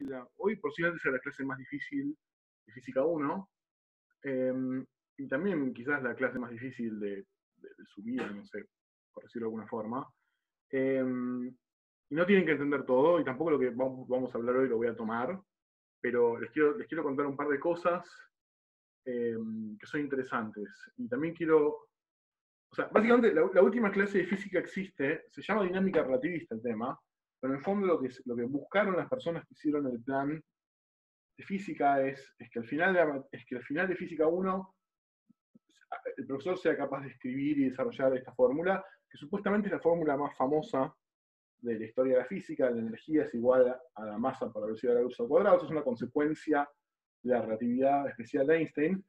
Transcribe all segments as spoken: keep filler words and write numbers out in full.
la, hoy posiblemente sea la clase más difícil de Física uno, eh, y también quizás la clase más difícil de, de, de su vida, no sé, por decirlo de alguna forma. Eh, y no tienen que entender todo, y tampoco lo que vamos, vamos a hablar hoy lo voy a tomar, pero les quiero, les quiero contar un par de cosas eh, que son interesantes. Y también quiero, o sea, básicamente la, la última clase de física que existe, se llama dinámica relativista el tema, pero en el fondo lo que, lo que buscaron las personas que hicieron el plan de física es, es, que, al final de, es que al final de física uno el profesor sea capaz de escribir y desarrollar esta fórmula, que supuestamente es la fórmula más famosa de la historia de la física. La energía es igual a la masa por la velocidad de la luz al cuadrado. Eso es una consecuencia de la relatividad especial de Einstein.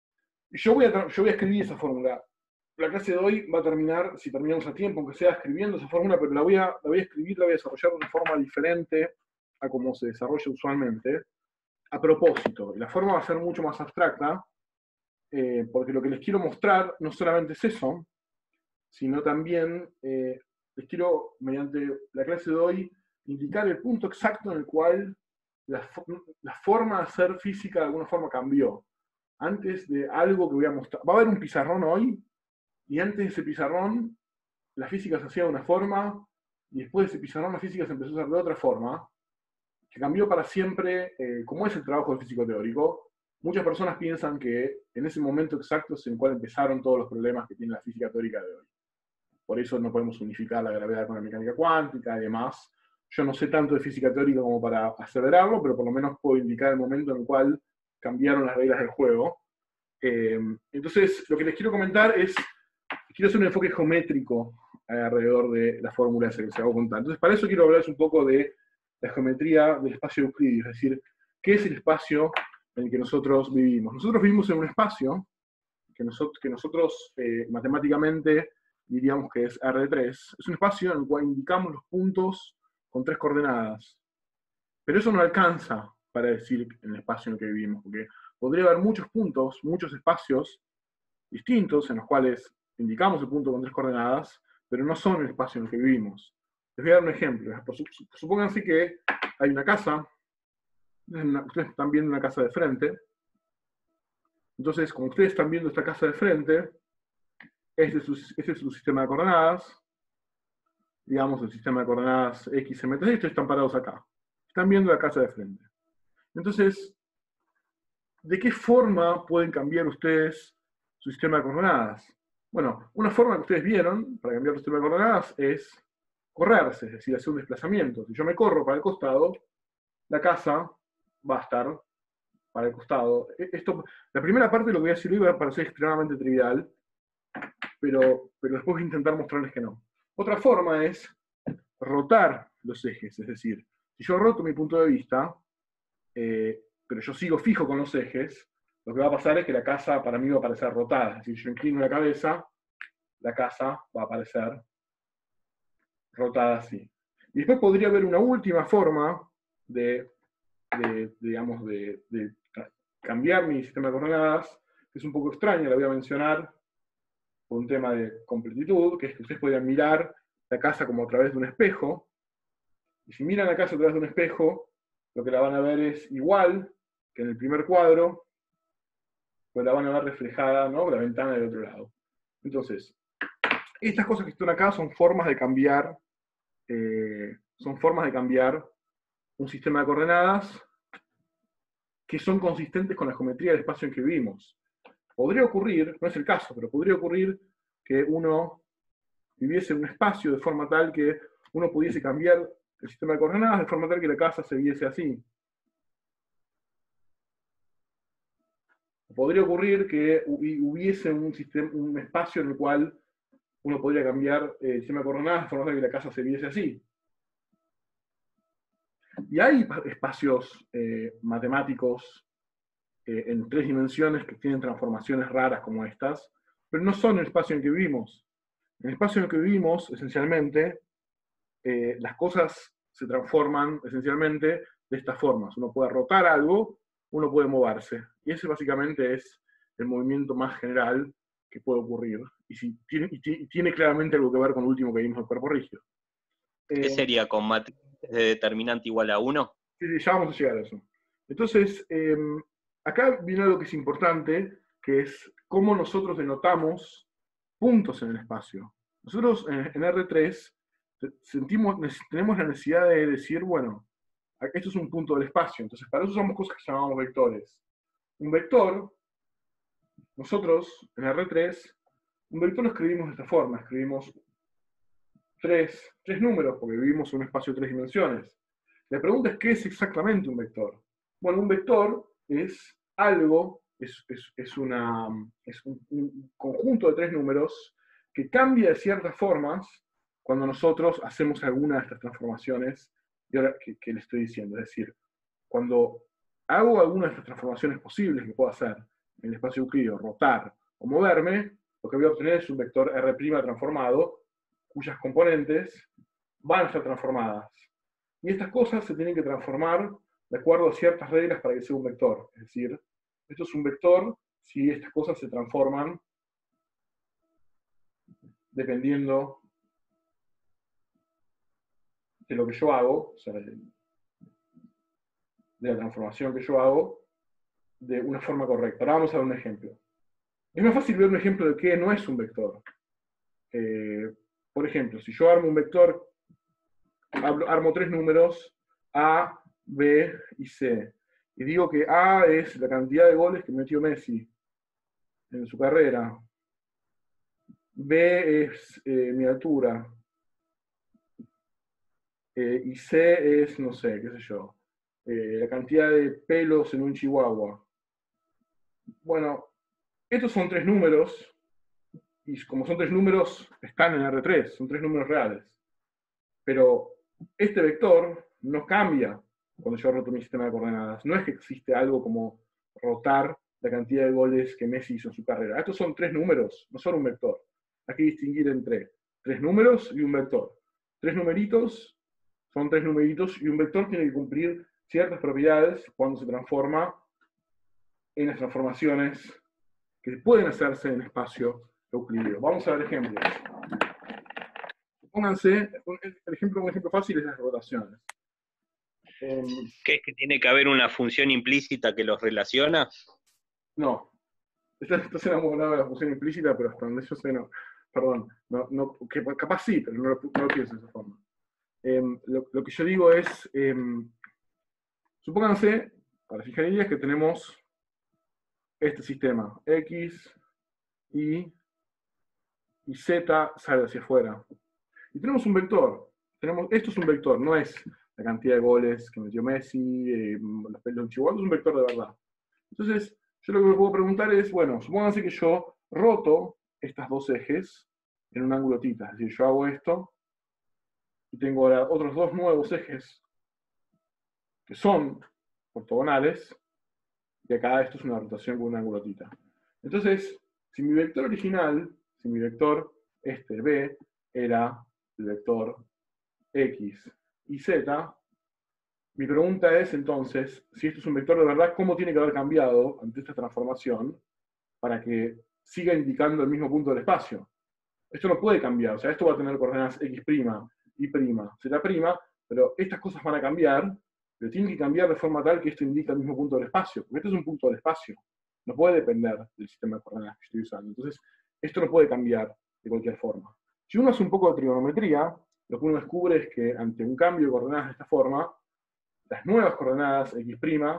Y yo voy a, yo voy a escribir esa fórmula. La clase de hoy va a terminar, si terminamos a tiempo, aunque sea escribiendo esa fórmula, pero la voy, a, la voy a escribir, la voy a desarrollar de una forma diferente a como se desarrolla usualmente. A propósito, la forma va a ser mucho más abstracta, eh, porque lo que les quiero mostrar no solamente es eso, sino también eh, les quiero, mediante la clase de hoy, indicar el punto exacto en el cual la, la forma de hacer física de alguna forma cambió. Antes de algo que voy a mostrar, va a haber un pizarrón hoy, y antes de ese pizarrón, la física se hacía de una forma, y después de ese pizarrón la física se empezó a hacer de otra forma, que cambió para siempre, eh, como es el trabajo del físico teórico. Muchas personas piensan que en ese momento exacto es en el cual empezaron todos los problemas que tiene la física teórica de hoy. Por eso no podemos unificar la gravedad con la mecánica cuántica y demás. Yo no sé tanto de física teórica como para aseverarlo, pero por lo menos puedo indicar el momento en el cual cambiaron las reglas del juego. Eh, entonces, lo que les quiero comentar es, quiero hacer un enfoque geométrico alrededor de la fórmula esa que se va a contar. Entonces, para eso quiero hablarles un poco de la geometría del espacio euclidio, es decir, ¿qué es el espacio en el que nosotros vivimos? Nosotros vivimos en un espacio que nosotros, que nosotros eh, matemáticamente diríamos que es R tres, es un espacio en el cual indicamos los puntos con tres coordenadas. Pero eso no alcanza para decir en el espacio en el que vivimos, porque podría haber muchos puntos, muchos espacios distintos en los cuales indicamos el punto con tres coordenadas, pero no son el espacio en el que vivimos. Les voy a dar un ejemplo. Supónganse que hay una casa, ustedes están viendo una casa de frente, entonces, como ustedes están viendo esta casa de frente, este es su, este es su sistema de coordenadas, digamos el sistema de coordenadas X, M, tres, y ustedes están parados acá. Están viendo la casa de frente. Entonces, ¿de qué forma pueden cambiar ustedes su sistema de coordenadas? Bueno, una forma que ustedes vieron para cambiar el sistema de coordenadas es correrse, es decir, hacer un desplazamiento. Si yo me corro para el costado, la casa va a estar para el costado. Esto, la primera parte lo que voy a decir hoy va a parecer extremadamente trivial, pero, pero después voy a intentar mostrarles que no. Otra forma es rotar los ejes, es decir, si yo roto mi punto de vista, eh, pero yo sigo fijo con los ejes, lo que va a pasar es que la casa para mí va a parecer rotada. Si yo inclino la cabeza, la casa va a aparecer rotada así. Y después podría haber una última forma de, de digamos, de, de cambiar mi sistema de coordenadas, que es un poco extraña, la voy a mencionar por un tema de completitud, que es que ustedes podrían mirar la casa como a través de un espejo, y si miran la casa a través de un espejo, lo que la van a ver es igual que en el primer cuadro, pero la van a ver reflejada, ¿no?, la ventana del otro lado. Entonces, estas cosas que están acá son formas de cambiar, eh, son formas de cambiar un sistema de coordenadas que son consistentes con la geometría del espacio en que vivimos. Podría ocurrir, no es el caso, pero podría ocurrir que uno viviese en un espacio de forma tal que uno pudiese cambiar el sistema de coordenadas de forma tal que la casa se viese así. Podría ocurrir que hubiese un, sistema, un espacio en el cual uno podría cambiar el sistema de coordenadas de forma tal que la casa se viese así. Y hay espacios eh, matemáticos eh, en tres dimensiones que tienen transformaciones raras como estas, pero no son el espacio en el que vivimos. En el espacio en el que vivimos, esencialmente, eh, las cosas se transforman esencialmente de estas formas. Uno puede rotar algo, uno puede moverse. Y ese básicamente es el movimiento más general que puede ocurrir. Y, si tiene, y tiene claramente algo que ver con lo último que vimos del cuerpo rígido. ¿Qué Eh, sería con matrices de determinante igual a uno? Sí, sí, ya vamos a llegar a eso. Entonces, eh, acá viene algo que es importante, que es cómo nosotros denotamos puntos en el espacio. Nosotros en, en R tres sentimos, tenemos la necesidad de decir, bueno, esto es un punto del espacio. Entonces, para eso usamos cosas que llamamos vectores. Un vector, nosotros en R tres, un vector lo escribimos de esta forma. Escribimos tres, tres números, porque vivimos en un espacio de tres dimensiones. La pregunta es, ¿qué es exactamente un vector? Bueno, un vector es algo, es, es, es, una, es un, un conjunto de tres números que cambia de ciertas formas cuando nosotros hacemos alguna de estas transformaciones que, que le estoy diciendo. Es decir, cuando hago alguna de estas transformaciones posibles que puedo hacer en el espacio euclídeo, rotar o moverme, lo que voy a obtener es un vector R' transformado, cuyas componentes van a estar transformadas. Y estas cosas se tienen que transformar de acuerdo a ciertas reglas para que sea un vector. Es decir, esto es un vector si estas cosas se transforman dependiendo de lo que yo hago, o sea, de, de la transformación que yo hago, de una forma correcta. Ahora vamos a ver un ejemplo. Es más fácil ver un ejemplo de qué no es un vector. Eh, por ejemplo, si yo armo un vector, armo tres números, A, B y C, y digo que A es la cantidad de goles que metió Messi en su carrera, B es eh, mi altura, eh, y C es, no sé, qué sé yo, eh, la cantidad de pelos en un chihuahua. Bueno, estos son tres números, y como son tres números, están en R tres, son tres números reales. Pero este vector no cambia cuando yo roto mi sistema de coordenadas. No es que existe algo como rotar la cantidad de goles que Messi hizo en su carrera. Estos son tres números, no son un vector. Hay que distinguir entre tres números y un vector. Tres numeritos son tres numeritos y un vector tiene que cumplir ciertas propiedades cuando se transforma en las transformaciones que pueden hacerse en espacio euclídeo. Vamos a ver ejemplos. Pónganse, el ejemplo, un ejemplo fácil es las rotaciones. Eh, ¿Qué es que tiene que haber una función implícita que los relaciona? No. Estás enamorado de la función implícita, pero hasta donde yo sé, no. Perdón. No, no, que, capaz sí, pero no lo, no lo pienso de esa forma. Eh, lo, lo que yo digo es, eh, supónganse, para las ingenierías, que tenemos este sistema. X, Y y Z sale hacia afuera. Y tenemos un vector. Tenemos, esto es un vector, no es la cantidad de goles que metió Messi, eh, los pelos de un chihuahua, es un vector de verdad. Entonces, yo lo que me puedo preguntar es, bueno, supónganse que yo roto estas dos ejes en un ángulo tita. Es decir, yo hago esto y tengo ahora otros dos nuevos ejes que son ortogonales, y acá esto es una rotación con un ángulo tita. Entonces, si mi vector original, si mi vector, este B, era el vector X y Z, mi pregunta es entonces, si esto es un vector de verdad, ¿cómo tiene que haber cambiado ante esta transformación para que siga indicando el mismo punto del espacio? Esto no puede cambiar, o sea, esto va a tener coordenadas X', Y', Z', pero estas cosas van a cambiar, pero tienen que cambiar de forma tal que esto indique el mismo punto del espacio, porque este es un punto del espacio, no puede depender del sistema de coordenadas que estoy usando. Entonces, esto no puede cambiar de cualquier forma. Si uno hace un poco de trigonometría, lo que uno descubre es que ante un cambio de coordenadas de esta forma, las nuevas coordenadas X',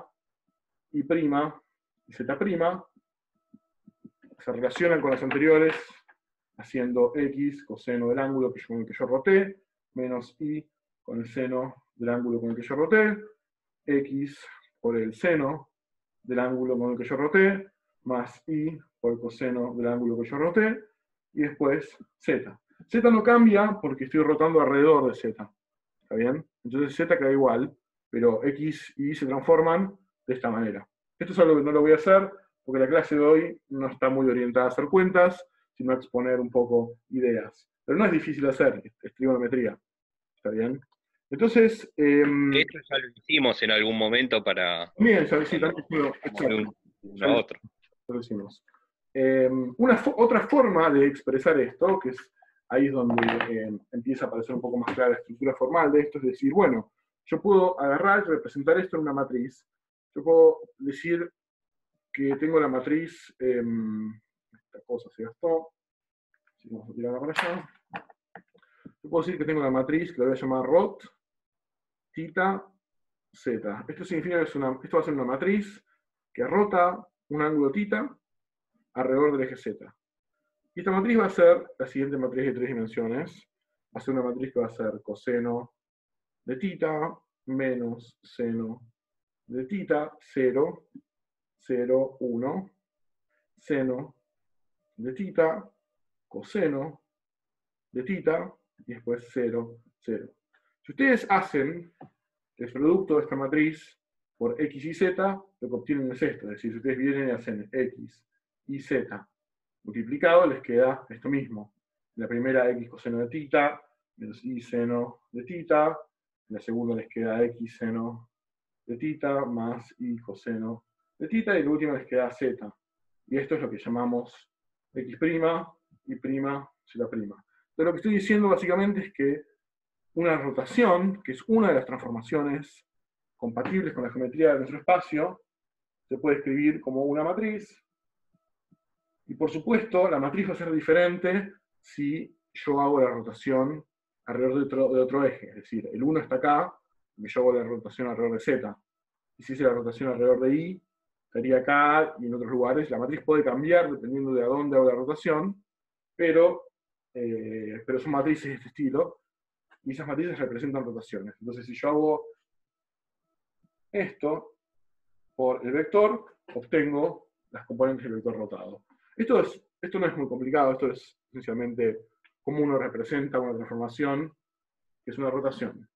Y' y Z' se relacionan con las anteriores, haciendo X coseno del ángulo con el que yo roté, menos Y con el seno del ángulo con el que yo roté, X por el seno del ángulo con el que yo roté, más Y por el coseno del ángulo que yo roté, y después Z. Z no cambia porque estoy rotando alrededor de Z. ¿Está bien? Entonces Z queda igual, pero X y Y se transforman de esta manera. Esto es algo que no lo voy a hacer porque la clase de hoy no está muy orientada a hacer cuentas, sino a exponer un poco ideas. Pero no es difícil hacer, es trigonometría. ¿Está bien? Entonces... Eh, Esto ya lo hicimos en algún momento para... Bien, ya sí, también lo, exacto, uno a otro. Lo hicimos. Eh, una fo otra forma de expresar esto, que es ahí es donde eh, empieza a aparecer un poco más clara la estructura formal de esto, es decir, bueno, yo puedo agarrar y representar esto en una matriz. Yo puedo decir que tengo la matriz, eh, esta cosa se gastó, así que vamos a tirarla para allá. Yo puedo decir que tengo la matriz que la voy a llamar rot, tita, z. Esto significa que es una, esto va a ser una matriz que rota un ángulo tita alrededor del eje z. Y esta matriz va a ser la siguiente matriz de tres dimensiones. Va a ser una matriz que va a ser coseno de tita menos seno de tita, cero, cero, uno, seno de tita, coseno de tita, y después cero, cero. Si ustedes hacen el producto de esta matriz por x y z, lo que obtienen es esto. Es decir, si ustedes vienen y hacen x y z multiplicado, les queda esto mismo. La primera x coseno de tita, menos y seno de tita. En la segunda les queda x seno de tita, más y coseno de tita. Y la última les queda z. Y esto es lo que llamamos x', y', z'. Entonces lo que estoy diciendo básicamente es que una rotación, que es una de las transformaciones compatibles con la geometría de nuestro espacio, se puede escribir como una matriz. Y por supuesto, la matriz va a ser diferente si yo hago la rotación alrededor de otro, de otro eje. Es decir, el uno está acá, y yo hago la rotación alrededor de z. Y si hice la rotación alrededor de y, estaría acá y en otros lugares. La matriz puede cambiar dependiendo de a dónde hago la rotación, pero, eh, pero son matrices de este estilo. Y esas matrices representan rotaciones. Entonces, si yo hago esto por el vector, obtengo las componentes del vector rotado. Esto, es, esto no es muy complicado, esto es esencialmente cómo uno representa una transformación, que es una rotación.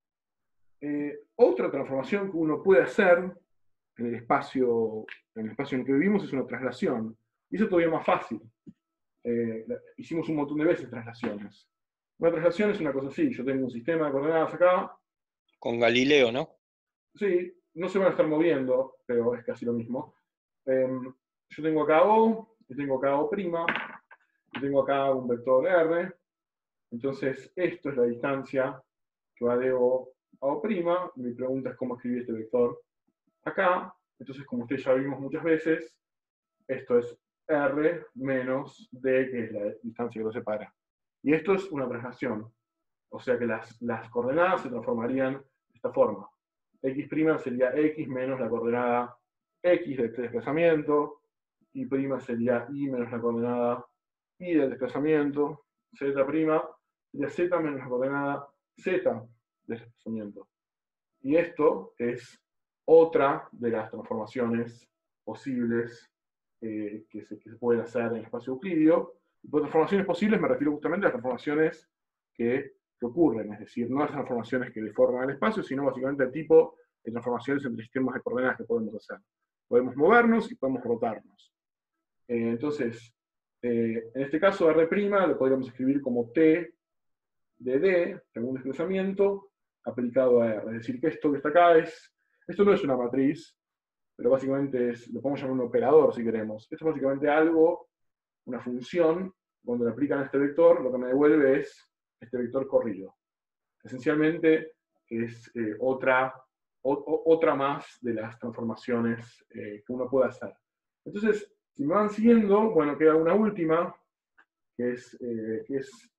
Eh, otra transformación que uno puede hacer en el espacio en el espacio en el que vivimos es una traslación. Y eso es todavía más fácil. Eh, hicimos un montón de veces traslaciones. Una traslación es una cosa así, yo tengo un sistema de coordenadas acá. Con Galileo, ¿no? Sí, no se van a estar moviendo, pero es casi lo mismo. Eh, yo tengo acá O, y tengo acá O', y tengo acá un vector R. Entonces, esto es la distancia que va de O a O'. Y mi pregunta es cómo escribir este vector acá. Entonces, como ustedes ya vimos muchas veces, esto es R menos D, que es la distancia que lo separa. Y esto es una traslación. O sea que las, las coordenadas se transformarían de esta forma. X' sería X menos la coordenada X del desplazamiento, Y' sería Y menos la coordenada Y del desplazamiento, Z' sería Z menos la coordenada Z del desplazamiento. Y esto es otra de las transformaciones posibles eh, que, se, que se pueden hacer en el espacio euclidio. Y por transformaciones posibles me refiero justamente a las transformaciones que, que ocurren, es decir, no las transformaciones que deforman el espacio, sino básicamente el tipo de transformaciones entre sistemas de coordenadas que podemos hacer. Podemos movernos y podemos rotarnos. Eh, entonces, eh, en este caso R' lo podríamos escribir como T de D, según desplazamiento, aplicado a R. Es decir, que esto que está acá es, esto no es una matriz, pero básicamente es, lo podemos llamar un operador si queremos. Esto es básicamente algo, una función, cuando le aplican a este vector, lo que me devuelve es este vector corrido. Esencialmente es eh, otra, o, o, otra más de las transformaciones eh, que uno puede hacer. Entonces, si me van siguiendo, bueno, queda una última, que es, eh, que es,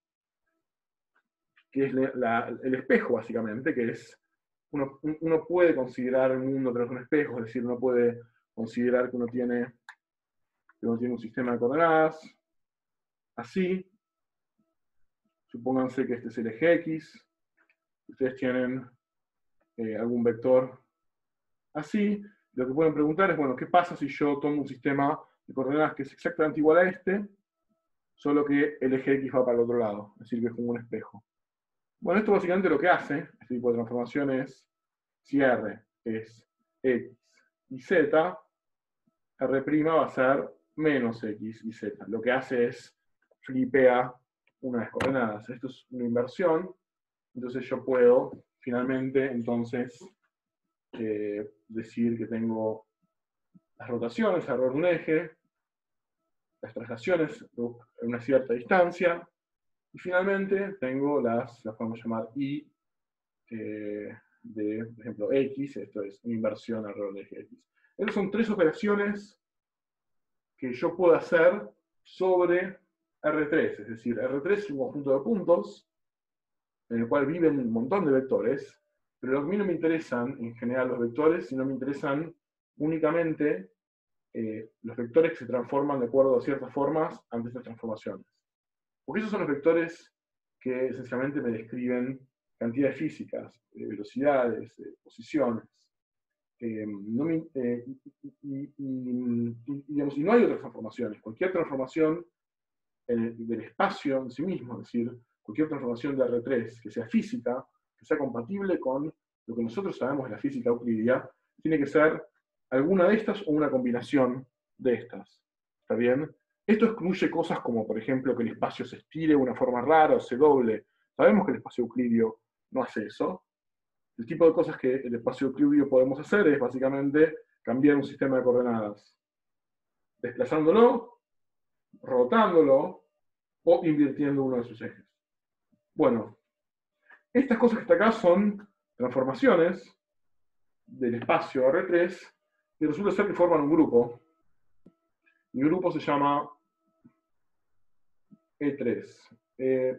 que es la, la, el espejo, básicamente, que es, uno, uno puede considerar el mundo a través de un espejo, es decir, uno puede considerar que uno tiene, que uno tiene un sistema de coordenadas, así. Supónganse que este es el eje X, ustedes tienen eh, algún vector así. Lo que pueden preguntar es, bueno, ¿qué pasa si yo tomo un sistema de coordenadas que es exactamente igual a este, solo que el eje X va para el otro lado? Es decir, que es como un espejo. Bueno, esto básicamente lo que hace, este tipo de transformación es, si R es X y Z, R' va a ser menos X y Z. Lo que hace es flipea una de las coordenadas. Esto es una inversión, entonces yo puedo finalmente entonces eh, decir que tengo las rotaciones alrededor de un eje, las traslaciones en una cierta distancia, y finalmente tengo las, las podemos llamar I, eh, de, por ejemplo, X, esto es una inversión alrededor de eje X. Estas son tres operaciones que yo puedo hacer sobre R tres, es decir, R tres es un conjunto de puntos en el cual viven un montón de vectores, pero a mí no me interesan en general los vectores, sino me interesan únicamente eh, los vectores que se transforman de acuerdo a ciertas formas ante estas transformaciones. Porque esos son los vectores que esencialmente me describen cantidades físicas, eh, velocidades, eh, posiciones. Eh, no me, eh, y, y, y, y, digamos, y no hay otras transformaciones. Cualquier transformación en el, del espacio en sí mismo, es decir, cualquier transformación de R tres que sea física, que sea compatible con lo que nosotros sabemos de la física euclidia, tiene que ser alguna de estas o una combinación de estas. ¿Está bien? Esto excluye cosas como, por ejemplo, que el espacio se estire de una forma rara o se doble. Sabemos que el espacio euclidio no hace eso. El tipo de cosas que el espacio euclidio podemos hacer es básicamente cambiar un sistema de coordenadas, desplazándolo, rotándolo o invirtiendo uno de sus ejes. Bueno, estas cosas que está acá son transformaciones del espacio R tres y resulta ser que forman un grupo. Mi grupo se llama E tres. Eh,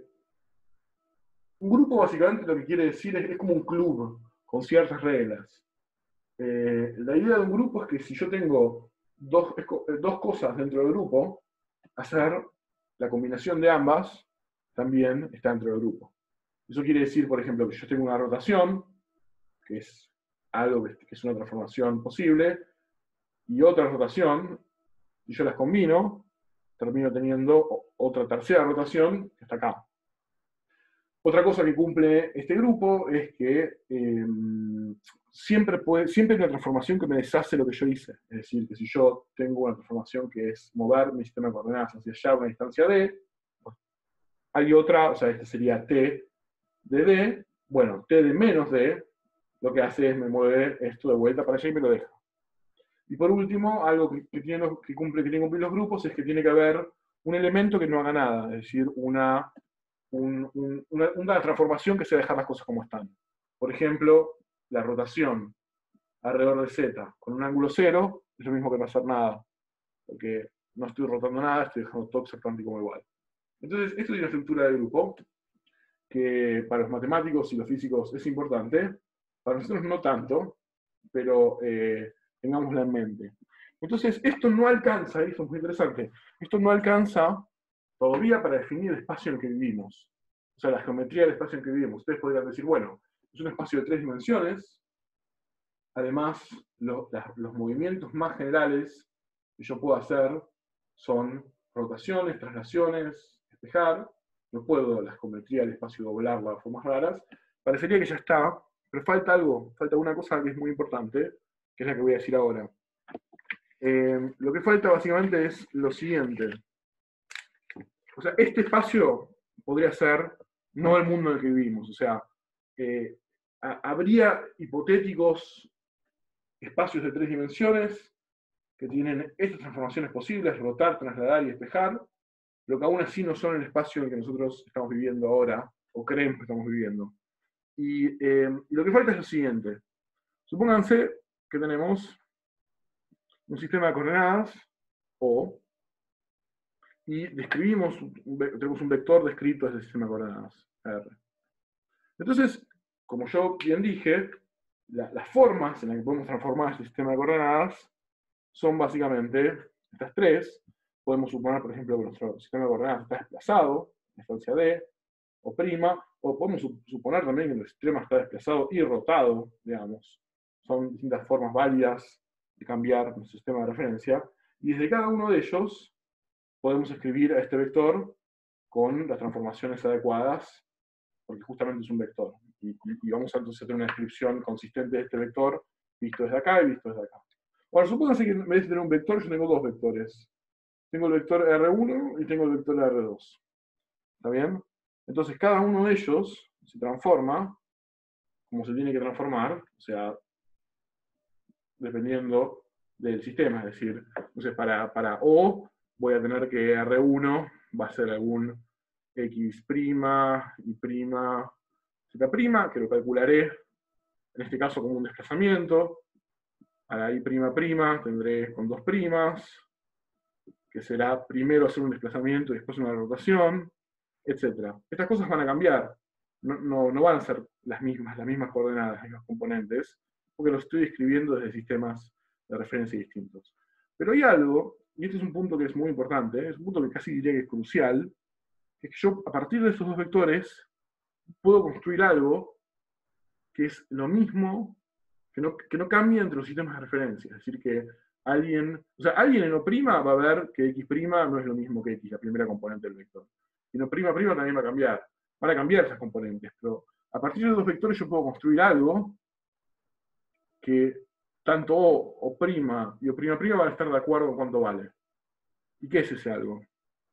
un grupo básicamente lo que quiere decir es, es como un club con ciertas reglas. Eh, la idea de un grupo es que si yo tengo dos, dos cosas dentro del grupo, hacer la combinación de ambas también está dentro del grupo. Eso quiere decir, por ejemplo, que yo tengo una rotación, que es algo que es una transformación posible, y otra rotación, y yo las combino, termino teniendo otra tercera rotación que está acá. Otra cosa que cumple este grupo es que eh, siempre, puede, siempre hay una transformación que me deshace lo que yo hice. Es decir, que si yo tengo una transformación que es mover mi sistema de coordenadas hacia allá a una distancia d, hay otra, o sea, este sería t de d, bueno, t de menos d, lo que hace es me mueve esto de vuelta para allá y me lo deja. Y por último, algo que, que, tiene, que, cumple, que tiene que cumplir los grupos es que tiene que haber un elemento que no haga nada, es decir, una, un, un, una, una transformación que sea dejar las cosas como están. Por ejemplo, la rotación alrededor de z con un ángulo cero es lo mismo que no hacer nada, porque no estoy rotando nada, estoy dejando todo exactamente como igual. Entonces, esto es una estructura de grupo que para los matemáticos y los físicos es importante, para nosotros no tanto, pero eh, tengámosla en mente. Entonces, esto no alcanza, y esto es muy interesante, esto no alcanza todavía para definir el espacio en el que vivimos. O sea, la geometría del espacio en el que vivimos. Ustedes podrían decir, bueno, es un espacio de tres dimensiones, además, lo, la, los movimientos más generales que yo puedo hacer son rotaciones, traslaciones, despejar. No puedo la geometría del espacio doblarla de formas raras. Parecería que ya está, pero falta algo, falta una cosa que es muy importante, que es la que voy a decir ahora. Eh, lo que falta básicamente es lo siguiente. O sea, este espacio podría ser no el mundo en el que vivimos. O sea, eh, a, habría hipotéticos espacios de tres dimensiones que tienen estas transformaciones posibles, rotar, trasladar y despejar, pero que aún así no son el espacio en el que nosotros estamos viviendo ahora, o creemos que estamos viviendo. Y, eh, y lo que falta es lo siguiente. Supónganse que tenemos un sistema de coordenadas, O, y describimos, tenemos un vector descrito de ese sistema de coordenadas, R. Entonces, como yo bien dije, la, las formas en las que podemos transformar este sistema de coordenadas son básicamente estas tres. Podemos suponer, por ejemplo, que nuestro sistema de coordenadas está desplazado, distancia d, o prima, o podemos suponer también que el sistema está desplazado y rotado, digamos. Son distintas formas válidas de cambiar nuestro sistema de referencia, y desde cada uno de ellos podemos escribir a este vector con las transformaciones adecuadas, porque justamente es un vector. Y, y vamos a entonces a tener una descripción consistente de este vector, visto desde acá y visto desde acá. Ahora, supónganse que en vez de tener un vector, yo tengo dos vectores. Tengo el vector R uno y tengo el vector R dos. ¿Está bien? Entonces, cada uno de ellos se transforma como se tiene que transformar, o sea, dependiendo del sistema. Es decir, entonces para, para O voy a tener que R uno va a ser algún X' y prima, Z', que lo calcularé en este caso como un desplazamiento. A la I'' tendré con dos primas, que será primero hacer un desplazamiento y después una rotación, etcétera. Estas cosas van a cambiar, no, no, no van a ser las mismas, las mismas coordenadas, las mismas componentes, porque lo estoy escribiendo desde sistemas de referencia distintos. Pero hay algo, y este es un punto que es muy importante, es un punto que casi diría que es crucial, que es que yo a partir de estos dos vectores puedo construir algo que es lo mismo, que no, que no cambia entre los sistemas de referencia. Es decir, que alguien, o sea, alguien en O' va a ver que X' no es lo mismo que X, la primera componente del vector. Y en O' también va a cambiar. Van a cambiar esas componentes, pero a partir de dos vectores yo puedo construir algo que tanto O, O' y O'' van a estar de acuerdo en cuánto vale. ¿Y qué es ese algo?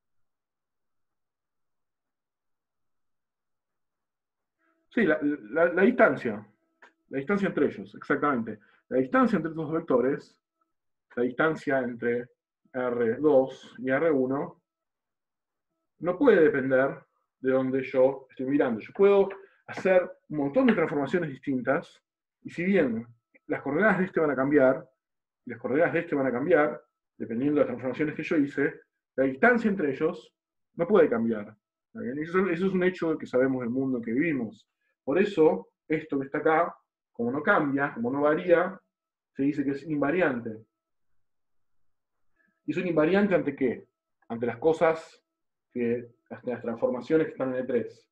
Sí, la, la, la distancia. La distancia entre ellos, exactamente. La distancia entre estos dos vectores, la distancia entre R dos y R uno, no puede depender de donde yo estoy mirando. Yo puedo hacer un montón de transformaciones distintas, y si bien las coordenadas de este van a cambiar, y las coordenadas de este van a cambiar, dependiendo de las transformaciones que yo hice, la distancia entre ellos no puede cambiar. Eso, eso es un hecho que sabemos del mundo en que vivimos. Por eso, esto que está acá, como no cambia, como no varía, se dice que es invariante. ¿Y es un invariante ante qué? Ante las cosas, que, ante las transformaciones que están en E tres.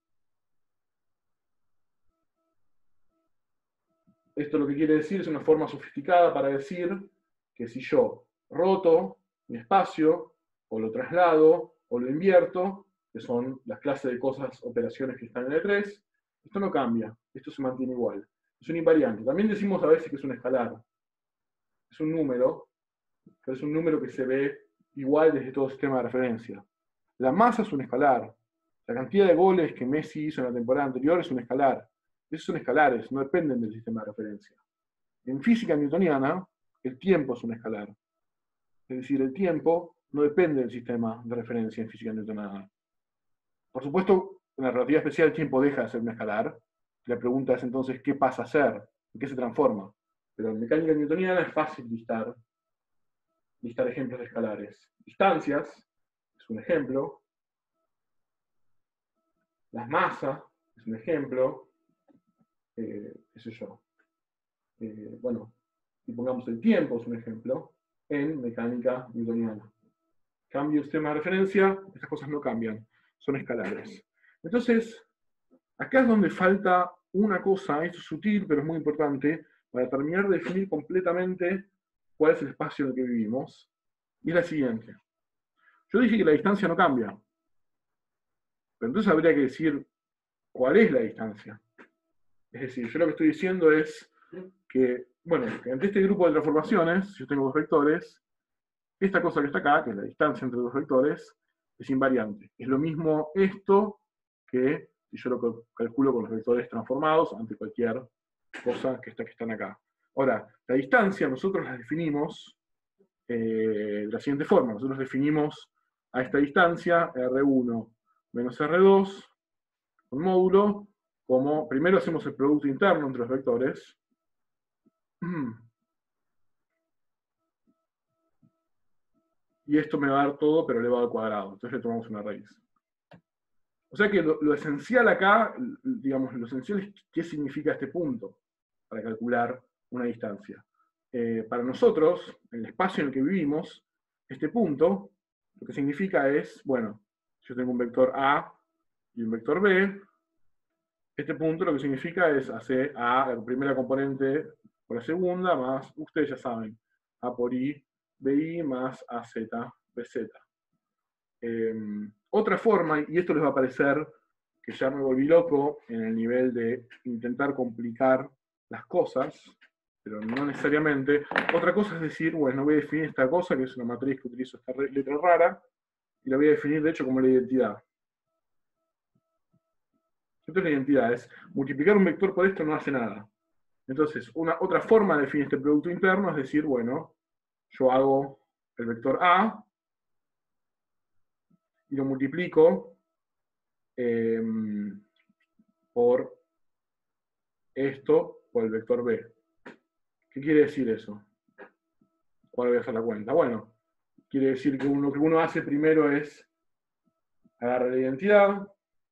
Esto lo que quiere decir es una forma sofisticada para decir que si yo roto mi espacio, o lo traslado, o lo invierto, que son las clases de cosas, operaciones que están en E tres, esto no cambia, esto se mantiene igual. Es un invariante. También decimos a veces que es un escalar. Es un número, pero es un número que se ve igual desde todo sistema de referencia. La masa es un escalar. La cantidad de goles que Messi hizo en la temporada anterior es un escalar. Esos son escalares, no dependen del sistema de referencia. En física newtoniana, el tiempo es un escalar. Es decir, el tiempo no depende del sistema de referencia en física newtoniana. Por supuesto, en la relatividad especial el tiempo deja de ser un escalar. La pregunta es entonces, ¿qué pasa a ser? ¿En qué se transforma? Pero en mecánica newtoniana es fácil listar, listar ejemplos de escalares. Distancias es un ejemplo. Las masas es un ejemplo. Eh, qué sé yo. Eh, bueno, y pongamos el tiempo es un ejemplo en mecánica newtoniana. Cambio el sistema de referencia, estas cosas no cambian, son escalares. Entonces, acá es donde falta una cosa, esto es sutil, pero es muy importante, para terminar de definir completamente cuál es el espacio en el que vivimos, y es la siguiente. Yo dije que la distancia no cambia, pero entonces habría que decir cuál es la distancia. Es decir, yo lo que estoy diciendo es que, bueno, que ante este grupo de transformaciones, si yo tengo dos vectores, esta cosa que está acá, que es la distancia entre dos vectores, es invariante. Es lo mismo esto que si yo lo calculo con los vectores transformados ante cualquier cosa que, está, que están acá. Ahora, la distancia nosotros la definimos eh, de la siguiente forma. Nosotros definimos a esta distancia R uno menos R dos, un módulo, como primero hacemos el producto interno entre los vectores. Y esto me va a dar todo, pero elevado al cuadrado. Entonces le tomamos una raíz. O sea que lo, lo esencial acá, digamos, lo esencial es qué significa este punto para calcular una distancia. Eh, para nosotros, en el espacio en el que vivimos, este punto, lo que significa es, bueno, si yo tengo un vector A y un vector B, este punto lo que significa es hacer A, la primera componente por la segunda, más, ustedes ya saben, A por I, B I más A Z, B Z. Eh, otra forma, y esto les va a parecer que ya me volví loco en el nivel de intentar complicar las cosas, pero no necesariamente. Otra cosa es decir, bueno, voy a definir esta cosa, que es una matriz que utilizo esta letra rara, y la voy a definir de hecho como la identidad. Esto es la identidad, es multiplicar un vector por esto no hace nada. Entonces, una, otra forma de definir este producto interno es decir, bueno, yo hago el vector A, y lo multiplico eh, por esto por el vector B. ¿Qué quiere decir eso? ¿Cuál voy a hacer la cuenta? Bueno, quiere decir que uno, lo que uno hace primero es agarrar la identidad,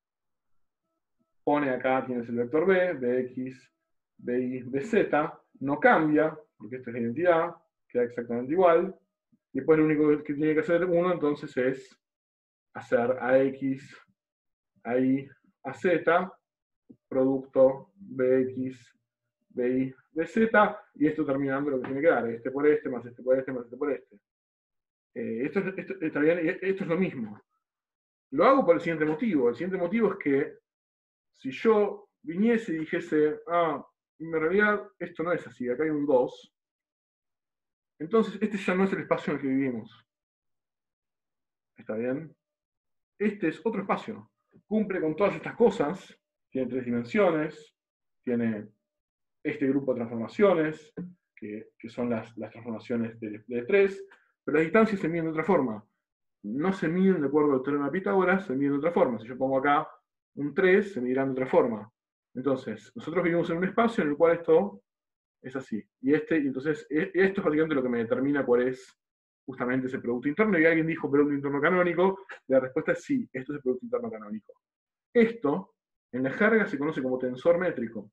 pone acá, tienes el vector B, Bx, Bi, Bz, no cambia, porque esta es la identidad, queda exactamente igual, y después lo único que tiene que hacer uno entonces es hacer Ax, Ai, Az, producto Bx, Bi, Bz, y esto terminando lo que tiene que dar, este por este, más este por este, más este por este. Eh, esto, esto, está bien, esto es lo mismo. Lo hago por el siguiente motivo. El siguiente motivo es que si yo viniese y dijese, ah, en realidad esto no es así, acá hay un dos, entonces este ya no es el espacio en el que vivimos. ¿Está bien? Este es otro espacio. Cumple con todas estas cosas, tiene tres dimensiones, tiene este grupo de transformaciones, que, que son las, las transformaciones de, de tres, pero las distancias se miden de otra forma. No se miden de acuerdo al teorema de Pitágoras, se miden de otra forma. Si yo pongo acá un tres, se medirán de otra forma. Entonces, nosotros vivimos en un espacio en el cual esto es así. Y este, y entonces, esto es básicamente lo que me determina cuál es justamente ese producto interno. Y alguien dijo producto interno canónico, la respuesta es sí, esto es el producto interno canónico. Esto, en la jerga, se conoce como tensor métrico.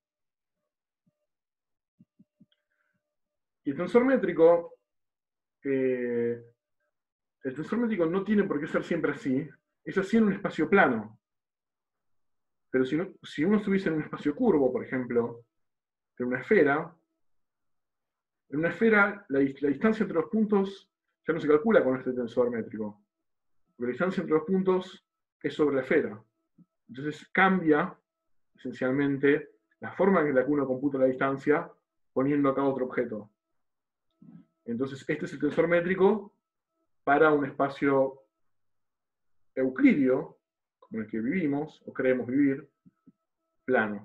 Y el tensor métrico, eh, el tensor métrico no tiene por qué ser siempre así, es así en un espacio plano. Pero si, no, si uno estuviese en un espacio curvo, por ejemplo, en una esfera, en una esfera la, la distancia entre los puntos ya no se calcula con este tensor métrico. Porque la distancia entre los puntos es sobre la esfera. Entonces cambia, esencialmente, la forma en la que uno computa la distancia poniendo acá otro objeto. Entonces este es el tensor métrico para un espacio euclidio, como el que vivimos, o creemos vivir, plano.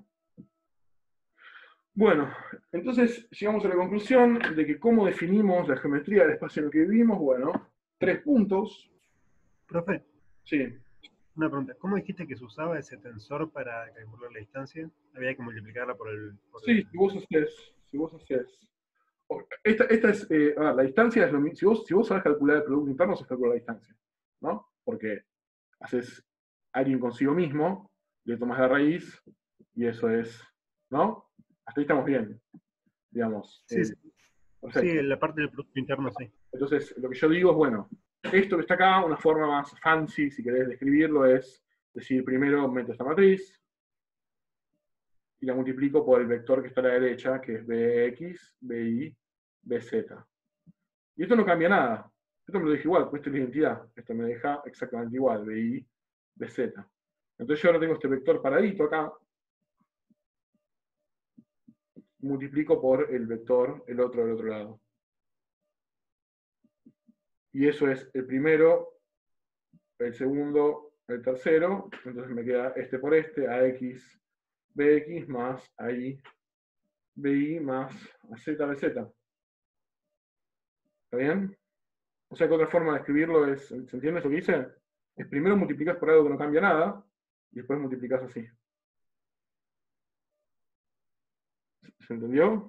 Bueno, entonces llegamos a la conclusión de que cómo definimos la geometría del espacio en el que vivimos. Bueno, tres puntos. Profe, Sí. una pregunta. ¿Cómo dijiste que se usaba ese tensor para calcular la distancia? Había que multiplicarla por el... Por Sí, el... si vos haces, si vos haces. Esta, esta es, eh, a ver, la distancia es lo mismo. Si vos, si vos sabés calcular el producto interno, sabés calcular la distancia, ¿no? Porque haces alguien consigo mismo, le tomas la raíz, y eso es, ¿no? Hasta ahí estamos bien, digamos. Sí, Eh, sí. perfecto. Sí, la parte del producto interno, sí. Entonces, lo que yo digo es, bueno, esto que está acá, una forma más fancy, si querés describirlo, es decir, primero meto esta matriz y la multiplico por el vector que está a la derecha, que es Bx, Bi, Bz. Y esto no cambia nada. Esto me lo deja igual, pues esto es la identidad. Esto me deja exactamente igual, Bi, Bz. Entonces yo ahora tengo este vector paradito acá, multiplico por el vector, el otro del otro lado. Y eso es el primero, el segundo, el tercero, entonces me queda este por este, Ax, Bx más Ai, Bi más Az, Bz. ¿Está bien? O sea que otra forma de escribirlo es, ¿se entiende eso que hice? Es primero multiplicas por algo que no cambia nada, y después multiplicas así. ¿Se entendió?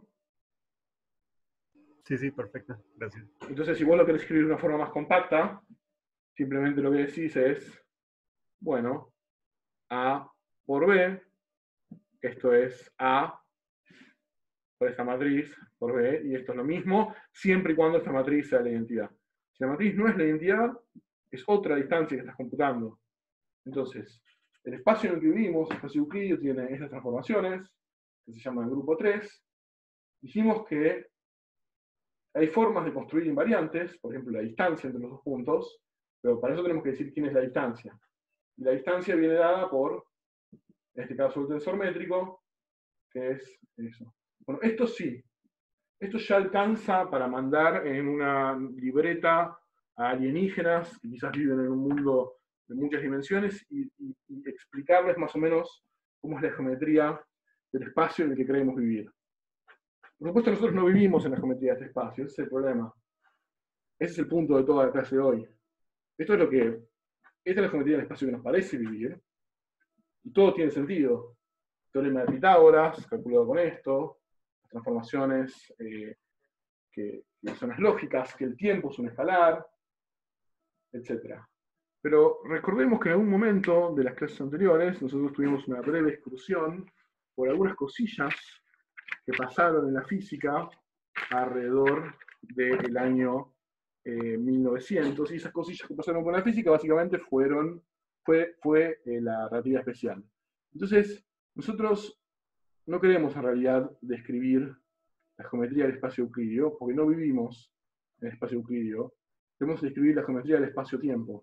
Sí, sí, perfecto. Gracias. Entonces, si vos lo querés escribir de una forma más compacta, simplemente lo que decís es, bueno, A por B, esto es A por esta matriz, por B, y esto es lo mismo, siempre y cuando esta matriz sea la identidad. Si la matriz no es la identidad, es otra distancia que estás computando. Entonces, el espacio en el que vivimos, el espacio euclidio, tiene estas transformaciones, que se llaman grupo tres. Dijimos que hay formas de construir invariantes, por ejemplo, la distancia entre los dos puntos, pero para eso tenemos que decir quién es la distancia. Y la distancia viene dada por, en este caso, el tensor métrico, que es eso. Bueno, esto sí. Esto ya alcanza para mandar en una libreta a alienígenas que quizás viven en un mundo de muchas dimensiones y, y, y explicarles más o menos cómo es la geometría del espacio en el que creemos vivir. Por supuesto, nosotros no vivimos en la geometría de este espacio, ese es el problema. Ese es el punto de toda la clase de hoy. Esto es lo que, esta es la geometría del espacio que nos parece vivir, y todo tiene sentido. Teorema de Pitágoras, calculado con esto, transformaciones eh, que, que son las lógicas, que el tiempo es un escalar, etcétera. Pero recordemos que en algún momento de las clases anteriores nosotros tuvimos una breve excursión por algunas cosillas que pasaron en la física alrededor del año eh, mil novecientos, y esas cosillas que pasaron con la física básicamente fueron, fue, fue eh, la relatividad especial. Entonces, nosotros no queremos en realidad describir la geometría del espacio euclidio, porque no vivimos en el espacio euclidio, queremos describir la geometría del espacio-tiempo.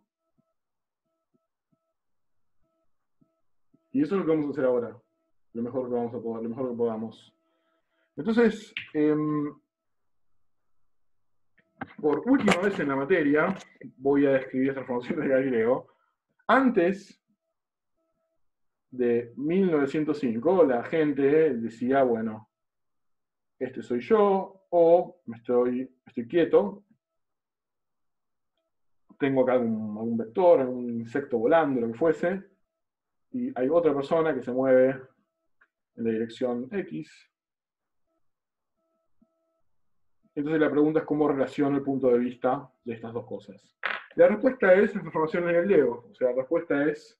Y eso es lo que vamos a hacer ahora, lo mejor que vamos a poder, lo mejor que podamos. Entonces, eh, por última vez en la materia, voy a describir las transformaciones de Galileo. Antes de mil novecientos cinco, la gente decía, bueno, este soy yo, o me estoy, estoy quieto, tengo acá algún, algún vector, algún insecto volando, lo que fuese, y hay otra persona que se mueve en la dirección X. Entonces la pregunta es cómo relaciona el punto de vista de estas dos cosas. La respuesta es las transformaciones de Galileo. O sea, la respuesta es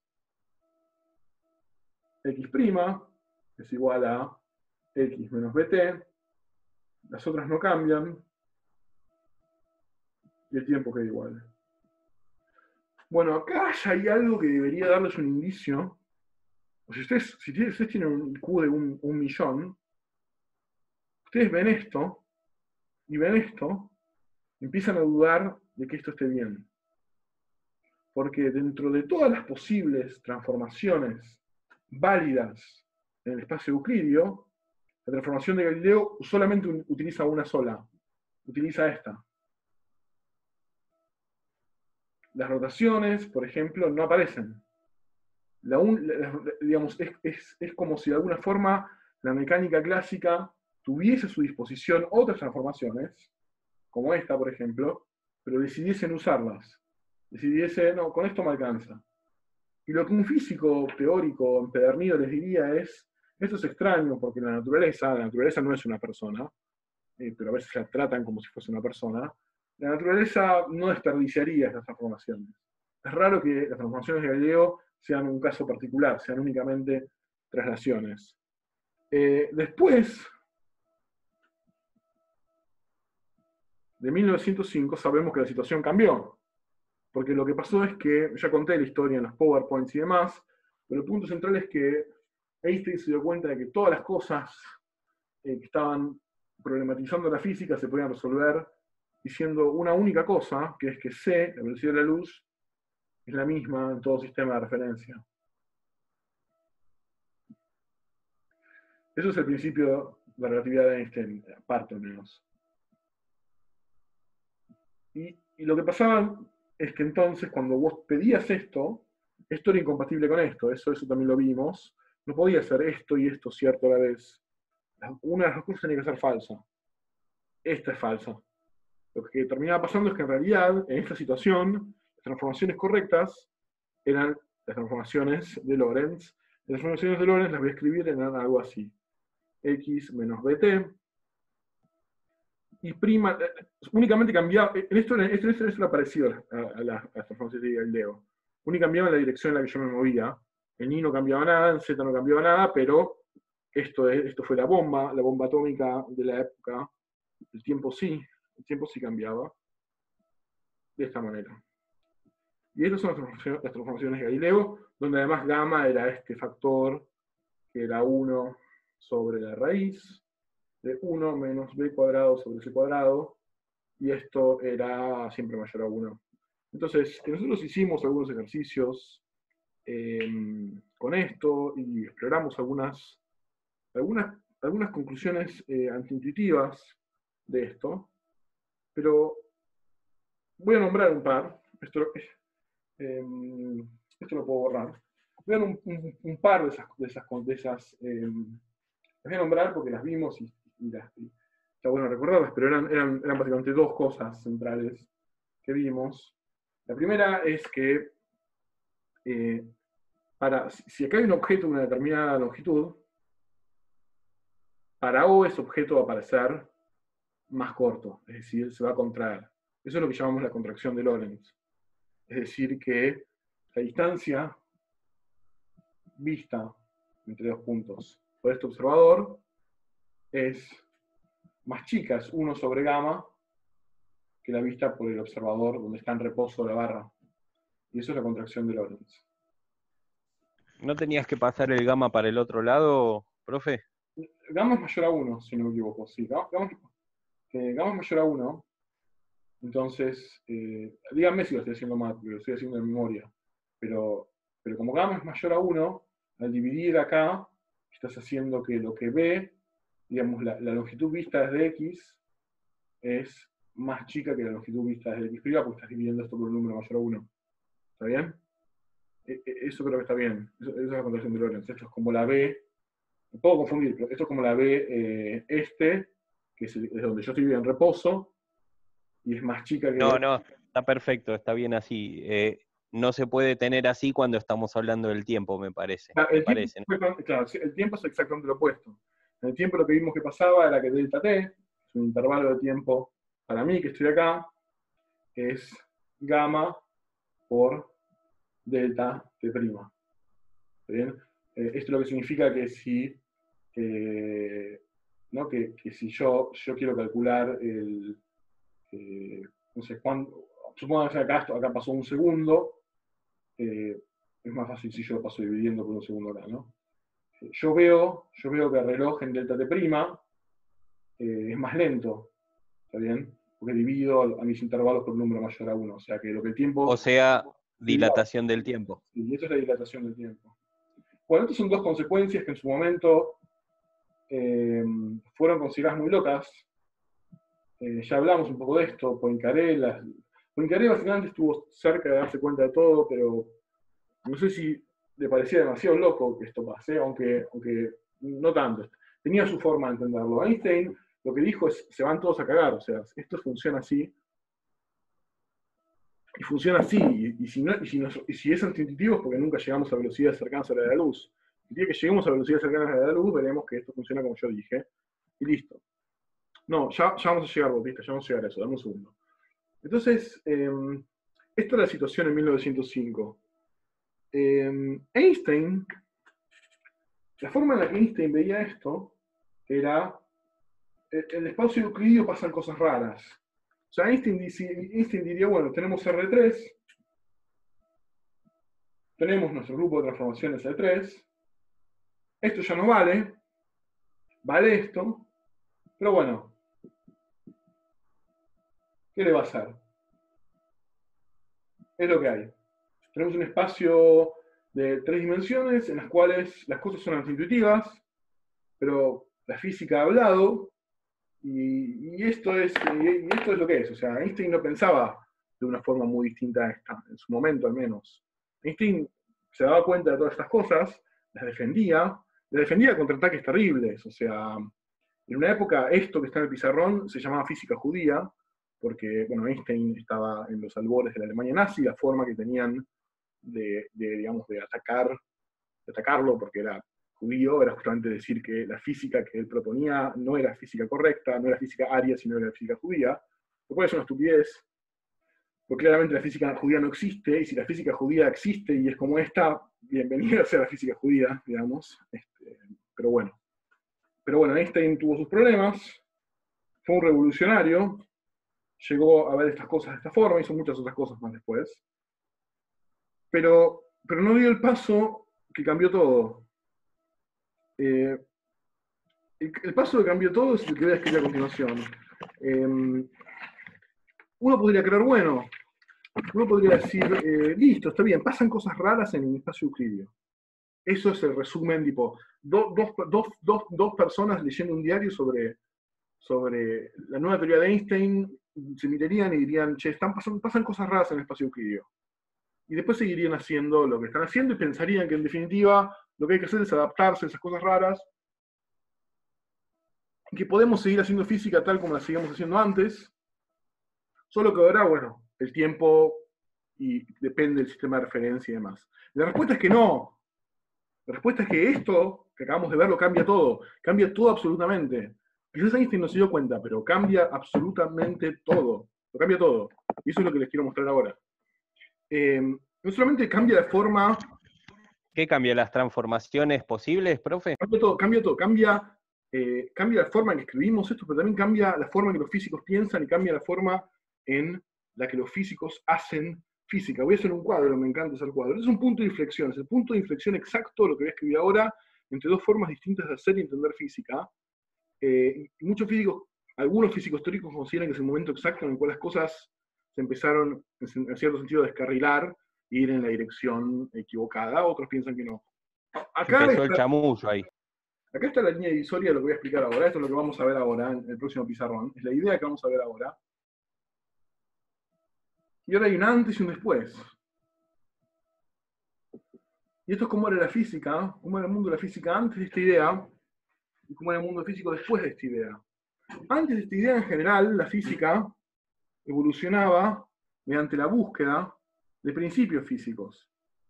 X' es igual a X menos bt. Las otras no cambian. Y el tiempo queda igual. Bueno, acá ya hay algo que debería darles un indicio. O si ustedes, si ustedes tienen un I Q de un, un millón, ustedes ven esto, y ven esto, y empiezan a dudar de que esto esté bien. Porque dentro de todas las posibles transformaciones válidas en el espacio euclidio, la transformación de Galileo solamente utiliza una sola, utiliza esta. Las rotaciones, por ejemplo, no aparecen. La un, la, digamos, es, es, es como si de alguna forma la mecánica clásica tuviese a su disposición otras transformaciones, como esta, por ejemplo, pero decidiesen usarlas. Decidiese, no, con esto me alcanza. Y lo que un físico teórico empedernido les diría es, esto es extraño porque la naturaleza, la naturaleza no es una persona, eh, pero a veces la tratan como si fuese una persona, la naturaleza no desperdiciaría estas transformaciones. Es raro que las transformaciones de Galileo sean un caso particular, sean únicamente traslaciones. Eh, después de mil novecientos cinco sabemos que la situación cambió, porque lo que pasó es que, ya conté la historia en los PowerPoints y demás, pero el punto central es que Einstein se dio cuenta de que todas las cosas eh, que estaban problematizando la física se podían resolver diciendo una única cosa, que es que C, la velocidad de la luz, es la misma en todo sistema de referencia. Eso es el principio de la relatividad de Einstein, aparte al menos. Y, y lo que pasaba es que entonces, cuando vos pedías esto, esto era incompatible con esto, eso, eso también lo vimos. No podía ser esto y esto cierto a la vez. Una de las dos cosas tenía que ser falsa. Esta es falsa. Lo que terminaba pasando es que en realidad, en esta situación, las transformaciones correctas eran las transformaciones de Lorentz. Las transformaciones de Lorentz las voy a escribir en algo así. X menos bt. Y prima, únicamente cambiaba, en esto, esto, esto, esto era parecido a, a, a las transformaciones de Galileo. Únicamente cambiaba la dirección en la que yo me movía. En I no cambiaba nada, en Z no cambiaba nada, pero esto, es, esto fue la bomba, la bomba atómica de la época. El tiempo sí, el tiempo sí cambiaba. De esta manera. Y estas son las transformaciones, las transformaciones de Galileo, donde además gamma era este factor, que era uno sobre la raíz de uno menos b cuadrado sobre c cuadrado, y esto era siempre mayor a uno. Entonces, nosotros hicimos algunos ejercicios eh, con esto, y exploramos algunas, algunas, algunas conclusiones eh, antiintuitivas de esto, pero voy a nombrar un par. Esto, eh, esto lo puedo borrar. Voy a dar un, un, un par de esas, de esas, de esas eh, las voy a nombrar porque las vimos y, y, las, y está bueno recordarlas, pero eran, eran, eran básicamente dos cosas centrales que vimos. La primera es que eh, para, si acá hay un objeto de una determinada longitud, para O ese objeto va a aparecer más corto, es decir, se va a contraer. Eso es lo que llamamos la contracción de Lorentz. Es decir, que la distancia vista entre dos puntos por este observador es más chica, es uno sobre gamma, que la vista por el observador donde está en reposo la barra. Y eso es la contracción de Lorentz. ¿No tenías que pasar el gamma para el otro lado, profe? Gamma es mayor a uno, si no me equivoco. Sí, gamma, gamma, eh, gamma es mayor a uno. Entonces, eh, díganme si lo estoy haciendo mal, porque lo estoy haciendo de memoria. Pero, pero como gamma es mayor a uno, al dividir acá, estás haciendo que lo que ve, digamos, la, la longitud vista desde X, es más chica que la longitud vista desde X', porque estás dividiendo esto por un número mayor a uno. ¿Está bien? E, e, eso creo que está bien. Eso, eso es la contracción de Lorentz. Esto es como la B, me puedo confundir, pero esto es como la B eh, este, que es, el, es donde yo estoy en reposo, y es más chica que... No, no, está perfecto, está bien así. Eh, no se puede tener así cuando estamos hablando del tiempo, me parece. Claro, me el, parece tiempo, ¿no? claro, el tiempo es exactamente lo opuesto. En el tiempo lo que vimos que pasaba era que delta t, es un intervalo de tiempo para mí que estoy acá, es gamma por delta t'. ¿Está bien? Eh, esto es lo que significa que si, eh, ¿no? que, que si yo, yo quiero calcular el, eh, no sé cuánto, supongo que acá, acá pasó un segundo, eh, es más fácil si yo lo paso dividiendo por un segundo acá, ¿no? Yo veo, yo veo que el reloj en delta t' eh, es más lento, ¿está bien? Porque divido a mis intervalos por un número mayor a uno, o sea que lo que el tiempo... O sea, dilatación del tiempo. Y eso es la dilatación del tiempo. Bueno, estas son dos consecuencias que en su momento eh, fueron consideradas muy locas. Eh, ya hablamos un poco de esto, Poincaré, las... Poincaré básicamente estuvo cerca de darse cuenta de todo, pero no sé si le parecía demasiado loco que esto pase, aunque, aunque no tanto. Tenía su forma de entenderlo. Einstein lo que dijo es, se van todos a cagar, o sea, esto funciona así, y funciona así, y, y, si, no, y, si, nos, y si es antiintuitivo es porque nunca llegamos a velocidades cercanas a la de la luz. El día que lleguemos a velocidades cercanas a la de la luz, veremos que esto funciona como yo dije, y listo. No, ya, ya vamos a llegar, Bautista, ya vamos a llegar a eso, dame un segundo. Entonces, eh, esta es la situación en mil novecientos cinco. Eh, Einstein, la forma en la que Einstein veía esto era, en el espacio euclidio pasan cosas raras. O sea, Einstein, dice, Einstein diría, bueno, tenemos R tres, tenemos nuestro grupo de transformaciones R tres, esto ya no vale, vale esto, pero bueno, ¿qué le va a hacer? Es lo que hay. Tenemos un espacio de tres dimensiones en las cuales las cosas son antiintuitivas, pero la física ha hablado, y, y, esto es, y esto es lo que es. O sea, Einstein no pensaba de una forma muy distinta a esta, en su momento al menos. Einstein se daba cuenta de todas estas cosas, las defendía, las defendía contra ataques terribles. O sea, en una época esto que está en el pizarrón se llamaba física judía, porque, bueno, Einstein estaba en los albores de la Alemania nazi, la forma que tenían de, de digamos, de atacar, de atacarlo, porque era judío, era justamente decir que la física que él proponía no era física correcta, no era física aria, sino era física judía, lo cual es una estupidez, porque claramente la física judía no existe, y si la física judía existe y es como esta, bienvenida sea la física judía, digamos, este, pero bueno. Pero bueno, Einstein tuvo sus problemas, fue un revolucionario, llegó a ver estas cosas de esta forma, hizo muchas otras cosas más después, pero, pero no dio el paso que cambió todo. Eh, el, el paso que cambió todo es el que voy a escribir a continuación. Eh, uno podría creer, bueno, uno podría decir, eh, listo, está bien, pasan cosas raras en el espacio euclidio. Eso es el resumen, tipo, do, dos, dos, dos, dos personas leyendo un diario sobre, sobre la nueva teoría de Einstein, se mirarían y dirían, che, están pasando, pasan cosas raras en el espacio euclidio. Y después seguirían haciendo lo que están haciendo y pensarían que en definitiva lo que hay que hacer es adaptarse a esas cosas raras, y que podemos seguir haciendo física tal como la seguíamos haciendo antes, solo que ahora, bueno, el tiempo y depende del sistema de referencia y demás. La respuesta es que no. La respuesta es que esto que acabamos de ver lo cambia todo, cambia todo absolutamente. Quizás Einstein no se dio cuenta, pero cambia absolutamente todo, lo cambia todo. Y eso es lo que les quiero mostrar ahora. Eh, no solamente cambia la forma... ¿Qué cambia? ¿Las transformaciones posibles, profe? Cambia todo, cambia todo, cambia, eh, cambia la forma en que escribimos esto, pero también cambia la forma en que los físicos piensan y cambia la forma en la que los físicos hacen física. Voy a hacer un cuadro, me encanta hacer cuadros. Es un punto de inflexión, es el punto de inflexión exacto de lo que voy a escribir ahora, entre dos formas distintas de hacer y entender física. Eh, y muchos físicos, algunos físicos teóricos consideran que es el momento exacto en el cual las cosas se empezaron, en cierto sentido, a descarrilar e ir en la dirección equivocada. Otros piensan que no. Acá Empezó está, el chamullo ahí. acá está la línea divisoria de lo que voy a explicar ahora. Esto es lo que vamos a ver ahora en el próximo pizarrón. Es la idea que vamos a ver ahora. Y ahora hay un antes y un después. Y esto es cómo era la física, cómo era el mundo de la física antes de esta idea, y cómo era el mundo físico después de esta idea. Antes de esta idea, en general, la física evolucionaba mediante la búsqueda de principios físicos.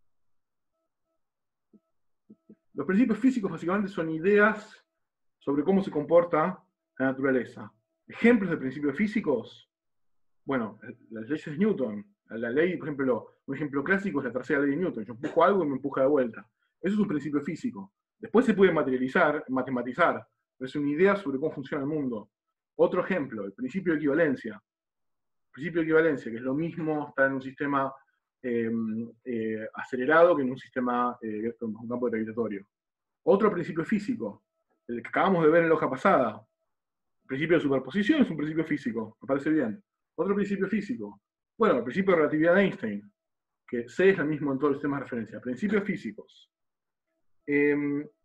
Los principios físicos básicamente son ideas sobre cómo se comporta la naturaleza. Ejemplos de principios físicos, bueno, las leyes de Newton. La ley, por ejemplo, un ejemplo clásico es la tercera ley de Newton. Yo empujo algo y me empuja de vuelta. Eso es un principio físico. Después se puede materializar, matematizar, pero es una idea sobre cómo funciona el mundo. Otro ejemplo, el principio de equivalencia. El principio de equivalencia, que es lo mismo estar en un sistema eh, eh, acelerado que en un sistema eh, con un campo gravitatorio. Otro principio físico, el que acabamos de ver en la hoja pasada. El principio de superposición es un principio físico, me parece bien. Otro principio físico, bueno, el principio de relatividad de Einstein, que C es el mismo en todos los sistemas de referencia. Principios físicos. Eh,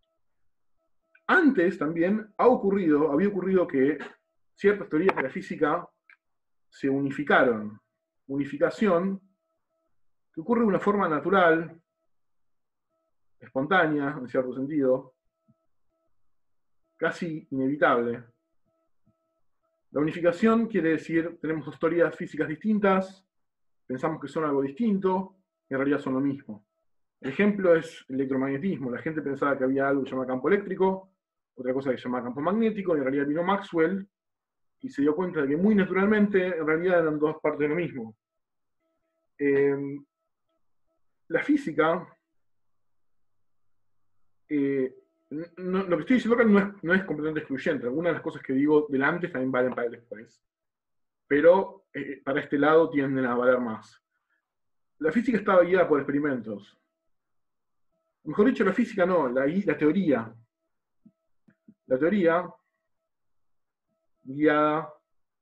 antes también ha ocurrido, había ocurrido que ciertas teorías de la física se unificaron. Unificación que ocurre de una forma natural, espontánea, en cierto sentido, casi inevitable. La unificación quiere decir, tenemos dos teorías físicas distintas, pensamos que son algo distinto, y en realidad son lo mismo. El ejemplo es el electromagnetismo. La gente pensaba que había algo que se llama campo eléctrico, otra cosa que se llama campo magnético, y en realidad vino Maxwell, y se dio cuenta de que muy naturalmente, en realidad eran dos partes de lo mismo. Eh, la física, eh, no, lo que estoy diciendo acá no es, no es completamente excluyente. Algunas de las cosas que digo delante también valen para el después. Pero eh, para este lado tienden a valer más. La física estaba guiada por experimentos. Mejor dicho, la física no, la, la teoría. La teoría guiada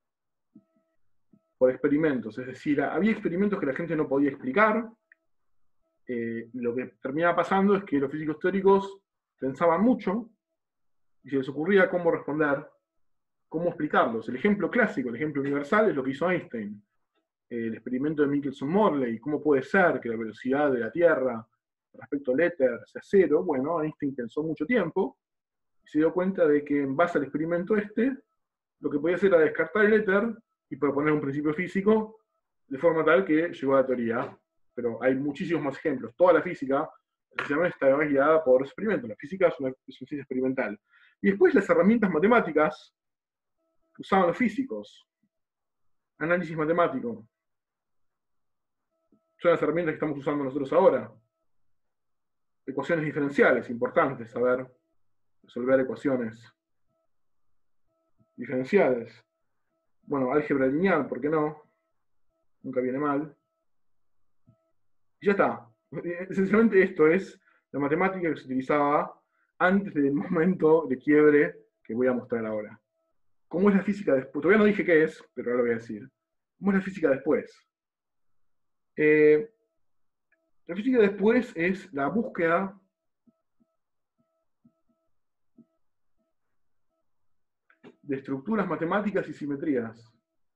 por experimentos. Es decir, había experimentos que la gente no podía explicar. Eh, lo que terminaba pasando es que los físicos teóricos pensaban mucho y se les ocurría cómo responder, cómo explicarlos. El ejemplo clásico, el ejemplo universal es lo que hizo Einstein. El experimento de Michelson-Morley, cómo puede ser que la velocidad de la Tierra respecto al éter sea cero. Bueno, Einstein pensó mucho tiempo y se dio cuenta de que en base al experimento este, lo que podía hacer era descartar el éter y proponer un principio físico de forma tal que llegó a la teoría. Pero hay muchísimos más ejemplos. Toda la física, precisamente, está guiada por experimentos. La física es una, es una ciencia experimental. Y después las herramientas matemáticas que usaban los físicos. Análisis matemático. Son las herramientas que estamos usando nosotros ahora. Ecuaciones diferenciales, importantes saber resolver ecuaciones diferenciales. Bueno, álgebra lineal, ¿por qué no? Nunca viene mal. Y ya está. Esencialmente esto es la matemática que se utilizaba antes del momento de quiebre que voy a mostrar ahora. ¿Cómo es la física después? Todavía no dije qué es, pero ahora lo voy a decir. ¿Cómo es la física después? Eh, la física después es la búsqueda de estructuras matemáticas y simetrías.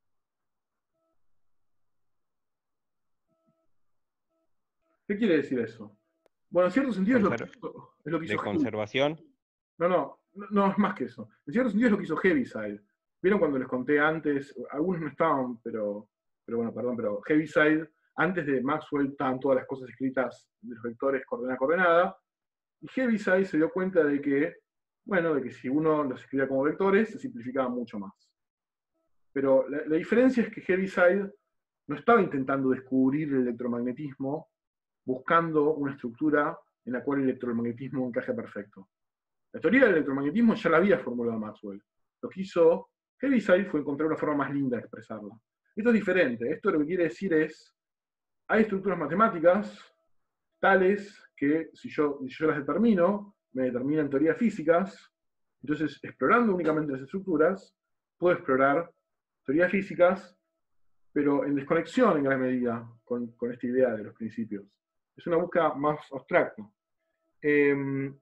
¿Qué quiere decir eso? Bueno, en cierto sentido es lo que hizo, es lo que hizo ¿De conservación? No, no, no, no, es más que eso. En cierto sentido es lo que hizo Heaviside. ¿Vieron cuando les conté antes? Algunos no estaban, pero, pero bueno, perdón, pero Heaviside, antes de Maxwell estaban todas las cosas escritas de los vectores coordenada coordenada, Y Heaviside se dio cuenta de que, bueno, de que si uno los escribía como vectores, se simplificaba mucho más. Pero la, la diferencia es que Heaviside no estaba intentando descubrir el electromagnetismo buscando una estructura en la cual el electromagnetismo encaje perfecto. La teoría del electromagnetismo ya la había formulado Maxwell. Lo que hizo Heaviside fue encontrar una forma más linda de expresarla. Esto es diferente. Esto lo que quiere decir es, hay estructuras matemáticas tales que si yo, si yo las determino, me determinan teorías físicas, entonces explorando únicamente las estructuras, puedo explorar teorías físicas, pero en desconexión en gran medida con, con esta idea de los principios. Es una búsqueda más abstracta. Eh,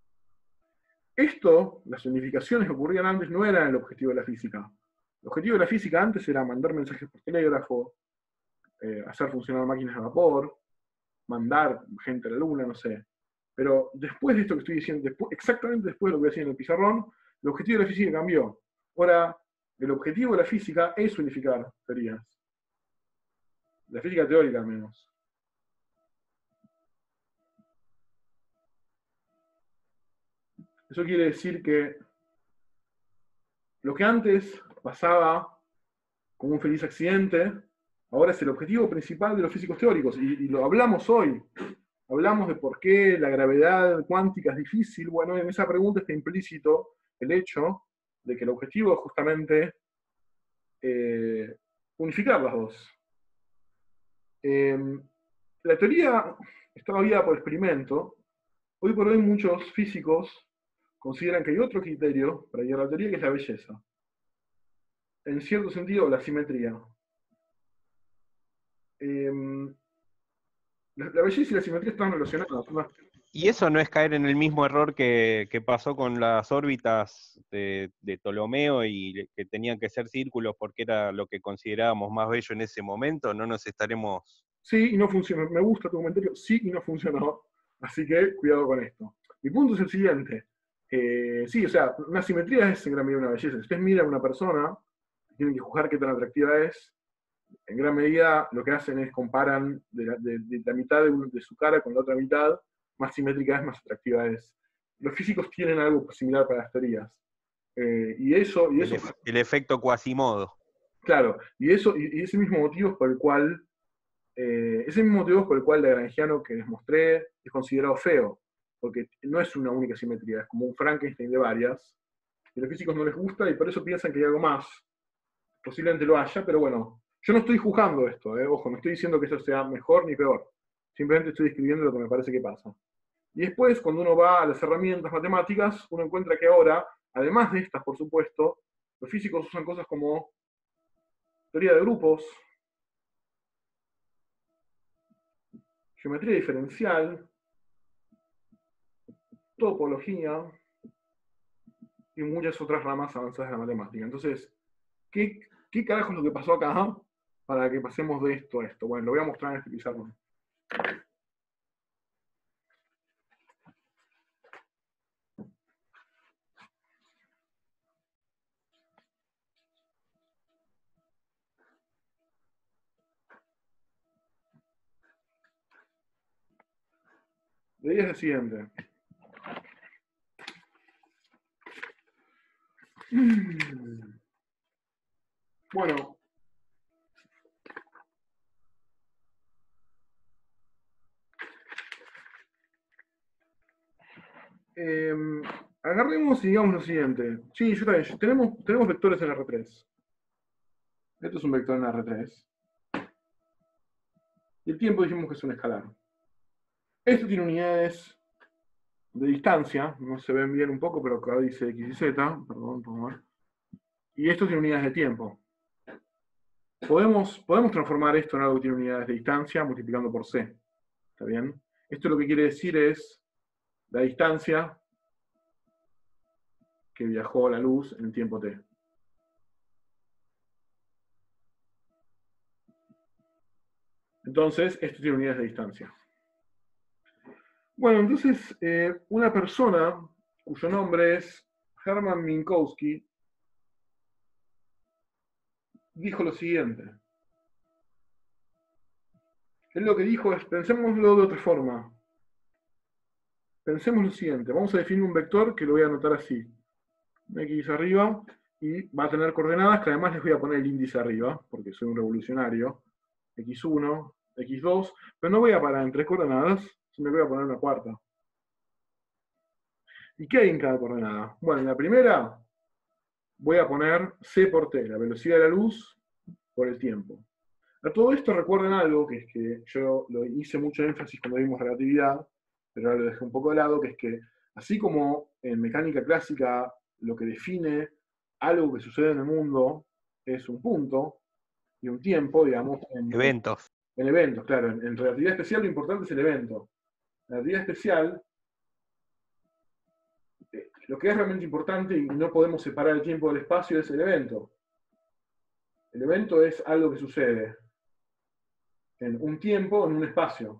esto, las unificaciones que ocurrían antes, no eran el objetivo de la física. El objetivo de la física antes era mandar mensajes por telégrafo, eh, hacer funcionar máquinas de vapor, mandar gente a la luna, no sé. Pero después de esto que estoy diciendo, después, exactamente después de lo que decía en el pizarrón, el objetivo de la física cambió. Ahora, el objetivo de la física es unificar teorías. La física teórica, al menos. Eso quiere decir que lo que antes pasaba como un feliz accidente, ahora es el objetivo principal de los físicos teóricos. Y, y lo hablamos hoy. Hablamos de por qué la gravedad cuántica es difícil. Bueno, en esa pregunta está implícito el hecho de que el objetivo es justamente eh, unificar las dos. Eh, la teoría estaba guiada por experimento. Hoy por hoy muchos físicos consideran que hay otro criterio para guiar la teoría, que es la belleza. En cierto sentido, la simetría. Eh, la, la belleza y la simetría están relacionadas. ¿No? Y eso no es caer en el mismo error que, que pasó con las órbitas de, de Ptolomeo y que tenían que ser círculos porque era lo que considerábamos más bello en ese momento. No nos estaremos... Sí, y no funcionó. Me gusta tu comentario. Sí, y no funcionó. Así que cuidado con esto. Mi punto es el siguiente. Eh, sí, o sea, una simetría es en gran medida una belleza. Si ustedes miran a una persona, tienen que juzgar qué tan atractiva es. En gran medida lo que hacen es comparan de la, de, de la mitad de, un, de su cara con la otra mitad. Más simétrica es, más atractiva es. Los físicos tienen algo similar para las teorías. Eh, y eso... Y eso el, ef el efecto Quasimodo. Claro, y, eso, y, y ese mismo motivo es por el cual... Eh, ese mismo motivo es por el cual el lagrangiano que les mostré es considerado feo, porque no es una única simetría, es como un Frankenstein de varias, y a los físicos no les gusta y por eso piensan que hay algo más. Posiblemente lo haya, pero bueno, yo no estoy juzgando esto, eh, ojo, no estoy diciendo que eso sea mejor ni peor, simplemente estoy describiendo lo que me parece que pasa. Y después, cuando uno va a las herramientas matemáticas, uno encuentra que ahora, además de estas, por supuesto, los físicos usan cosas como teoría de grupos, geometría diferencial, topología y muchas otras ramas avanzadas de la matemática. Entonces, ¿qué, qué carajo es lo que pasó acá para que pasemos de esto a esto? Bueno, lo voy a mostrar en este pizarrón. La idea es la siguiente. Bueno, eh, agarremos y digamos lo siguiente. Sí, yo también. Tenemos, tenemos vectores en R tres. Esto es un vector en R tres. Y el tiempo dijimos que es un escalar. Esto tiene unidades de distancia, no se ven bien un poco, pero acá dice X y Z, perdón, por ver. Y esto tiene unidades de tiempo. Podemos, podemos transformar esto en algo que tiene unidades de distancia multiplicando por C. ¿Está bien? Esto lo que quiere decir es la distancia que viajó la luz en el tiempo T. Entonces, esto tiene unidades de distancia. Bueno, entonces, eh, una persona cuyo nombre es Hermann Minkowski dijo lo siguiente. Él lo que dijo es, pensémoslo de otra forma. pensemos lo siguiente, vamos a definir un vector que lo voy a anotar así. Un X arriba, y va a tener coordenadas que además les voy a poner el índice arriba, porque soy un revolucionario. equis uno, equis dos, pero no voy a parar en tres coordenadas, sino que voy a poner una cuarta. ¿Y qué hay en cada coordenada? Bueno, en la primera voy a poner c por t, la velocidad de la luz por el tiempo. A todo esto recuerden algo, que es que yo lo hice mucho énfasis cuando vimos relatividad, pero ahora lo dejé un poco de lado, que es que así como en mecánica clásica lo que define algo que sucede en el mundo es un punto y un tiempo, digamos, en Eventos. En, en eventos, claro. En, en relatividad especial lo importante es el evento. En relatividad especial, eh, lo que es realmente importante y no podemos separar el tiempo del espacio es el evento. El evento es algo que sucede en un tiempo, en un espacio.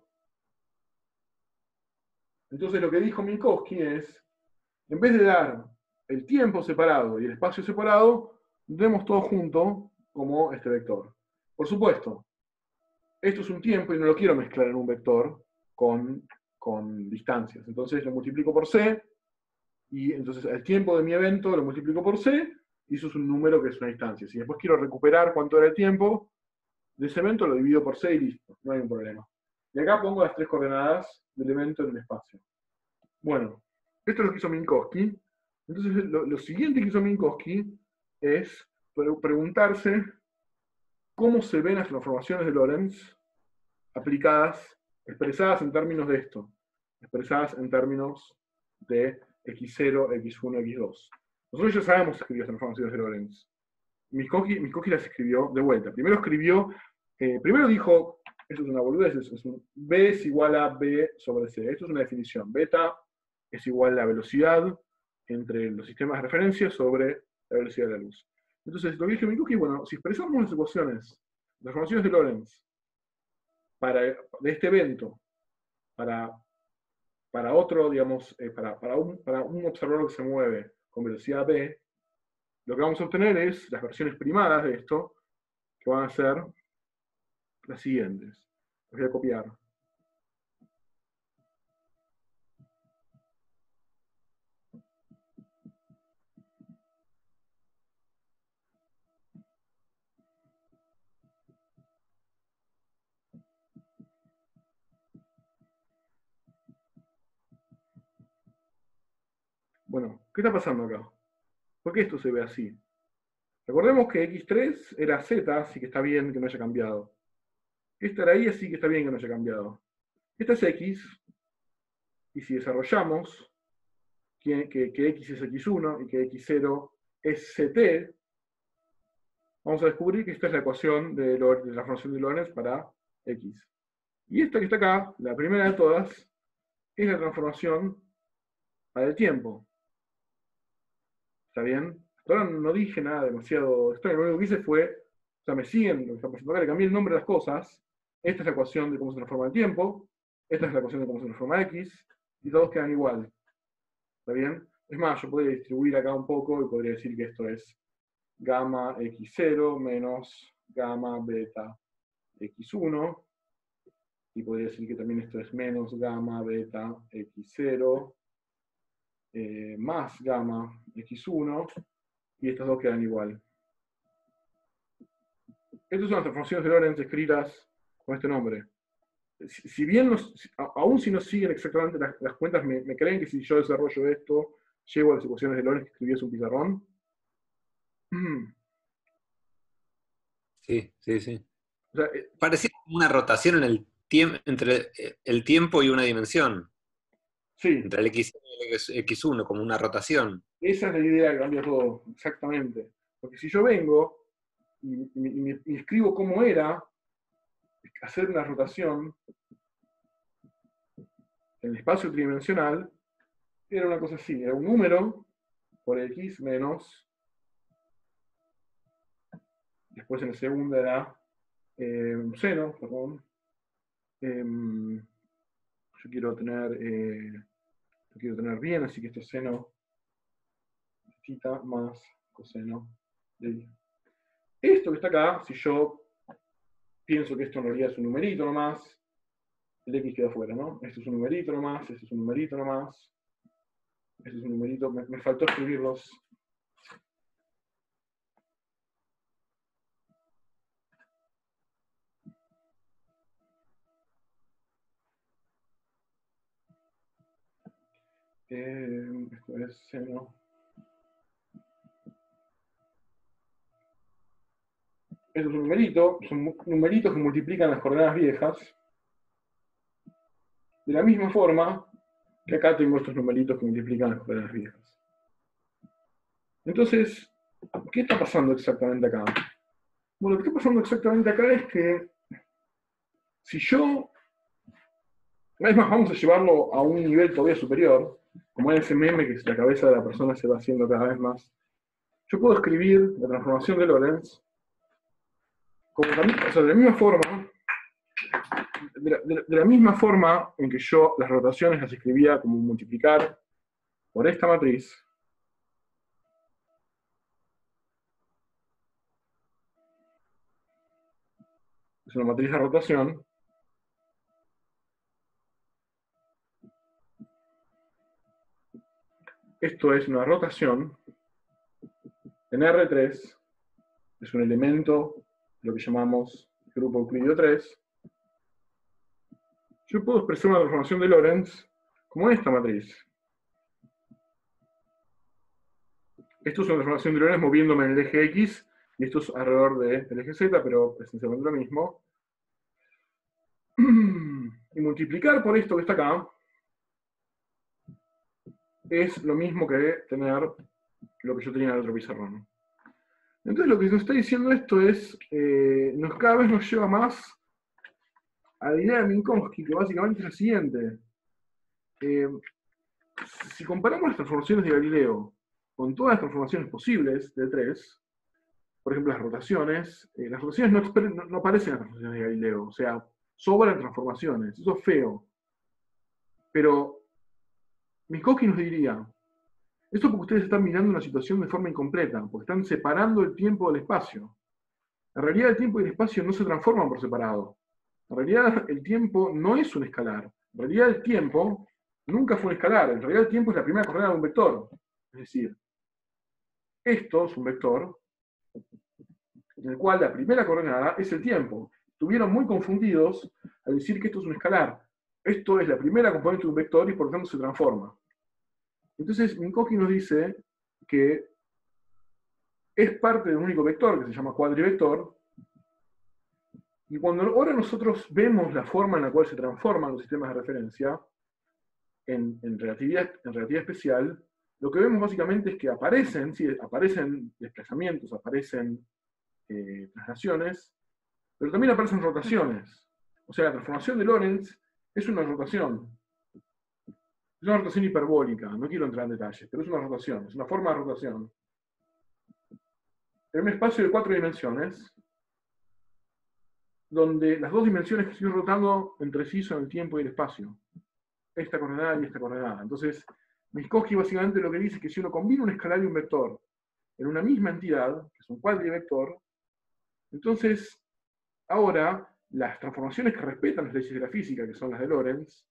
Entonces lo que dijo Minkowski es, en vez de dar el tiempo separado y el espacio separado, demos todo junto como este vector. Por supuesto, esto es un tiempo y no lo quiero mezclar en un vector con, con distancias. Entonces lo multiplico por c, y entonces el tiempo de mi evento lo multiplico por c, y eso es un número que es una distancia. Si después quiero recuperar cuánto era el tiempo de ese evento, lo divido por c y listo, no hay un problema. Y acá pongo las tres coordenadas del evento en el espacio. Bueno, esto es lo que hizo Minkowski. Entonces lo, lo siguiente que hizo Minkowski es preguntarse cómo se ven las transformaciones de Lorentz aplicadas, expresadas en términos de esto, expresadas en términos de equis cero, equis uno, equis dos. Nosotros ya sabemos escribir las transformaciones de Lorentz. Minkowski, Minkowski las escribió de vuelta. Primero escribió, eh, primero dijo, esto es una boludez, es un, B es igual a B sobre C. Esto es una definición. Beta es igual a la velocidad entre los sistemas de referencia sobre la velocidad de la luz. Entonces, lo que dijo Minkowski, bueno, si expresamos las ecuaciones, las transformaciones de Lorentz, para, de este evento, para, para otro, digamos, eh, para, para, un, para un observador que se mueve con velocidad b, lo que vamos a obtener es las versiones primadas de esto, que van a ser las siguientes. Los voy a copiar. Bueno, ¿qué está pasando acá? ¿Por qué esto se ve así? Recordemos que equis tres era z, así que está bien que no haya cambiado. Esta era y, así que está bien que no haya cambiado. Esta es x, y si desarrollamos que, que, que x es equis uno y que equis cero es ct, vamos a descubrir que esta es la ecuación de, de la función de Lorentz para x. Y esta que está acá, la primera de todas, es la transformación para el tiempo. ¿Está bien? Ahora no dije nada demasiado extraño, lo único que hice fue, o sea, me siguen, lo que está pasando acá, le cambié el nombre de las cosas. Esta es la ecuación de cómo se transforma el tiempo, esta es la ecuación de cómo se transforma x, y todos quedan igual. ¿Está bien? Es más, yo podría distribuir acá un poco y podría decir que esto es gamma equis cero menos gamma beta equis uno, y podría decir que también esto es menos gamma beta equis cero eh, más gamma equis uno, y estas dos quedan igual. Estas son las transformaciones de Lorentz escritas con este nombre. Si, si bien, nos, aún si no siguen exactamente las, las cuentas, me, me creen que si yo desarrollo esto, llego a las ecuaciones de Lorentz que escribí en un pizarrón. Sí, sí, sí. O sea, eh, Parecía como una rotación en el tiempo, entre el tiempo y una dimensión. sí, Entre el equis y el equis uno, como una rotación. esa es la idea que cambia todo, exactamente. Porque si yo vengo y, y, y, y escribo cómo era hacer una rotación en el espacio tridimensional, era una cosa así, era un número por x menos, después en el segundo era eh, un seno, perdón. Eh, yo quiero tener, eh, lo quiero tener bien, así que esto es seno θ más coseno de y. Esto que está acá, si yo pienso que esto en realidad es un numerito nomás, el X queda afuera, ¿no? Este es un numerito nomás, este es un numerito nomás, este es un numerito, me, me faltó escribirlos. Eh, esto es seno. Esto es un numerito, son numeritos que multiplican las coordenadas viejas. De la misma forma que acá tengo estos numeritos que multiplican las coordenadas viejas. Entonces, ¿qué está pasando exactamente acá? Bueno, lo que está pasando exactamente acá es que si yo, es más, vamos a llevarlo a un nivel todavía superior, como en ese meme que la cabeza de la persona se va haciendo cada vez más, yo puedo escribir la transformación de Lorentz como también, o sea, de la misma forma, de la, de, la, de la misma forma en que yo las rotaciones las escribía como multiplicar por esta matriz, es una matriz de rotación, esto es una rotación en R tres, es un elemento, lo que llamamos grupo euclídeo tres. Yo puedo expresar una transformación de Lorentz como esta matriz. Esto es una transformación de Lorentz moviéndome en el eje X, y esto es alrededor del eje Z, pero esencialmente lo mismo. Y multiplicar por esto que está acá es lo mismo que tener lo que yo tenía en el otro pizarrón. Entonces lo que nos está diciendo esto es, eh, nos, cada vez nos lleva más a la idea de Minkowski, que básicamente es la siguiente. Eh, si comparamos las transformaciones de Galileo con todas las transformaciones posibles de tres, por ejemplo las rotaciones, eh, las rotaciones no, no, no aparecen en las transformaciones de Galileo, o sea, sobran transformaciones, eso es feo. Pero Minkowski nos diría, esto porque ustedes están mirando una situación de forma incompleta, porque están separando el tiempo del espacio. En realidad el tiempo y el espacio no se transforman por separado. En realidad el tiempo no es un escalar. En realidad el tiempo nunca fue un escalar. En realidad el tiempo es la primera coordenada de un vector. Es decir, esto es un vector en el cual la primera coordenada es el tiempo. Estuvieron muy confundidos al decir que esto es un escalar. Esto es la primera componente de un vector y por lo tanto se transforma. Entonces Minkowski nos dice que es parte de un único vector que se llama cuadrivector. Y cuando ahora nosotros vemos la forma en la cual se transforman los sistemas de referencia en, en, relatividad, en relatividad especial, lo que vemos básicamente es que aparecen, sí, aparecen desplazamientos, aparecen eh, traslaciones, pero también aparecen rotaciones. O sea, la transformación de Lorentz es una rotación. Es una rotación hiperbólica, no quiero entrar en detalles, pero es una rotación, es una forma de rotación. En un espacio de cuatro dimensiones, donde las dos dimensiones que estoy rotando entre sí son el tiempo y el espacio. Esta coordenada y esta coordenada. Entonces, Minkowski básicamente lo que dice es que si uno combina un escalar y un vector en una misma entidad, que es un cuadrivector, entonces, ahora, las transformaciones que respetan las leyes de la física, que son las de Lorentz,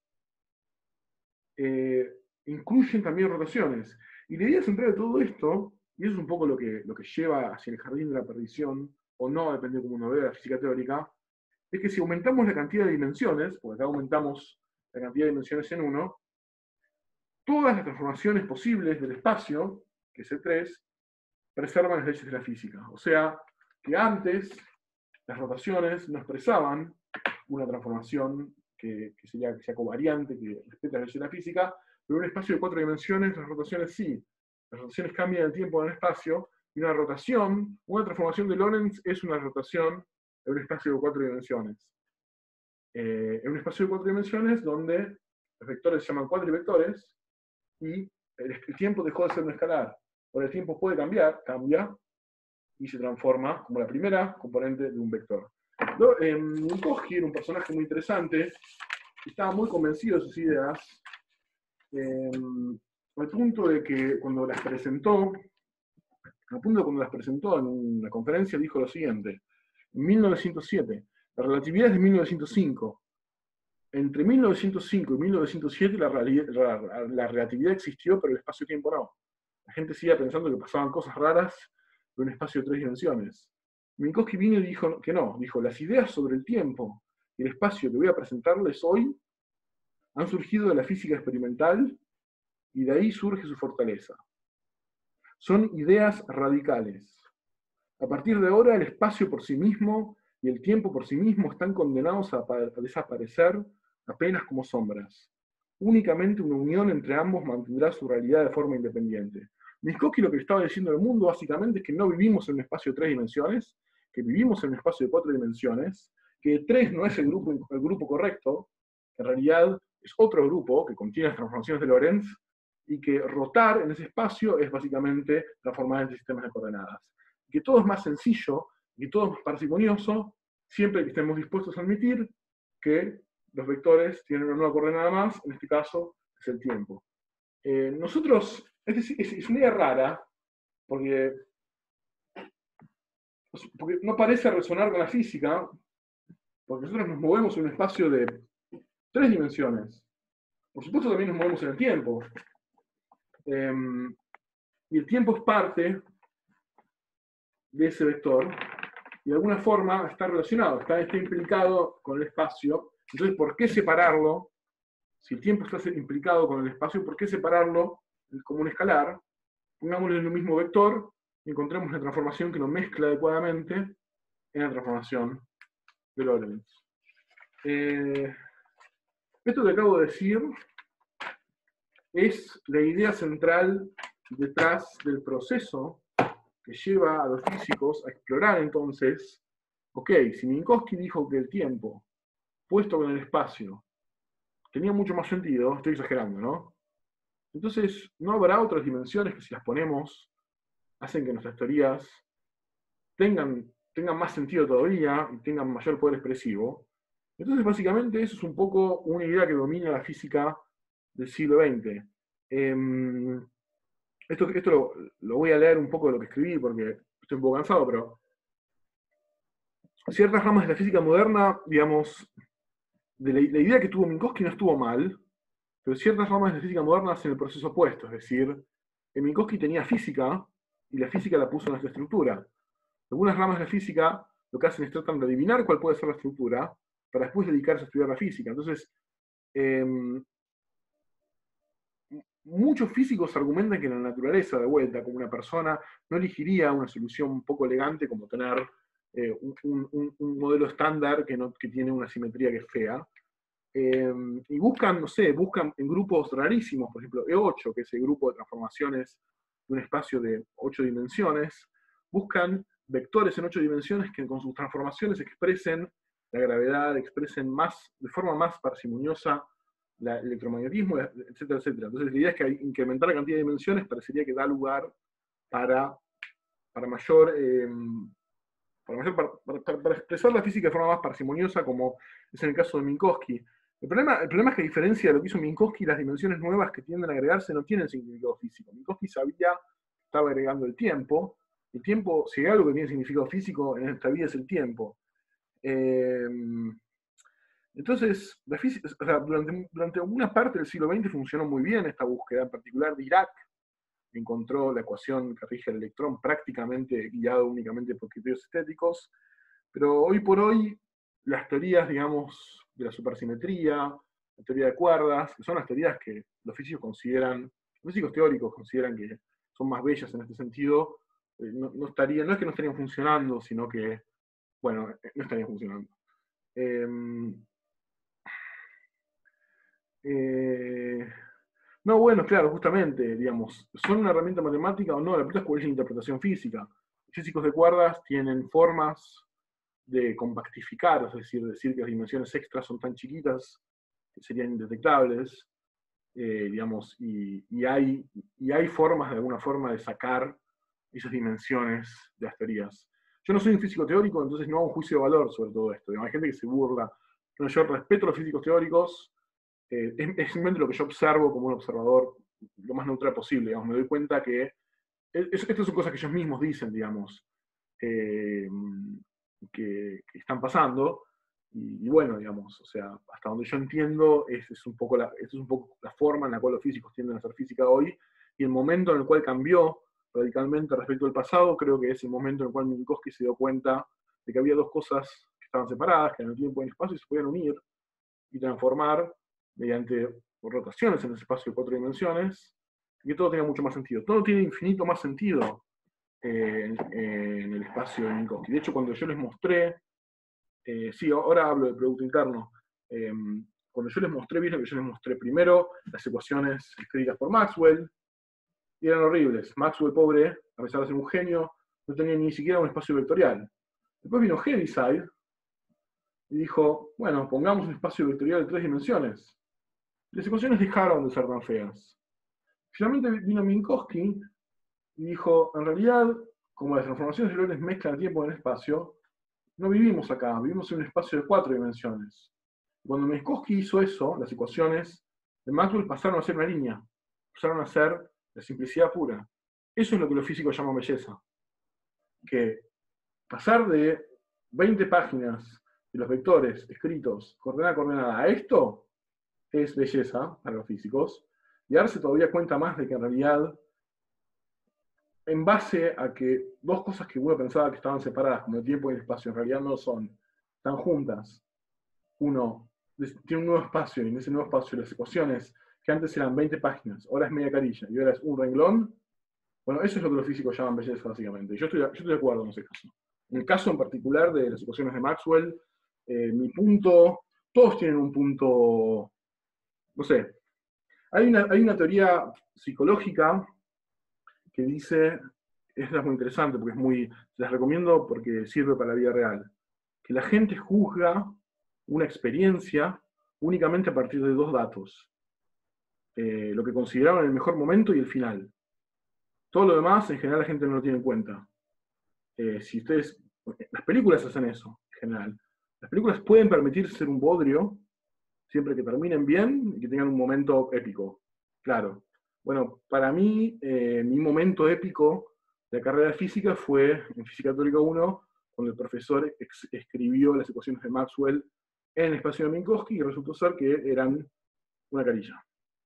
eh, incluyen también rotaciones. Y la idea central de todo esto, y eso es un poco lo que, lo que lleva hacia el jardín de la perdición, o no, depende de cómo uno vea la física teórica, es que si aumentamos la cantidad de dimensiones, porque acá aumentamos la cantidad de dimensiones en uno, todas las transformaciones posibles del espacio, que es el tres, preservan las leyes de la física. O sea, que antes las rotaciones no expresaban una transformación que, que, sería, que sea covariante, que respete las leyes de la física, pero en un espacio de cuatro dimensiones las rotaciones sí. Las rotaciones cambian el tiempo en el espacio, y una rotación, una transformación de Lorentz es una rotación en un espacio de cuatro dimensiones. Eh, en un espacio de cuatro dimensiones donde los vectores se llaman cuadrivectores y el, el tiempo dejó de ser un escalar. Ahora el tiempo puede cambiar, cambia, y se transforma como la primera componente de un vector. Eh, Minkowski era un personaje muy interesante, estaba muy convencido de sus ideas, eh, al punto de que cuando las presentó, al punto de cuando las presentó en una conferencia dijo lo siguiente: en mil novecientos siete, la relatividad es de mil novecientos cinco. entre mil novecientos cinco y mil novecientos siete la, la, la relatividad existió, pero el espacio-tiempo no. La gente sigue pensando que pasaban cosas raras en un espacio de tres dimensiones. Minkowski vino y dijo que no, dijo, las ideas sobre el tiempo y el espacio que voy a presentarles hoy han surgido de la física experimental y de ahí surge su fortaleza. Son ideas radicales. A partir de ahora, el espacio por sí mismo y el tiempo por sí mismo están condenados a, a desaparecer apenas como sombras. Únicamente una unión entre ambos mantendrá su realidad de forma independiente. Minkowski lo que le estaba diciendo al mundo básicamente es que no vivimos en un espacio de tres dimensiones, que vivimos en un espacio de cuatro dimensiones, que tres no es el grupo, el grupo correcto, que en realidad es otro grupo que contiene las transformaciones de Lorentz, y que rotar en ese espacio es básicamente transformar en sistemas de coordenadas. Que todo es más sencillo, y todo es más parsimonioso, siempre que estemos dispuestos a admitir que los vectores tienen una nueva coordenada más, en este caso es el tiempo. Eh, nosotros, es decir, es, es una idea rara, porque, porque no parece resonar con la física, porque nosotros nos movemos en un espacio de tres dimensiones. Por supuesto también nos movemos en el tiempo. Eh, y el tiempo es parte de ese vector, y de alguna forma está relacionado, está, está implicado con el espacio. Entonces, ¿por qué separarlo? Si el tiempo está implicado con el espacio, ¿por qué separarlo como un escalar? Pongámoslo en el mismo vector y encontremos la transformación que lo mezcla adecuadamente en la transformación de Lorentz. Eh, esto que acabo de decir es la idea central detrás del proceso que lleva a los físicos a explorar entonces, ok, si Minkowski dijo que el tiempo puesto con el espacio tenía mucho más sentido, estoy exagerando, ¿no? Entonces, ¿no habrá otras dimensiones que si las ponemos hacen que nuestras teorías tengan, tengan más sentido todavía y tengan mayor poder expresivo? Entonces, básicamente, eso es un poco una idea que domina la física del siglo veinte. Eh, esto esto lo, lo voy a leer un poco de lo que escribí porque estoy un poco cansado, pero ciertas ramas de la física moderna, digamos, de la, la idea que tuvo Minkowski no estuvo mal, pero ciertas ramas de la física moderna hacen el proceso opuesto, es decir, Minkowski tenía física y la física la puso en nuestra estructura. Algunas ramas de la física lo que hacen es tratan de adivinar cuál puede ser la estructura para después dedicarse a estudiar la física. Entonces, eh, muchos físicos argumentan que la naturaleza, de vuelta, como una persona, no elegiría una solución un poco elegante como tener eh, un, un, un modelo estándar que, no, que tiene una simetría que es fea. Eh, y buscan, no sé, buscan en grupos rarísimos, por ejemplo, E ocho, que es el grupo de transformaciones de un espacio de ocho dimensiones, buscan vectores en ocho dimensiones que con sus transformaciones expresen la gravedad, expresen más, de forma más parsimoniosa la, el electromagnetismo, etcétera, etcétera. Entonces la idea es que incrementar la cantidad de dimensiones parecería que da lugar para, para mayor... Eh, para, mayor para, para, para expresar la física de forma más parsimoniosa, como es en el caso de Minkowski. El problema, el problema es que a diferencia de lo que hizo Minkowski, las dimensiones nuevas que tienden a agregarse no tienen significado físico. Minkowski sabía que estaba agregando el tiempo. El tiempo, si hay algo que tiene significado físico en esta vida es el tiempo. Eh, entonces, la física, o sea, durante, durante una parte del siglo veinte funcionó muy bien esta búsqueda, en particular Dirac encontró la ecuación que rige el electrón prácticamente guiado únicamente por criterios estéticos, pero hoy por hoy las teorías, digamos, de la supersimetría, la teoría de cuerdas, que son las teorías que los físicos consideran, los físicos teóricos consideran que son más bellas en este sentido, eh, no, no, estarían, no es que no estarían funcionando, sino que, bueno, no estarían funcionando. Eh, eh, no, bueno, claro, justamente, digamos, ¿son una herramienta matemática o no? La pregunta es cuál es la interpretación física. Los físicos de cuerdas tienen formas de compactificar, es decir, decir que las dimensiones extras son tan chiquitas que serían indetectables, eh, digamos, y, y, hay, y hay formas de alguna forma de sacar esas dimensiones de las teorías. Yo no soy un físico teórico, entonces no hago un juicio de valor sobre todo esto. Digamos, hay gente que se burla. Pero yo respeto a los físicos teóricos, eh, es, es simplemente lo que yo observo como un observador lo más neutral posible. Digamos, me doy cuenta que es, estas son cosas que ellos mismos dicen, digamos, eh, que, que están pasando, Y, y bueno, digamos, o sea, hasta donde yo entiendo, es, es un poco la, es un poco la forma en la cual los físicos tienden a hacer física hoy, y el momento en el cual cambió radicalmente respecto al pasado, creo que es el momento en el cual Minkowski se dio cuenta de que había dos cosas que estaban separadas, que en el tiempo y en el espacio se podían unir y transformar mediante rotaciones en ese espacio de cuatro dimensiones, y que todo tenía mucho más sentido. Todo tiene infinito más sentido eh, en, en el espacio de Minkowski. De hecho, cuando yo les mostré, eh, sí, ahora hablo de producto interno, eh, cuando yo les mostré, vieron que yo les mostré primero las ecuaciones escritas por Maxwell, y eran horribles. Maxwell, pobre, a pesar de ser un genio, no tenía ni siquiera un espacio vectorial. Después vino Heaviside y dijo, bueno, pongamos un espacio vectorial de tres dimensiones. Las ecuaciones dejaron de ser tan feas. Finalmente vino Minkowski y dijo, en realidad, como las transformaciones de Lorentz mezclan tiempo en espacio, no vivimos acá, vivimos en un espacio de cuatro dimensiones. Cuando Minkowski hizo eso, las ecuaciones de Maxwell pasaron a ser una línea, pasaron a ser la simplicidad pura. Eso es lo que los físicos llaman belleza. Que pasar de veinte páginas de los vectores escritos coordenada a coordenada a esto es belleza para los físicos, y darse todavía cuenta más de que en realidad, en base a que dos cosas que uno pensaba que estaban separadas, como el tiempo y el espacio, en realidad no son, están juntas. Uno tiene un nuevo espacio, y en ese nuevo espacio las ecuaciones, que antes eran veinte páginas, ahora es media carilla, y ahora es un renglón. Bueno, eso es lo que los físicos llaman belleza, básicamente. Yo estoy, yo estoy de acuerdo en ese caso. En el caso en particular de las ecuaciones de Maxwell, eh, mi punto, todos tienen un punto, no sé, hay una, hay una teoría psicológica que dice, esta es muy interesante, porque es muy, las recomiendo porque sirve para la vida real, que la gente juzga una experiencia únicamente a partir de dos datos. Eh, lo que consideraron el mejor momento y el final. Todo lo demás, en general, la gente no lo tiene en cuenta. Eh, si ustedes, las películas hacen eso, en general. Las películas pueden permitirse ser un bodrio, siempre que terminen bien y que tengan un momento épico. Claro. Bueno, para mí, eh, mi momento épico de la carrera de física fue en Física Teórica uno, cuando el profesor escribió las ecuaciones de Maxwell en el espacio de Minkowski, y resultó ser que eran una carilla.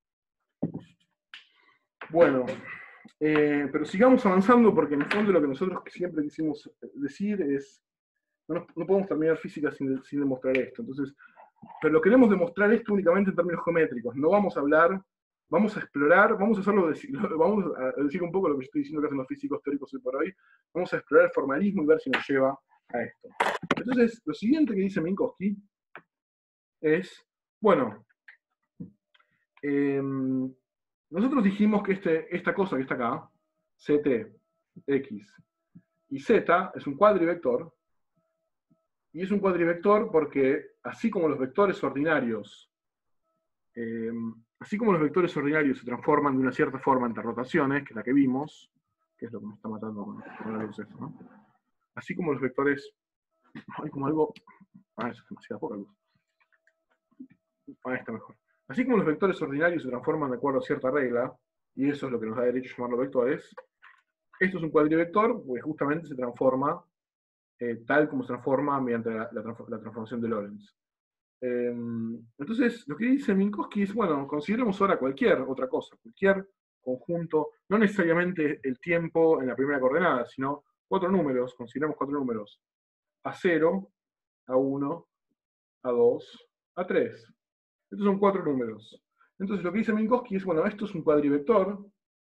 Bueno, eh, pero sigamos avanzando, porque en el fondo lo que nosotros siempre quisimos decir es, no, nos, no podemos terminar física sin, sin demostrar esto. Entonces, pero lo queremos demostrar esto únicamente en términos geométricos. No vamos a hablar, vamos a explorar, vamos a hacerlo, vamos a decir un poco lo que yo estoy diciendo que hacen los físicos teóricos hoy por hoy. Vamos a explorar el formalismo y ver si nos lleva a esto. Entonces, lo siguiente que dice Minkowski es, bueno, eh, nosotros dijimos que este, esta cosa que está acá, Ct, X y Z, es un cuadrivector, y es un cuadrivector porque, así como los vectores ordinarios, eh, así como los vectores ordinarios se transforman de una cierta forma entre rotaciones, que es la que vimos, que es lo que me está matando con, con la luz esto, ¿no? Así como los vectores, hay como algo, ah, eso es demasiada poca luz. Ah, está mejor. Así como los vectores ordinarios se transforman de acuerdo a cierta regla, y eso es lo que nos da derecho a llamarlos vectores, esto es un cuadrivector, porque justamente se transforma eh, tal como se transforma mediante la, la, la transformación de Lorentz. Eh, entonces, lo que dice Minkowski es, bueno, consideremos ahora cualquier otra cosa, cualquier conjunto, no necesariamente el tiempo en la primera coordenada, sino cuatro números, consideremos cuatro números, a cero, a uno, a dos, a tres. Estos son cuatro números. Entonces lo que dice Minkowski es, bueno, esto es un cuadrivector.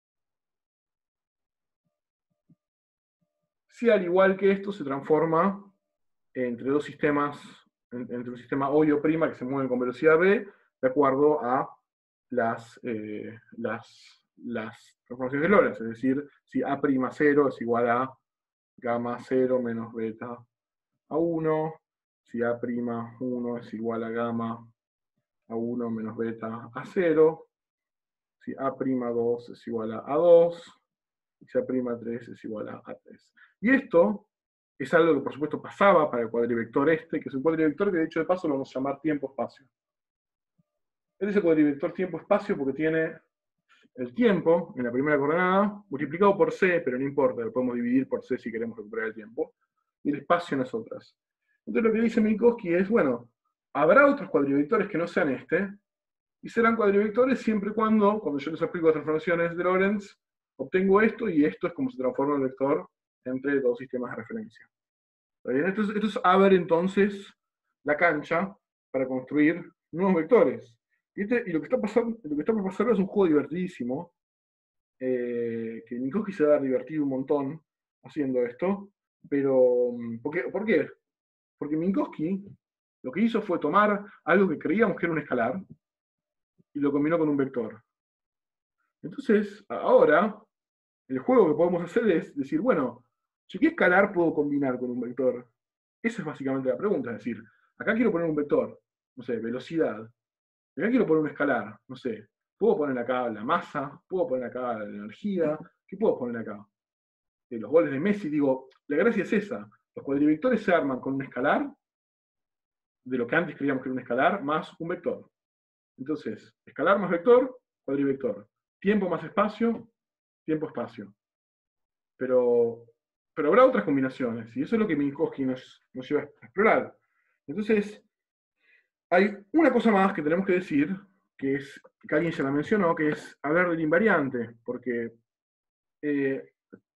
Si al igual que esto se transforma entre dos sistemas, entre un sistema O y O' que se mueven con velocidad v, de acuerdo a las, eh, las, las transformaciones de Lorentz. Es decir, si A' cero es igual a gamma cero menos beta a uno, si A' uno es igual a gamma a uno menos beta a cero, si A' dos es igual a A dos, y si A' tres es igual a A tres. Y esto es algo que por supuesto pasaba para el cuadrivector este, que es un cuadrivector que de hecho de paso lo vamos a llamar tiempo-espacio. Este es el cuadrivector tiempo-espacio porque tiene el tiempo en la primera coordenada multiplicado por c, pero no importa, lo podemos dividir por c si queremos recuperar el tiempo, y el espacio en las otras. Entonces lo que dice Minkowski es, bueno, habrá otros cuadrivectores que no sean este, y serán cuadrivectores siempre y cuando, cuando yo les aplico las transformaciones de Lorentz, obtengo esto, y esto es como se transforma el vector entre dos sistemas de referencia. ¿Está bien? Esto es, esto es a ver entonces la cancha para construir nuevos vectores. Y, este, y lo, que está pasando, lo que está por pasar es un juego divertidísimo, eh, que Minkowski se va a haber divertido un montón haciendo esto, pero ¿por qué? ¿Por qué? Porque Minkowski lo que hizo fue tomar algo que creíamos que era un escalar y lo combinó con un vector. Entonces, ahora, el juego que podemos hacer es decir, bueno, ¿qué escalar puedo combinar con un vector? Esa es básicamente la pregunta, es decir, acá quiero poner un vector, no sé, velocidad. Acá quiero poner un escalar, no sé, puedo poner acá la masa, puedo poner acá la energía, ¿qué puedo poner acá? Eh, los goles de Messi, digo, la gracia es esa, los cuadrivectores se arman con un escalar, de lo que antes creíamos que era un escalar, más un vector. Entonces, escalar más vector, cuadrivector. Tiempo más espacio, tiempo espacio. Pero, pero habrá otras combinaciones, y eso es lo que Minkowski nos, nos lleva a explorar. Entonces, hay una cosa más que tenemos que decir, que es, que alguien ya la mencionó, que es hablar del invariante, porque eh,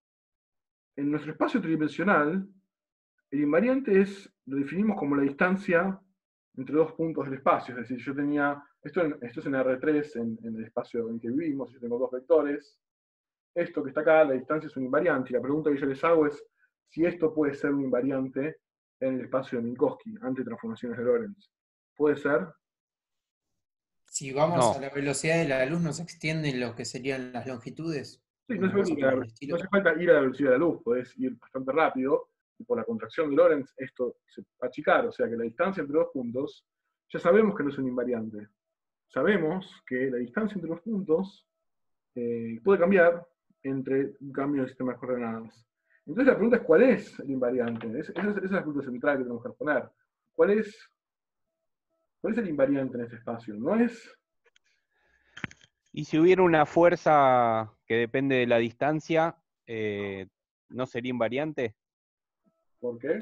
en nuestro espacio tridimensional, el invariante es, lo definimos como la distancia entre dos puntos del espacio, es decir, yo tenía, esto, en, esto es en R tres, en, en el espacio en que vivimos, yo tengo dos vectores, esto que está acá, la distancia es un invariante, y la pregunta que yo les hago es si esto puede ser un invariante en el espacio de Minkowski, ante transformaciones de Lorentz. ¿Puede ser? Si vamos No. a la velocidad de la luz, ¿nos extienden lo que serían las longitudes? Sí, no hace, falta ir a, Por el estilo. no hace falta ir a la velocidad de la luz, podés ir bastante rápido, y por la contracción de Lorentz esto se va a achicar, o sea que la distancia entre dos puntos, ya sabemos que no es un invariante. Sabemos que la distancia entre los puntos eh, puede cambiar entre un cambio del sistema de coordenadas. Entonces la pregunta es, ¿cuál es el invariante? Es, esa, es, esa es la pregunta central que tenemos que responder. ¿Cuál es, ¿Cuál es el invariante en este espacio? ¿No es? Y si hubiera una fuerza que depende de la distancia, eh, ¿no sería invariante? ¿Por qué?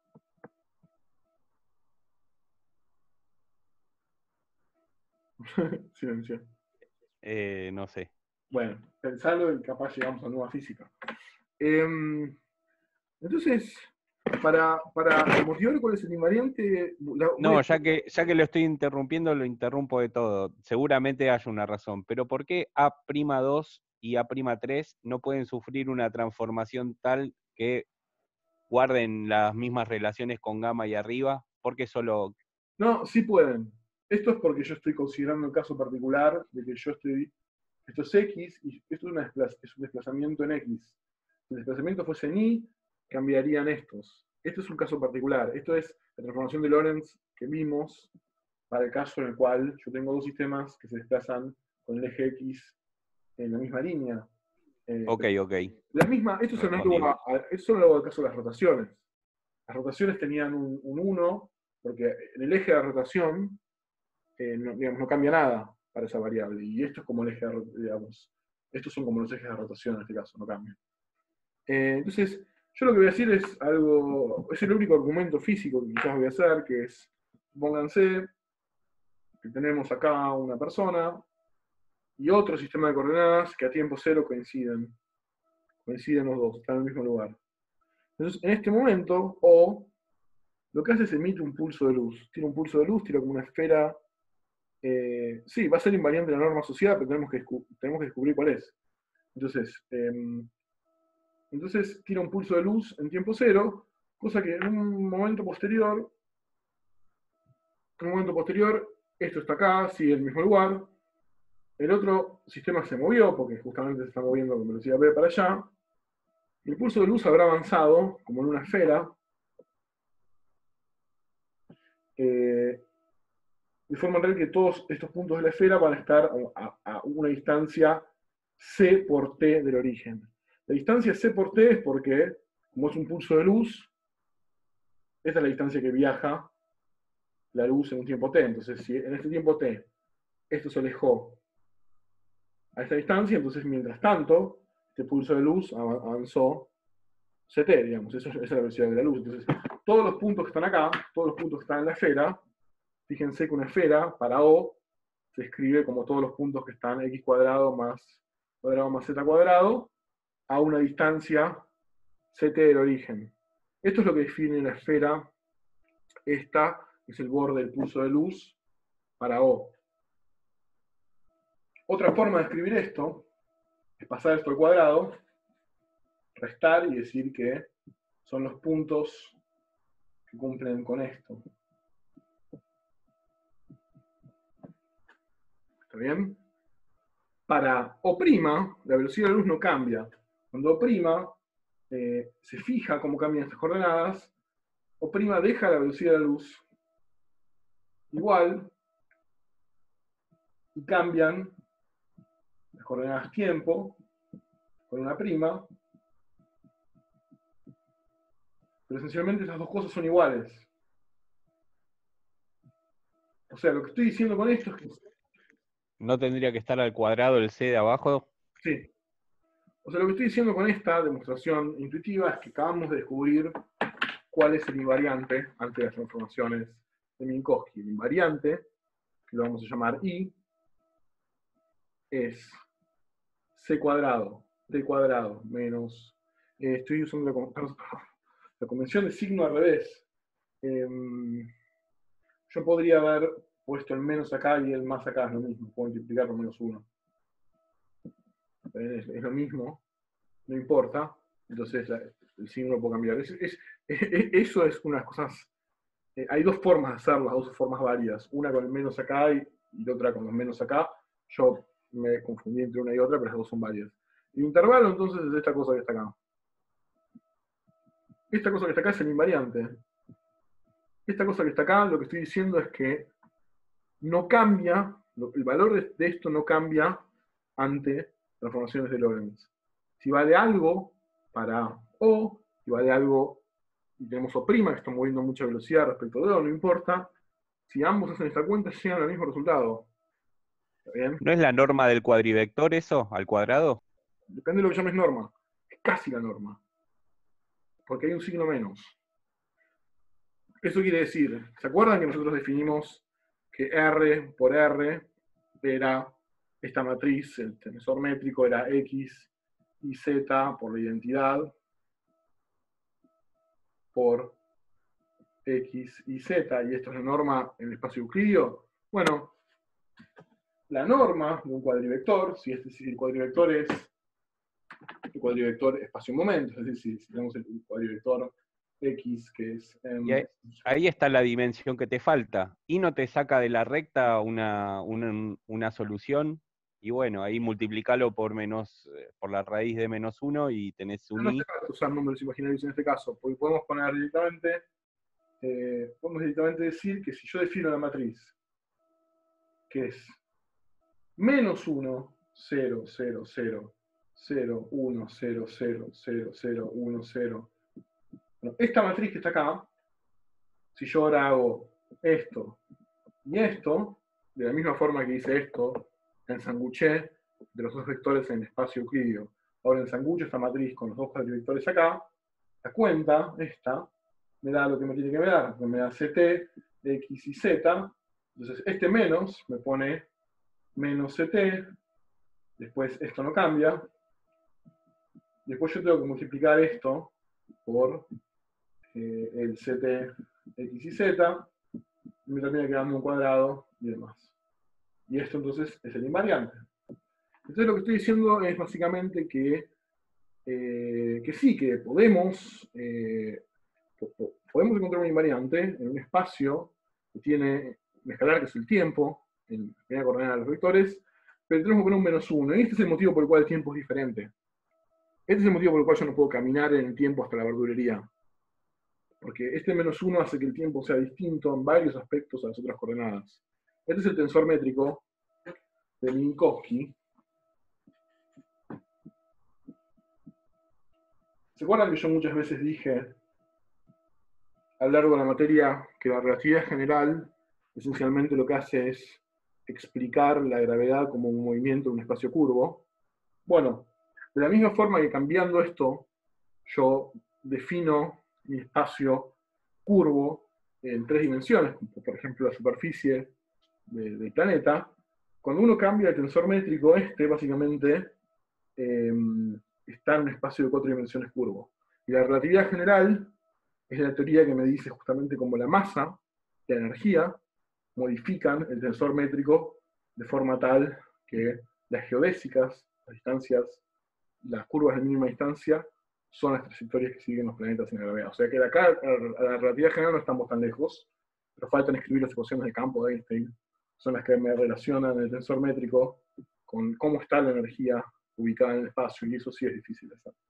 Silencio. Eh, no sé. Bueno, pensalo y capaz llegamos a nueva física. Eh, entonces, para, para motivar cuál es el invariante... La, No, ya que, ya que lo estoy interrumpiendo, lo interrumpo de todo. Seguramente hay una razón. Pero ¿por qué A' dos y A' tres no pueden sufrir una transformación tal que guarden las mismas relaciones con gamma y arriba? ¿Por qué solo...? No, sí pueden. Esto es porque yo estoy considerando el caso particular de que yo estoy... Esto es X, y esto es, una desplaz, es un desplazamiento en X. Si el desplazamiento fuese en Y, cambiarían estos. Esto es un caso particular. Esto es la transformación de Lorentz que vimos para el caso en el cual yo tengo dos sistemas que se desplazan con el eje X en la misma línea. Eh, Ok, ok. La misma, esto es análogo a, a, esto es análogo al caso de las rotaciones. Las rotaciones tenían un, un uno, porque en el eje de la rotación eh, no, digamos, no cambia nada para esa variable. Y esto es como el eje de, digamos, estos son como los ejes de rotación en este caso, no cambian. Eh, entonces, yo lo que voy a decir es algo, es el único argumento físico que quizás voy a hacer, que es, pónganse que tenemos acá una persona y otro sistema de coordenadas que a tiempo cero coinciden. Coinciden los dos, están en el mismo lugar. Entonces, en este momento, O, lo que hace es emite un pulso de luz. Tiene un pulso de luz, tira como una esfera. Eh, sí, va a ser invariante la norma asociada, pero tenemos que, tenemos que descubrir cuál es. Entonces, eh, entonces, tira un pulso de luz en tiempo cero, cosa que en un momento posterior, en un momento posterior, esto está acá, sigue en el mismo lugar. El otro sistema se movió, porque justamente se está moviendo con velocidad v para allá. El pulso de luz habrá avanzado, como en una esfera, eh, de forma tal que todos estos puntos de la esfera van a estar a, a una distancia c por t del origen. La distancia c por t es porque, como es un pulso de luz, esta es la distancia que viaja la luz en un tiempo t. Entonces, si en este tiempo t esto se alejó a esta distancia, entonces mientras tanto, este pulso de luz avanzó ct, digamos, eso, esa es la velocidad de la luz. Entonces, todos los puntos que están acá, todos los puntos que están en la esfera, fíjense que una esfera, para O, se escribe como todos los puntos que están x cuadrado más cuadrado más z cuadrado, a una distancia ct del origen. Esto es lo que define la esfera. Esta es el borde del pulso de luz para O. Otra forma de escribir esto es pasar esto al cuadrado, restar y decir que son los puntos que cumplen con esto. ¿Está bien? Para O', la velocidad de la luz no cambia. Cuando O' eh, se fija cómo cambian estas coordenadas, O' deja la velocidad de la luz igual y cambian las coordenadas tiempo con una prima, pero esencialmente esas dos cosas son iguales. O sea, lo que estoy diciendo con esto es que... ¿No tendría que estar al cuadrado el c de abajo? Sí. O sea, lo que estoy diciendo con esta demostración intuitiva es que acabamos de descubrir cuál es el invariante ante las transformaciones de Minkowski. El invariante, que lo vamos a llamar I, es c cuadrado, t cuadrado, menos... Eh, estoy usando la, perdón, la convención de signo al revés. Eh, yo podría haber puesto el menos acá y el más acá, es lo mismo. Puedo multiplicar por menos uno. Es, es lo mismo, no importa. Entonces la, el signo lo puedo cambiar. Es, es, es, eso es una de las cosas... Eh, hay dos formas de hacerlas, dos formas válidas. Una con el menos acá y, y otra con los menos acá. Yo me confundí entre una y otra, pero las dos son válidas. El intervalo entonces es esta cosa que está acá. Esta cosa que está acá es el invariante. Esta cosa que está acá, lo que estoy diciendo es que no cambia, el valor de, de esto no cambia ante transformaciones de Lorentz. Si vale algo para O, si vale algo, y tenemos O', que está moviendo a mucha velocidad respecto de O, no importa. Si ambos hacen esta cuenta, llegan al mismo resultado. ¿Está bien? ¿No es la norma del cuadrivector eso, al cuadrado? Depende de lo que llames norma. Es casi la norma. Porque hay un signo menos. Eso quiere decir, ¿se acuerdan que nosotros definimos que R por R era esta matriz, el tensor métrico era X y Z por la identidad por X y Z, y esto es la norma en el espacio euclidio? Bueno, la norma de un cuadrivector, si este si el cuadrivector es el cuadrivector espacio-momento, es decir, si tenemos el cuadrivector X, que es... Um, y ahí, ahí está la dimensión que te falta. Y no te saca de la recta una, una, una solución, y bueno, ahí multiplicalo por menos, por la raíz de menos uno y tenés un no I. No se trata usar números imaginarios en este caso, porque podemos poner directamente, eh, podemos directamente decir que si yo defino la matriz, que es menos uno, cero, cero, cero, cero, uno, cero, cero, cero, cero, uno, cero. Bueno, esta matriz que está acá, si yo ahora hago esto y esto, de la misma forma que hice esto, ensanguché de los dos vectores en el espacio euclidio. Ahora ensangucho esta matriz con los dos cuadrivectores acá, la cuenta, esta, me da lo que me tiene que dar, me da ct, x y z. Entonces este menos me pone menos ct, después esto no cambia, después yo tengo que multiplicar esto por eh, el ct, x y z, y me termina quedando un cuadrado y demás. Y esto entonces es el invariante. Entonces lo que estoy diciendo es básicamente que, eh, que sí, que podemos, eh, podemos encontrar un invariante en un espacio que tiene un escalar que es el tiempo, en la primera coordenada de los vectores, pero tenemos que poner un menos uno. Y este es el motivo por el cual el tiempo es diferente. Este es el motivo por el cual yo no puedo caminar en el tiempo hasta la verdulería. Porque este menos uno hace que el tiempo sea distinto en varios aspectos a las otras coordenadas. Este es el tensor métrico de Minkowski. ¿Se acuerdan que yo muchas veces dije a lo largo de la materia que la relatividad general esencialmente lo que hace es explicar la gravedad como un movimiento en un espacio curvo? Bueno, de la misma forma que cambiando esto, yo defino mi espacio curvo en tres dimensiones, como por ejemplo la superficie de, del planeta, cuando uno cambia el tensor métrico, este básicamente eh, está en un espacio de cuatro dimensiones curvo. Y la relatividad general es la teoría que me dice justamente cómo la masa y la energía modifican el tensor métrico de forma tal que las geodésicas, las distancias, las curvas de mínima distancia, son las trayectorias que siguen los planetas en la gravedad. O sea que de acá a la relatividad general no estamos tan lejos, pero faltan escribir las ecuaciones de campo de Einstein, son las que me relacionan el tensor métrico con cómo está la energía ubicada en el espacio, y eso sí es difícil de hacer.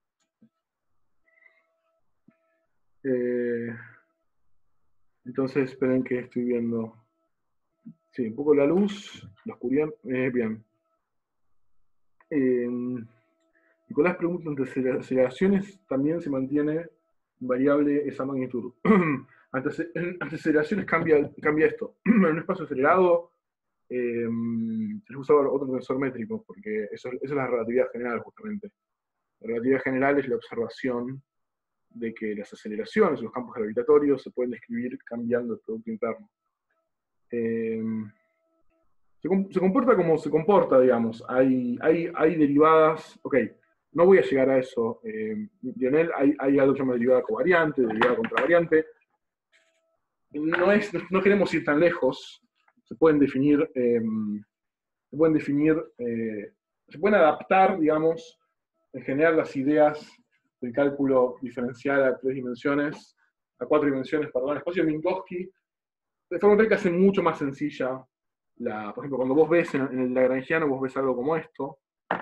Eh, entonces, esperen que estoy viendo. Sí, un poco la luz, la oscuridad. Eh, bien. Eh, Nicolás pregunta, ¿ante aceleraciones también se mantiene variable esa magnitud? Ante, ante aceleraciones cambia, cambia esto. En un espacio acelerado eh, se usa otro tensor métrico, porque eso, eso es la relatividad general justamente. La relatividad general es la observación de que las aceleraciones, los campos gravitatorios, se pueden describir cambiando el producto interno. Eh, se, se comporta como se comporta, digamos. Hay, hay, hay derivadas, ok, no voy a llegar a eso. Eh, Lionel, hay, hay algo que se llama derivada covariante, derivada contravariante. No, es, no queremos ir tan lejos. Se pueden definir, eh, se pueden definir, eh, se pueden adaptar, digamos, en general las ideas del cálculo diferencial a tres dimensiones, a cuatro dimensiones, perdón, espacio de Minkowski, de forma tal que hace mucho más sencilla la, por ejemplo, cuando vos ves en, en el lagrangiano, vos ves algo como esto.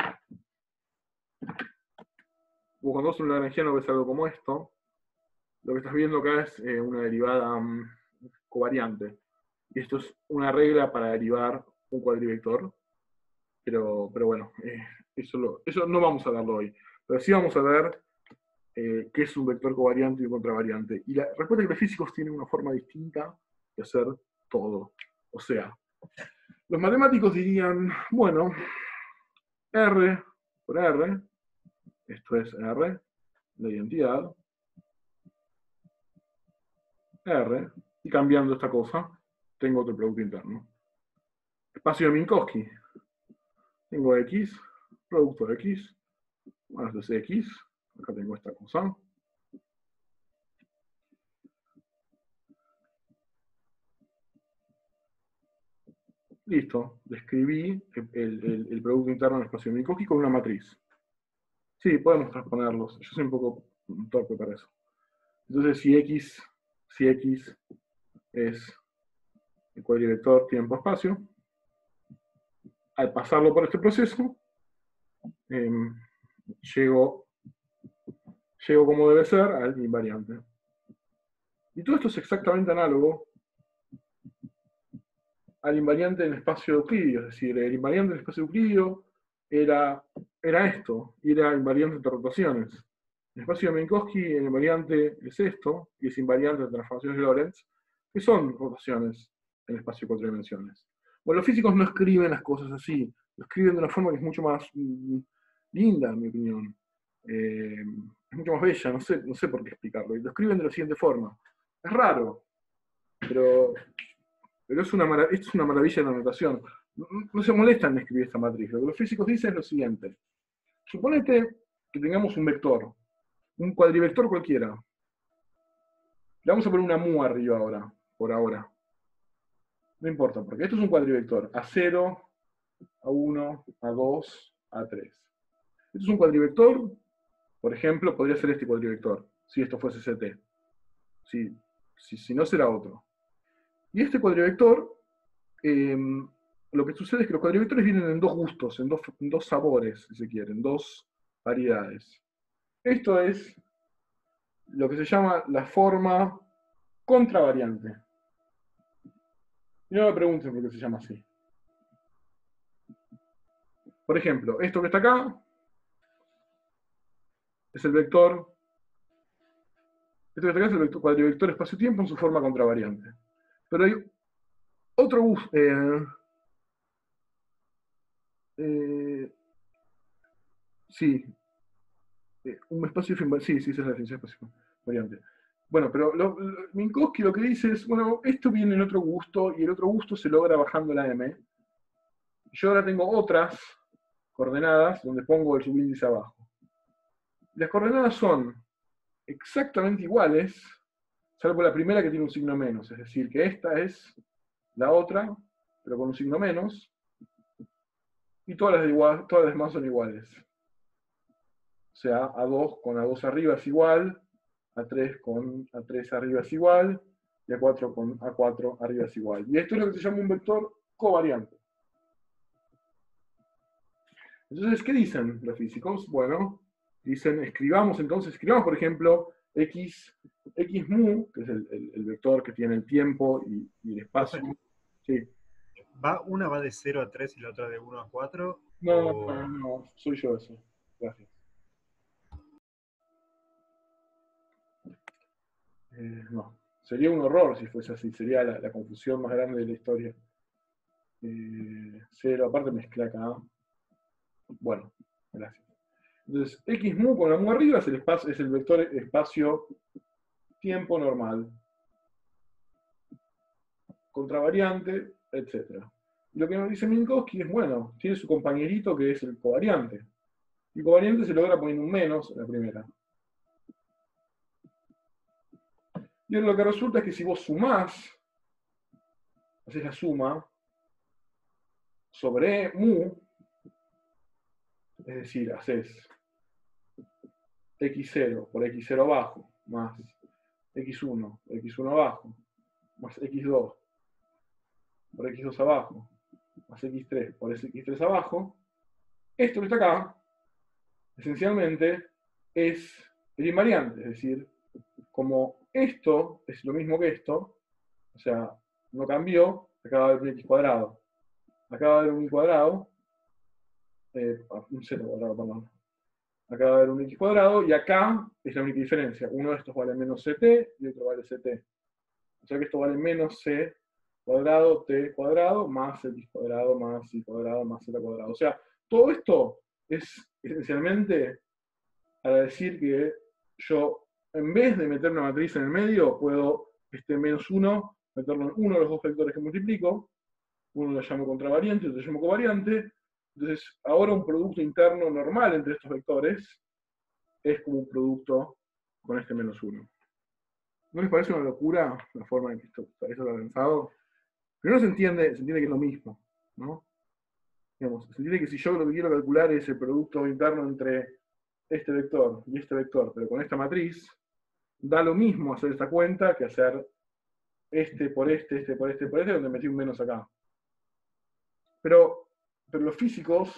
Vos cuando ves un lagrangiano ves algo como esto. Lo que estás viendo acá es eh, una derivada um, covariante. Y esto es una regla para derivar un cuadrivector. Pero, pero bueno, eh, eso, lo, eso no vamos a verlo hoy. Pero sí vamos a ver eh, qué es un vector covariante y un contravariante. Y la respuesta es que los físicos tienen una forma distinta de hacer todo. O sea, los matemáticos dirían, bueno, R por R, esto es R, la identidad, R, y cambiando esta cosa, tengo otro producto interno. Espacio de Minkowski, tengo X, producto de X, bueno, esto es X, acá tengo esta cosa. Listo, describí el, el, el producto interno del espacio de Minkowski con una matriz. Sí, podemos transponerlos. Yo soy un poco torpe para eso. Entonces, si X, si X es el cuadrivector tiempo-espacio, al pasarlo por este proceso, eh, llego, llego como debe ser al invariante. Y todo esto es exactamente análogo al invariante en el espacio euclidio. Es decir, el invariante en el espacio euclidio era, era esto, y era invariante de rotaciones. En el espacio de Minkowski, el invariante es esto, y es invariante de transformaciones de Lorentz, que son rotaciones en el espacio de cuatro dimensiones. Bueno, los físicos no escriben las cosas así, lo escriben de una forma que es mucho más mm, linda, en mi opinión. Eh, es mucho más bella, no sé, no sé por qué explicarlo. Y lo escriben de la siguiente forma. Es raro, pero, pero es, una es una maravilla de la notación. No, no se molestan en escribir esta matriz. Lo que los físicos dicen es lo siguiente. Suponete que tengamos un vector, un cuadrivector cualquiera. Le vamos a poner una mu arriba ahora, por ahora. No importa, porque esto es un cuadrivector. A cero, A uno, A dos, A tres. Esto es un cuadrivector, por ejemplo, podría ser este cuadrivector, si esto fuese C T. Si, si, si no, será otro. Y este cuadrivector, eh, lo que sucede es que los cuadrivectores vienen en dos gustos, en dos, en dos sabores, si se quiere, en dos variedades. Esto es lo que se llama la forma contravariante. Y no me pregunten por qué se llama así. Por ejemplo, esto que está acá es el vector. Esto que está acá es el vector, cuadrivector espacio-tiempo en su forma contravariante. Pero hay otro gusto. Eh, eh, sí. Eh, un espacio. Sí, sí, esa es la definición de espacio variante. Bueno, pero lo, lo- Minkowski lo que dice es, bueno, esto viene en otro gusto, y el otro gusto se logra bajando la M. Yo ahora tengo otras coordenadas donde pongo el subíndice abajo. Las coordenadas son exactamente iguales, salvo la primera que tiene un signo menos, es decir, que esta es la otra, pero con un signo menos, y todas las, de igual, todas las demás son iguales. O sea, A dos con A dos arriba es igual, A tres con A tres arriba es igual, y A cuatro con A cuatro arriba es igual. Y esto es lo que se llama un vector covariante. Entonces, ¿qué dicen los físicos? Bueno, dicen, escribamos entonces, escribamos por ejemplo, x, x mu, que es el, el- el vector que tiene el tiempo y, y el espacio. Sí. ¿Va, una va de cero a tres y la otra de uno a cuatro? No, O- no, no, soy yo eso. Gracias. Eh, no, sería un horror si fuese así, sería la, la confusión más grande de la historia. Eh, cero, aparte mezcla acá. Bueno, gracias. Entonces, x mu con la mu arriba es el, espacio, es el vector espacio-tiempo normal. Contravariante, etcétera. Y lo que nos dice Minkowski es, bueno, tiene su compañerito que es el covariante. El covariante se logra poniendo un menos en la primera. Y ahora lo que resulta es que si vos sumás, haces la suma sobre mu, es decir, haces x cero por x cero abajo, más x uno por x uno abajo, más x dos por x dos abajo, más x tres por x tres abajo, esto que está acá, esencialmente, es el invariante, es decir, como esto es lo mismo que esto, o sea, no cambió, acá va a haber un x cuadrado. Acá va a haber un y cuadrado, eh, un cero cuadrado, perdón. Acá va a haber un x cuadrado, y acá es la única diferencia. Uno de estos vale menos ct y otro vale ct. O sea que esto vale menos c cuadrado, t cuadrado, más x cuadrado, más y cuadrado, más z cuadrado. O sea, todo esto es esencialmente para decir que yo, en vez de meter una matriz en el medio, puedo este menos uno meterlo en uno de los dos vectores que multiplico. Uno lo llamo contravariante, otro lo llamo covariante. Entonces, ahora un producto interno normal entre estos vectores es como un producto con este menos uno. ¿No les parece una locura la forma en que esto, eso está pensado? Primero se entiende, se entiende que es lo mismo, ¿no? Digamos, se entiende que si yo lo que quiero calcular es el producto interno entre este vector y este vector, pero con esta matriz, da lo mismo hacer esta cuenta que hacer este por este, este por este por este, donde metí un menos acá. Pero, pero los físicos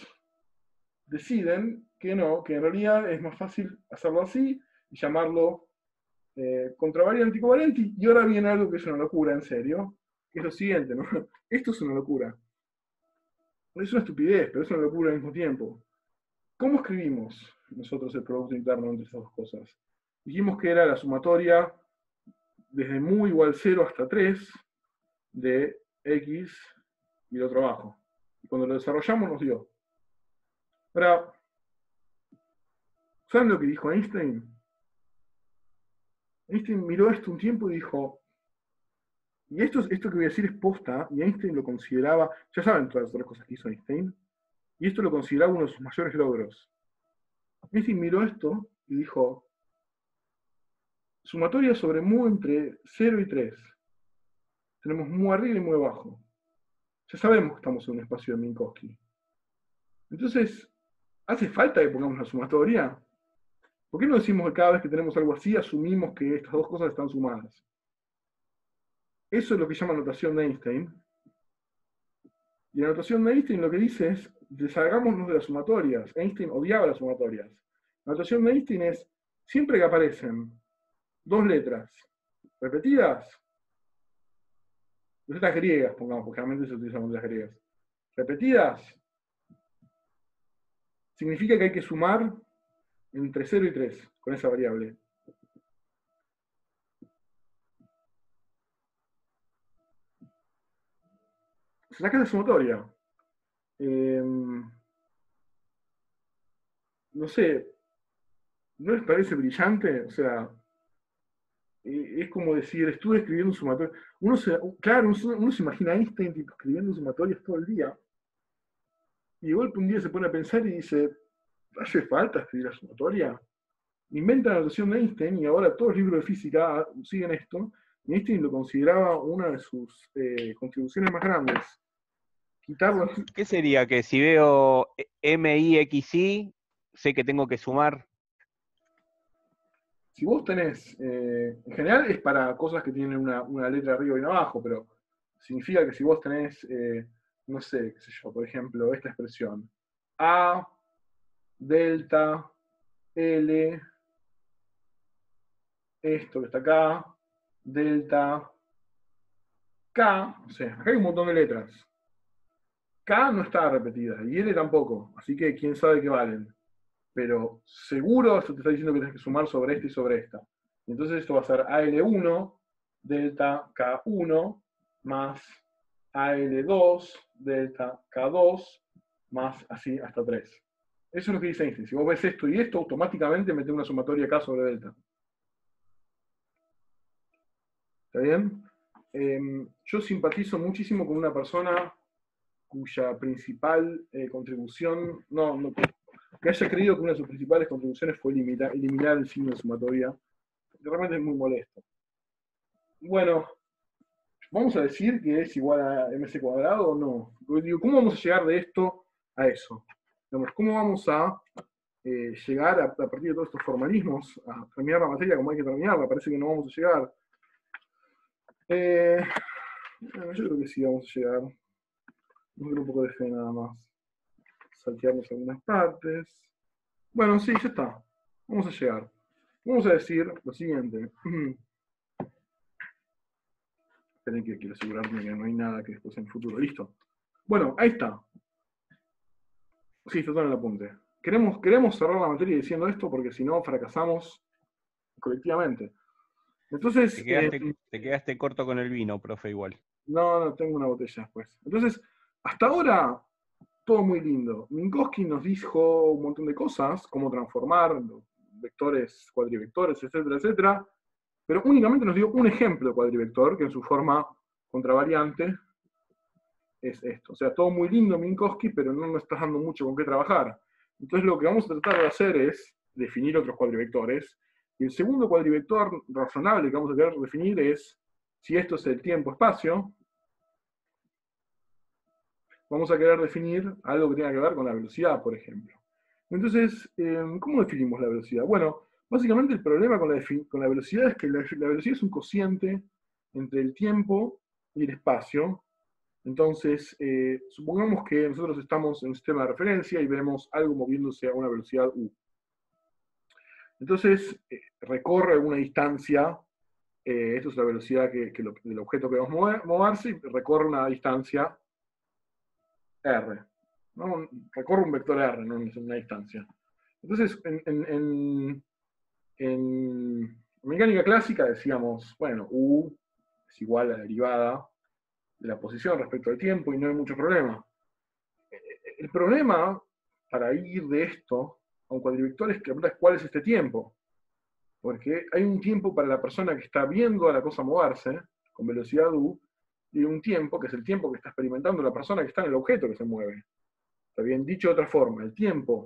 deciden que no, que en realidad es más fácil hacerlo así y llamarlo eh, contravariante y covariante. Y ahora viene algo que es una locura, en serio, que es lo siguiente, ¿no? Esto es una locura. Es una estupidez, pero es una locura al mismo tiempo. ¿Cómo escribimos nosotros el producto interno entre estas dos cosas? Dijimos que era la sumatoria desde mu igual cero hasta tres de x y el otro abajo. Y cuando lo desarrollamos nos dio. Ahora, ¿saben lo que dijo Einstein? Einstein miró esto un tiempo y dijo, y esto, esto que voy a decir es posta, y Einstein lo consideraba, ya saben todas las otras cosas que hizo Einstein, y esto lo consideraba uno de sus mayores logros. Einstein miró esto y dijo, sumatoria sobre mu entre cero y tres. Tenemos mu arriba y mu abajo. Ya sabemos que estamos en un espacio de Minkowski. Entonces, ¿hace falta que pongamos una sumatoria? ¿Por qué no decimos que cada vez que tenemos algo así, asumimos que estas dos cosas están sumadas? Eso es lo que llama notación de Einstein. Y la notación de Einstein lo que dice es, deshagámonos de las sumatorias. Einstein odiaba las sumatorias. La notación de Einstein es, siempre que aparecen dos letras repetidas, letras griegas, pongamos, porque realmente se utilizan letras griegas, repetidas, significa que hay que sumar entre cero y tres con esa variable. Se saca la sumatoria. Eh, no sé, ¿no les parece brillante? O sea, eh, es como decir, estuve escribiendo un sumatorio. Uno se, claro, uno, uno se imagina a Einstein tipo, escribiendo sumatorios todo el día. Y de golpe un día se pone a pensar y dice, ¿hace falta escribir la sumatoria? Inventa la notación de Einstein y ahora todos los libros de física siguen esto. Y Einstein lo consideraba una de sus eh, contribuciones más grandes. Quitarlo. ¿Qué sería? Que si veo M I X I, sé que tengo que sumar. Si vos tenés, eh, en general es para cosas que tienen una, una letra arriba y una abajo, pero significa que si vos tenés, eh, no sé, qué sé yo, por ejemplo, esta expresión, A, delta, L, esto que está acá, delta, K, o sea, acá hay un montón de letras. K no está repetida, y L tampoco, así que quién sabe qué valen. Pero seguro esto te está diciendo que tienes que sumar sobre esta y sobre esta. Entonces esto va a ser A L uno, delta K uno, más A L dos, delta K dos, más así hasta tres. Eso es lo que dice Einstein. Si vos ves esto y esto, automáticamente mete una sumatoria K sobre delta. ¿Está bien? Eh, yo simpatizo muchísimo con una persona cuya principal eh, contribución, no, no, que haya creído que una de sus principales contribuciones fue eliminar, eliminar el signo de sumatoria, que realmente es muy molesto. Bueno, vamos a decir que es igual a mc cuadrado o no. Digo, ¿cómo vamos a llegar de esto a eso? ¿Cómo vamos a eh, llegar a, a partir de todos estos formalismos a terminar la materia como hay que terminarla? Parece que no vamos a llegar. Eh, bueno, yo creo que sí vamos a llegar. Un poco de fe nada más. Saltearnos algunas partes. Bueno, sí, ya está. Vamos a llegar. Vamos a decir lo siguiente. Esperen que quiero asegurarme que no hay nada que después en el futuro. Listo. Bueno, ahí está. Sí, está todo en el apunte. Queremos, queremos cerrar la materia diciendo esto porque si no fracasamos colectivamente. Entonces. Te quedaste, eh, te quedaste corto con el vino, profe, igual. No, no, tengo una botella después. Entonces, hasta ahora, todo muy lindo. Minkowski nos dijo un montón de cosas, cómo transformar vectores, cuadrivectores, etcétera, etcétera, pero únicamente nos dio un ejemplo de cuadrivector, que en su forma contravariante es esto. O sea, todo muy lindo Minkowski, pero no nos está dando mucho con qué trabajar. Entonces lo que vamos a tratar de hacer es definir otros cuadrivectores, y el segundo cuadrivector razonable que vamos a querer definir es, si esto es el tiempo-espacio, vamos a querer definir algo que tenga que ver con la velocidad, por ejemplo. Entonces, eh, ¿cómo definimos la velocidad? Bueno, básicamente el problema con la, con la velocidad es que la, la velocidad es un cociente entre el tiempo y el espacio. Entonces, eh, supongamos que nosotros estamos en un sistema de referencia y vemos algo moviéndose a una velocidad u. Entonces, eh, recorre una distancia, eh, esto es la velocidad que, que lo, del objeto que vamos a moverse, y recorre una distancia R. ¿No? Recorre un vector R, no es una distancia. Entonces, en, en, en, en mecánica clásica decíamos, bueno, U es igual a la derivada de la posición respecto al tiempo y no hay mucho problema. El problema para ir de esto a un cuadrivector es que cuál es este tiempo. Porque hay un tiempo para la persona que está viendo a la cosa moverse con velocidad U, y un tiempo que es el tiempo que está experimentando la persona que está en el objeto que se mueve. Está bien dicho de otra forma, el tiempo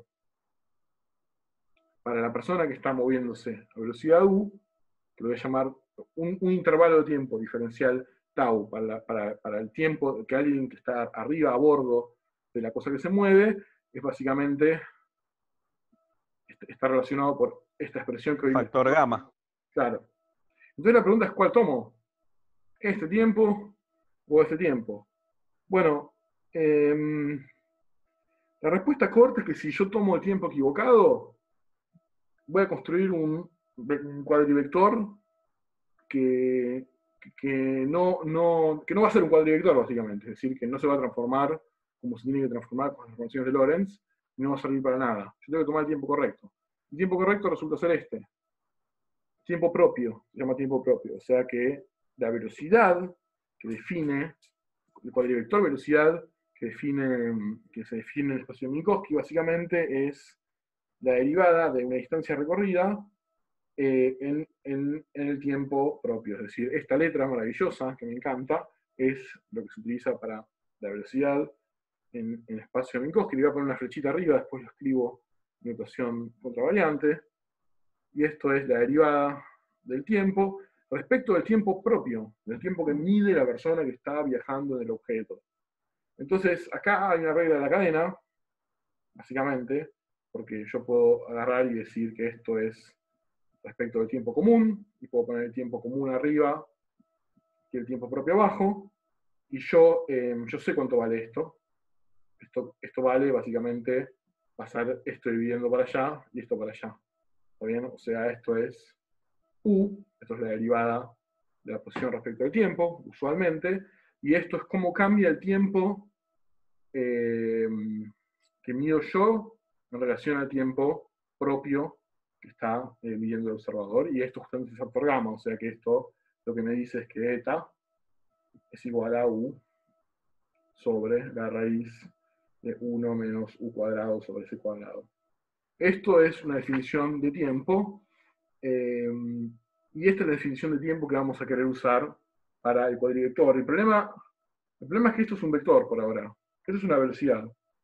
para la persona que está moviéndose a velocidad U, que lo voy a llamar un, un intervalo de tiempo diferencial tau, para, la, para, para el tiempo que alguien que está arriba a bordo de la cosa que se mueve, es básicamente, está relacionado por esta expresión que hoy... Factor gamma. Claro. Entonces la pregunta es, ¿cuál tomo? ¿Este tiempo o este tiempo? Bueno, eh, la respuesta corta es que si yo tomo el tiempo equivocado, voy a construir un, un cuadrivector que, que, no, no, que no va a ser un cuadrivector, básicamente. Es decir, que no se va a transformar como se tiene que transformar con las funciones de Lorentz, y no va a servir para nada. Yo tengo que tomar el tiempo correcto. El tiempo correcto resulta ser este. Tiempo propio, se llama tiempo propio. O sea que la velocidad que define, el cuadrivector velocidad que, define, que se define en el espacio de Minkowski, básicamente es la derivada de una distancia recorrida eh, en, en, en el tiempo propio. Es decir, esta letra maravillosa, que me encanta, es lo que se utiliza para la velocidad en, en espacio de Minkowski. Le voy a poner una flechita arriba, después lo escribo en notación contravariante. Y esto es la derivada del tiempo respecto del tiempo propio, del tiempo que mide la persona que está viajando en el objeto. Entonces, acá hay una regla de la cadena, básicamente, porque yo puedo agarrar y decir que esto es respecto del tiempo común, y puedo poner el tiempo común arriba y el tiempo propio abajo, y yo, eh, yo sé cuánto vale esto. esto. Esto vale básicamente pasar esto dividiendo para allá y esto para allá. ¿Está bien? O sea, esto es U, esto es la derivada de la posición respecto al tiempo, usualmente, y esto es cómo cambia el tiempo eh, que mido yo en relación al tiempo propio que está eh, midiendo el observador, y esto justamente es factor gamma, o sea que esto lo que me dice es que eta es igual a U sobre la raíz de uno menos U cuadrado sobre C cuadrado. Esto es una definición de tiempo, eh, y esta es la definición de tiempo que vamos a querer usar para el cuadrivector. El problema, el problema es que esto es un vector por ahora. Esto es una velocidad.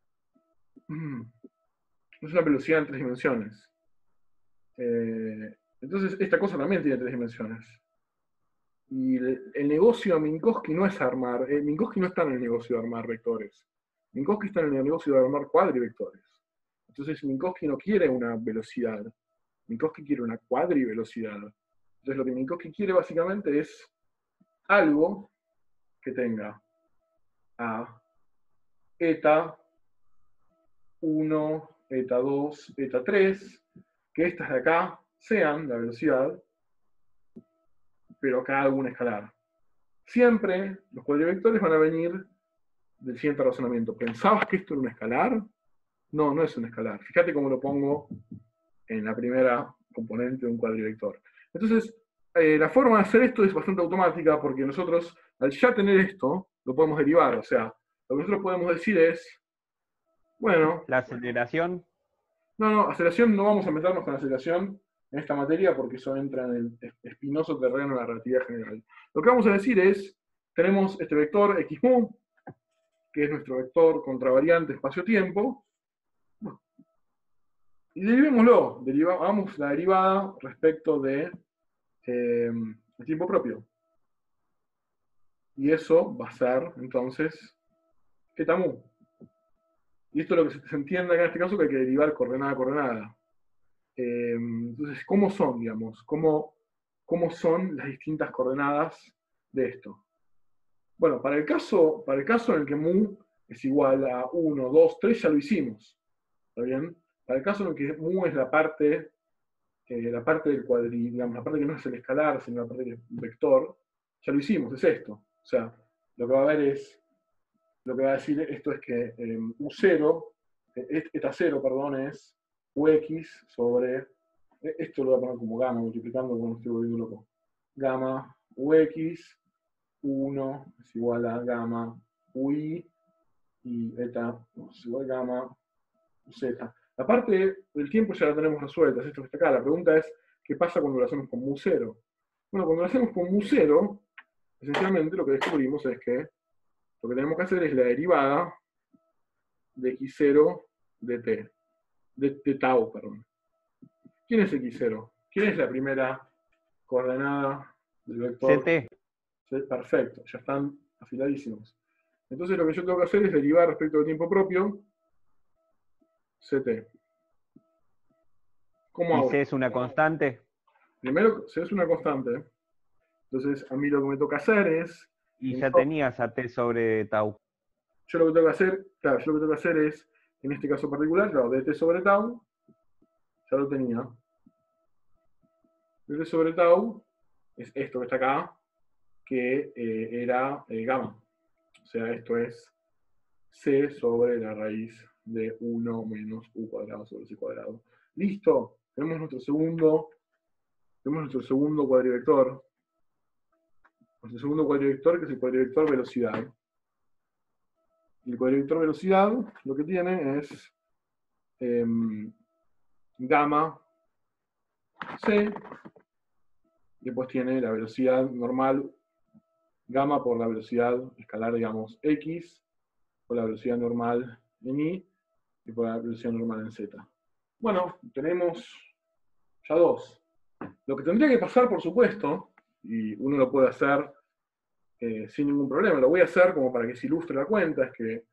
Es una velocidad en tres dimensiones. Eh, entonces, esta cosa también tiene tres dimensiones. Y el, el negocio de Minkowski no es armar, eh, Minkowski no está en el negocio de armar vectores. Minkowski está en el negocio de armar cuadrivectores. Entonces, Minkowski no quiere una velocidad. Minkowski quiere una cuadrivelocidad. Entonces, lo que Minkowski quiere básicamente es algo que tenga a eta uno, eta dos, eta tres, que estas de acá sean la velocidad, pero acá algún escalar. Siempre los cuadrivectores van a venir del siguiente razonamiento. ¿Pensabas que esto era un escalar? No, no es un escalar. Fíjate cómo lo pongo en la primera componente de un cuadrivector. Entonces, eh, la forma de hacer esto es bastante automática, porque nosotros, al ya tener esto, lo podemos derivar. O sea, lo que nosotros podemos decir es, bueno... La aceleración. No, no, aceleración, no vamos a meternos con aceleración en esta materia, porque eso entra en el espinoso terreno de la relatividad general. Lo que vamos a decir es, tenemos este vector x mu, que es nuestro vector contravariante espacio-tiempo, y derivémoslo, deriva, hagamos la derivada respecto de eh, el tiempo propio. Y eso va a ser, entonces, eta mu. Y esto es lo que se entiende acá en este caso, que hay que derivar coordenada a coordenada. Eh, entonces, ¿cómo son, digamos? ¿Cómo, ¿Cómo son las distintas coordenadas de esto? Bueno, para el caso, para el caso en el que mu es igual a uno, dos, tres, ya lo hicimos. ¿Está bien? Para el caso en el que mu es la parte, eh, la parte del cuadri, digamos, la parte que no es el escalar, sino la parte que es un vector, ya lo hicimos, es esto. O sea, lo que va a haber es, lo que va a decir esto es que eh, U cero, eh, eta cero, perdón, es Ux sobre, eh, esto lo voy a poner como gamma, multiplicando como me estoy volviendo loco. Gamma Ux, uno es igual a gamma Ui, y eta es igual a gamma Z. La parte del tiempo ya la tenemos resuelta, es esto que está acá. La pregunta es, ¿qué pasa cuando lo hacemos con mu cero? Bueno, cuando lo hacemos con mu cero, esencialmente lo que descubrimos es que lo que tenemos que hacer es la derivada de x cero de t, de, de tau, perdón. ¿Quién es x cero? ¿Quién es la primera coordenada del vector? C T. Perfecto, ya están afiladísimos. Entonces lo que yo tengo que hacer es derivar respecto al tiempo propio ct. ¿Cómo ¿Y hago? C es una constante? Primero, C es una constante. Entonces, a mí lo que me toca hacer es... Y ya tenías a T sobre tau. Yo lo que tengo que hacer, claro, yo lo que tengo que hacer es, en este caso particular, claro, de T sobre tau, ya lo tenía. De T sobre tau es esto que está acá, que eh, era eh, gamma. O sea, esto es C sobre la raíz de uno menos U cuadrado sobre C cuadrado. Listo, tenemos nuestro segundo, tenemos nuestro segundo cuadrivector. Nuestro segundo cuadrivector, que es el cuadrivector velocidad. Y el cuadrivector velocidad lo que tiene es eh, gamma c, y después tiene la velocidad normal gamma por la velocidad escalar, digamos, x, por la velocidad normal en y, y por la velocidad normal en z. Bueno, tenemos ya dos. Lo que tendría que pasar, por supuesto, y uno lo puede hacer eh, sin ningún problema, lo voy a hacer como para que se ilustre la cuenta, es que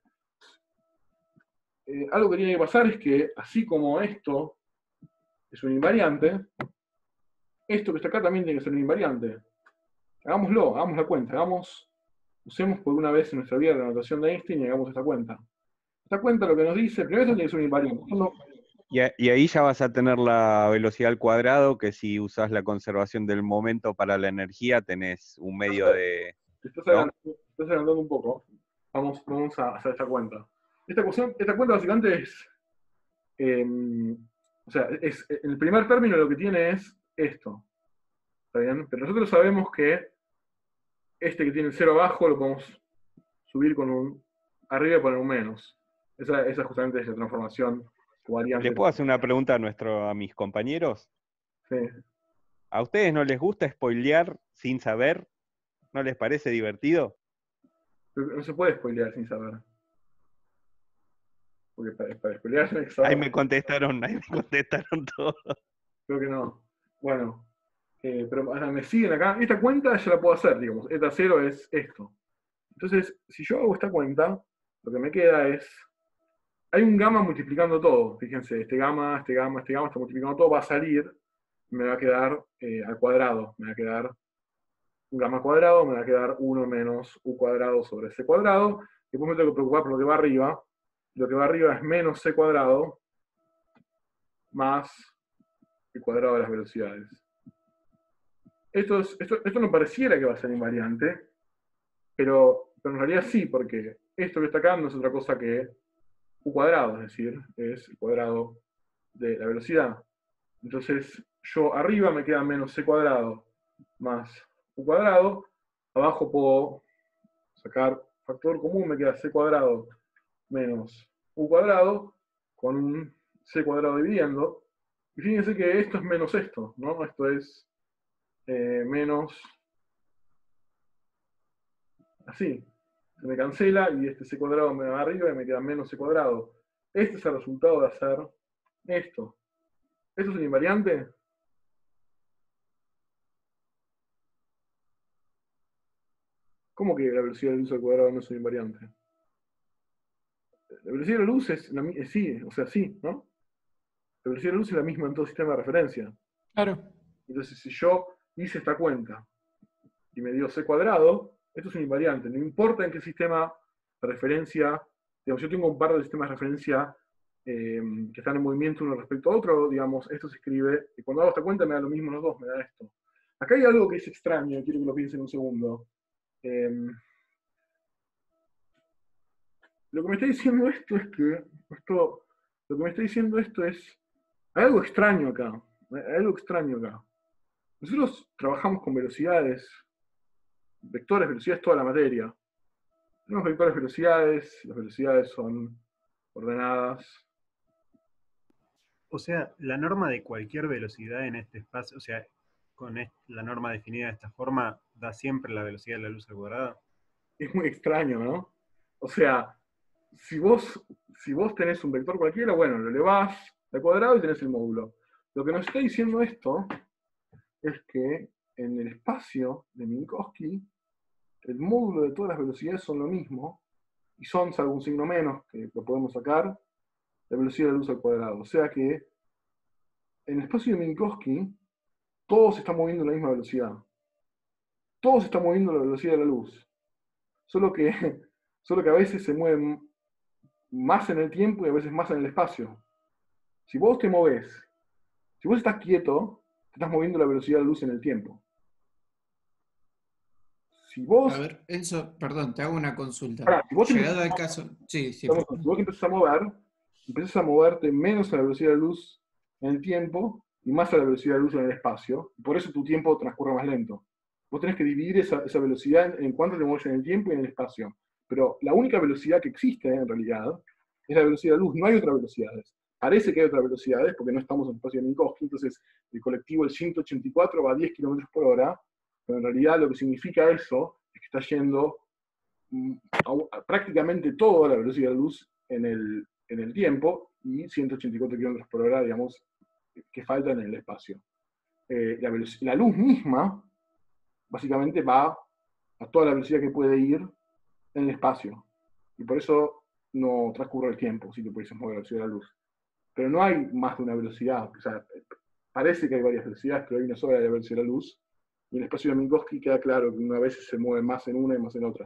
eh, algo que tiene que pasar es que, así como esto es un invariante, esto que está acá también tiene que ser un invariante. Hagámoslo, hagamos la cuenta, hagamos, usemos por una vez en nuestra vida la notación de Einstein y hagamos esta cuenta. Esta cuenta lo que nos dice, primero esto tiene que ser un invariante. No, Y, a- y ahí ya vas a tener la velocidad al cuadrado, que si usas la conservación del momento para la energía, tenés un medio de... te estás ¿no? adelantando, te estás adelantando un poco. Vamos, vamos a hacer esta cuenta. Esta, cuestión, esta cuenta básicamente es, eh, o sea, es, en el primer término lo que tiene es esto. ¿Está bien? Pero nosotros sabemos que este que tiene el cero abajo lo podemos subir con un arriba y poner un menos. Esa, esa justamente es la transformación variante. ¿Les puedo hacer una pregunta a, nuestro, a mis compañeros? Sí. ¿A ustedes no les gusta spoilear sin saber? ¿No les parece divertido? Pero no se puede spoilear sin saber. Porque para, para spoilear hay que saber. Ahí me contestaron, ahí me contestaron todos. Creo que no. Bueno, eh, pero ahora me siguen acá. Esta cuenta ya la puedo hacer, digamos. Esta cero es esto. Entonces, si yo hago esta cuenta, lo que me queda es... Hay un gamma multiplicando todo. Fíjense, este gamma, este gamma, este gamma está multiplicando todo. Va a salir, me va a quedar eh, al cuadrado. Me va a quedar un gamma cuadrado, me va a quedar uno menos u cuadrado sobre c cuadrado. Después me tengo que preocupar por lo que va arriba. Lo que va arriba es menos c cuadrado más el cuadrado de las velocidades. Esto, es, esto, esto no pareciera que va a ser invariante, pero, pero en realidad sí, porque esto que está acá no es otra cosa que u cuadrado, es decir, es el cuadrado de la velocidad. Entonces, yo arriba me queda menos c cuadrado más u cuadrado, abajo puedo sacar factor común, me queda c cuadrado menos u cuadrado, con un c cuadrado dividiendo, y fíjense que esto es menos esto, ¿no? Esto es eh, menos, así, se me cancela, y este c cuadrado me va arriba y me queda menos c cuadrado. Este es el resultado de hacer esto. ¿Esto es un invariante? ¿Cómo que la velocidad de luz al cuadrado no es un invariante? La velocidad de la luz es, la, mi- sí, o sea, sí, ¿no? La velocidad de la luz es la misma en todo sistema de referencia. Claro. Entonces, si yo hice esta cuenta y me dio c cuadrado, esto es un invariante. No importa en qué sistema de referencia, digamos, yo tengo un par de sistemas de referencia eh, que están en movimiento uno respecto a otro, digamos, esto se escribe, y cuando hago esta cuenta me da lo mismo los dos, me da esto. Acá hay algo que es extraño, quiero que lo piensen un segundo. Eh, lo que me está diciendo esto es que, esto, lo que me está diciendo esto es, hay algo extraño acá, hay algo extraño acá. Nosotros trabajamos con velocidades, vectores, velocidades, toda la materia. Tenemos vectores, velocidades, las velocidades son ordenadas. O sea, la norma de cualquier velocidad en este espacio, o sea, con est- la norma definida de esta forma, da siempre la velocidad de la luz al cuadrado. Es muy extraño, ¿no? O sea, si vos, si vos tenés un vector cualquiera, bueno, lo elevás al cuadrado y tenés el módulo. Lo que nos está diciendo esto es que en el espacio de Minkowski, el módulo de todas las velocidades son lo mismo, y son, salvo un signo menos, que lo podemos sacar, la velocidad de la luz al cuadrado. O sea que en el espacio de Minkowski, todo se está moviendo a la misma velocidad. Todo se está moviendo a la velocidad de la luz. Solo que, solo que a veces se mueven más en el tiempo y a veces más en el espacio. Si vos te movés, si vos estás quieto, te estás moviendo a la velocidad de la luz en el tiempo. Si vos, A ver, Enzo, perdón, te hago una consulta. pará, si vos te Llegado al caso, sí, sí. Estamos- si vos empezás a mover, empiezas a moverte menos a la velocidad de la luz en el tiempo y más a la velocidad de la luz en el espacio. Y por eso tu tiempo transcurre más lento. Vos tenés que dividir esa, esa velocidad en, en cuánto te mueves en el tiempo y en el espacio. Pero la única velocidad que existe en realidad es la velocidad de la luz, no hay otras velocidades. parece que hay otras velocidades, porque no estamos en el espacio de Minkowski, entonces el colectivo, el ciento ochenta y cuatro, va a diez kilómetros por hora, pero en realidad lo que significa eso es que está yendo a, a prácticamente toda la velocidad de la luz en el, en el tiempo, y ciento ochenta y cuatro kilómetros por hora, digamos, que faltan en el espacio. Eh, la, la luz misma, básicamente, va a toda la velocidad que puede ir en el espacio, y por eso no transcurre el tiempo, si te puedes mover la velocidad de la luz. Pero no hay más de una velocidad, o sea, parece que hay varias velocidades, pero hay una sola de la velocidad de la luz, y en el espacio de Minkowski queda claro que una vez se mueve más en una y más en otra.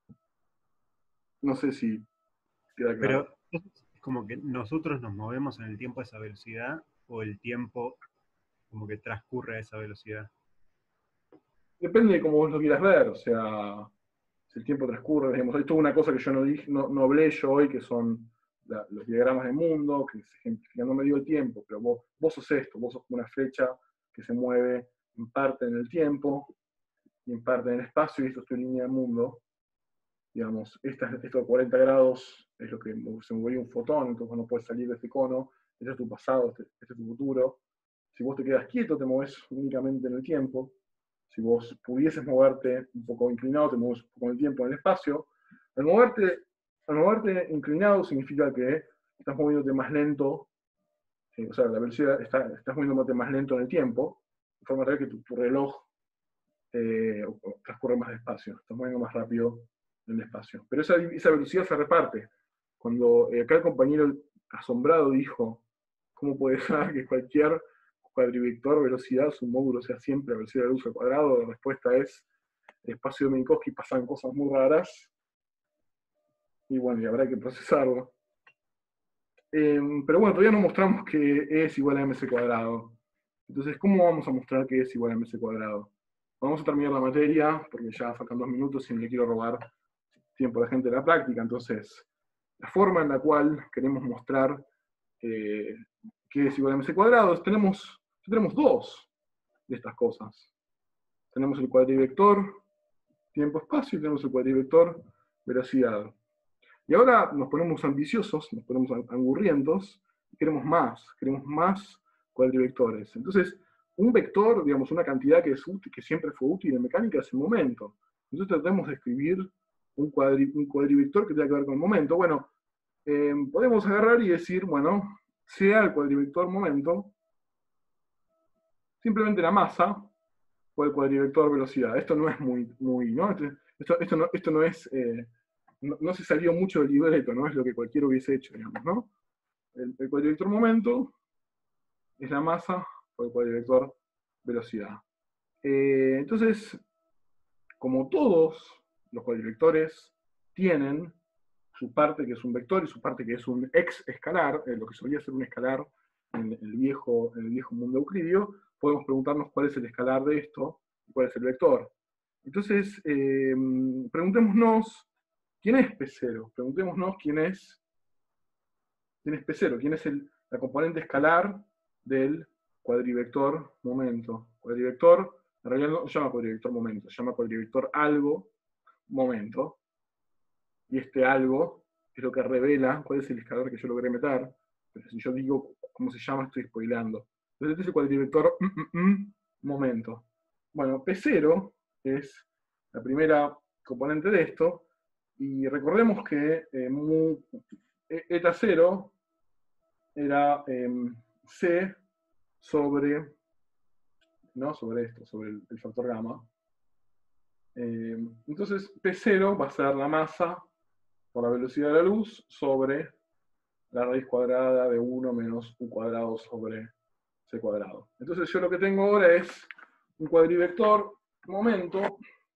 No sé si queda claro. Pero es como que nosotros nos movemos en el tiempo a esa velocidad, o el tiempo como que transcurre a esa velocidad. Depende de cómo vos lo quieras ver, o sea, si el tiempo transcurre, digamos, hay toda una cosa que yo no, dije, no, no hablé yo hoy, que son la, los diagramas de mundo, que se ejemplifican, no me dio el tiempo, pero vos, vos sos esto, vos sos como una flecha que se mueve en parte en el tiempo y en parte en el espacio, y esto es tu línea de mundo. Digamos, esta, estos cuarenta grados es lo que se movería un fotón, entonces no puedes salir de este cono, este es tu pasado, este, este es tu futuro. Si vos te quedas quieto, te mueves únicamente en el tiempo. Si vos pudieses moverte un poco inclinado, te mueves un poco en el tiempo, en el espacio. Al moverte, al moverte inclinado significa que estás moviéndote más lento, eh, o sea, la velocidad, está, estás moviéndote más lento en el tiempo, de forma tal que tu, tu reloj eh, transcurre más despacio, estás moviendo más rápido en el espacio. Pero esa, esa velocidad se reparte. Cuando eh, acá el compañero asombrado dijo, ¿cómo puede ser que cualquier cuadrivector velocidad, su módulo sea siempre velocidad de luz al cuadrado? La respuesta es, el espacio de Minkowski pasan cosas muy raras, y bueno, y habrá que procesarlo. Eh, pero bueno, todavía no mostramos que E es igual a mc cuadrado. Entonces, ¿cómo vamos a mostrar que E es igual a mc cuadrado? Vamos a terminar la materia, porque ya faltan dos minutos y no le quiero robar tiempo a la gente de la práctica. Entonces, la forma en la cual queremos mostrar eh, que es igual a mc cuadrado, tenemos, tenemos dos de estas cosas. Tenemos el cuadrivector tiempo-espacio y tenemos el cuadrivector velocidad. Y ahora nos ponemos ambiciosos, nos ponemos angurrientos, y queremos más, queremos más cuadrivectores. Entonces, un vector, digamos, una cantidad que, es útil, que siempre fue útil en mecánica es el momento. Entonces tratemos de escribir un, cuadri, un cuadrivector que tenga que ver con el momento. Bueno, eh, podemos agarrar y decir, bueno, sea el cuadrivector momento, simplemente la masa, o el cuadrivector velocidad. Esto no es muy, muy ¿no? Esto, esto, no, esto no es... Eh, No, no se salió mucho del libreto, no es lo que cualquiera hubiese hecho, digamos, ¿no? El, el cuadrivector momento es la masa por el cuadrivector velocidad. Eh, entonces, como todos los cuadrivectores tienen su parte que es un vector y su parte que es un ex escalar, eh, lo que solía ser un escalar en el viejo, en el viejo mundo euclidio, podemos preguntarnos cuál es el escalar de esto y cuál es el vector. Entonces, eh, preguntémonos, ¿quién es P cero? Preguntémonos quién es, quién es P cero, quién es el, la componente escalar del cuadrivector momento. Cuadrivector, en realidad no se llama cuadrivector momento, se llama cuadrivector algo momento. Y este algo es lo que revela cuál es el escalar que yo logré meter. Pero si yo digo cómo se llama, estoy spoileando. Entonces este es el cuadrivector mm, mm, mm, momento. Bueno, P cero es la primera componente de esto. Y recordemos que eh, mu, eta cero era eh, C sobre, ¿no? sobre esto, sobre el, el factor gamma. Eh, entonces P cero va a ser la masa por la velocidad de la luz sobre la raíz cuadrada de uno menos u cuadrado sobre c cuadrado. Entonces yo lo que tengo ahora es un cuadrivector momento,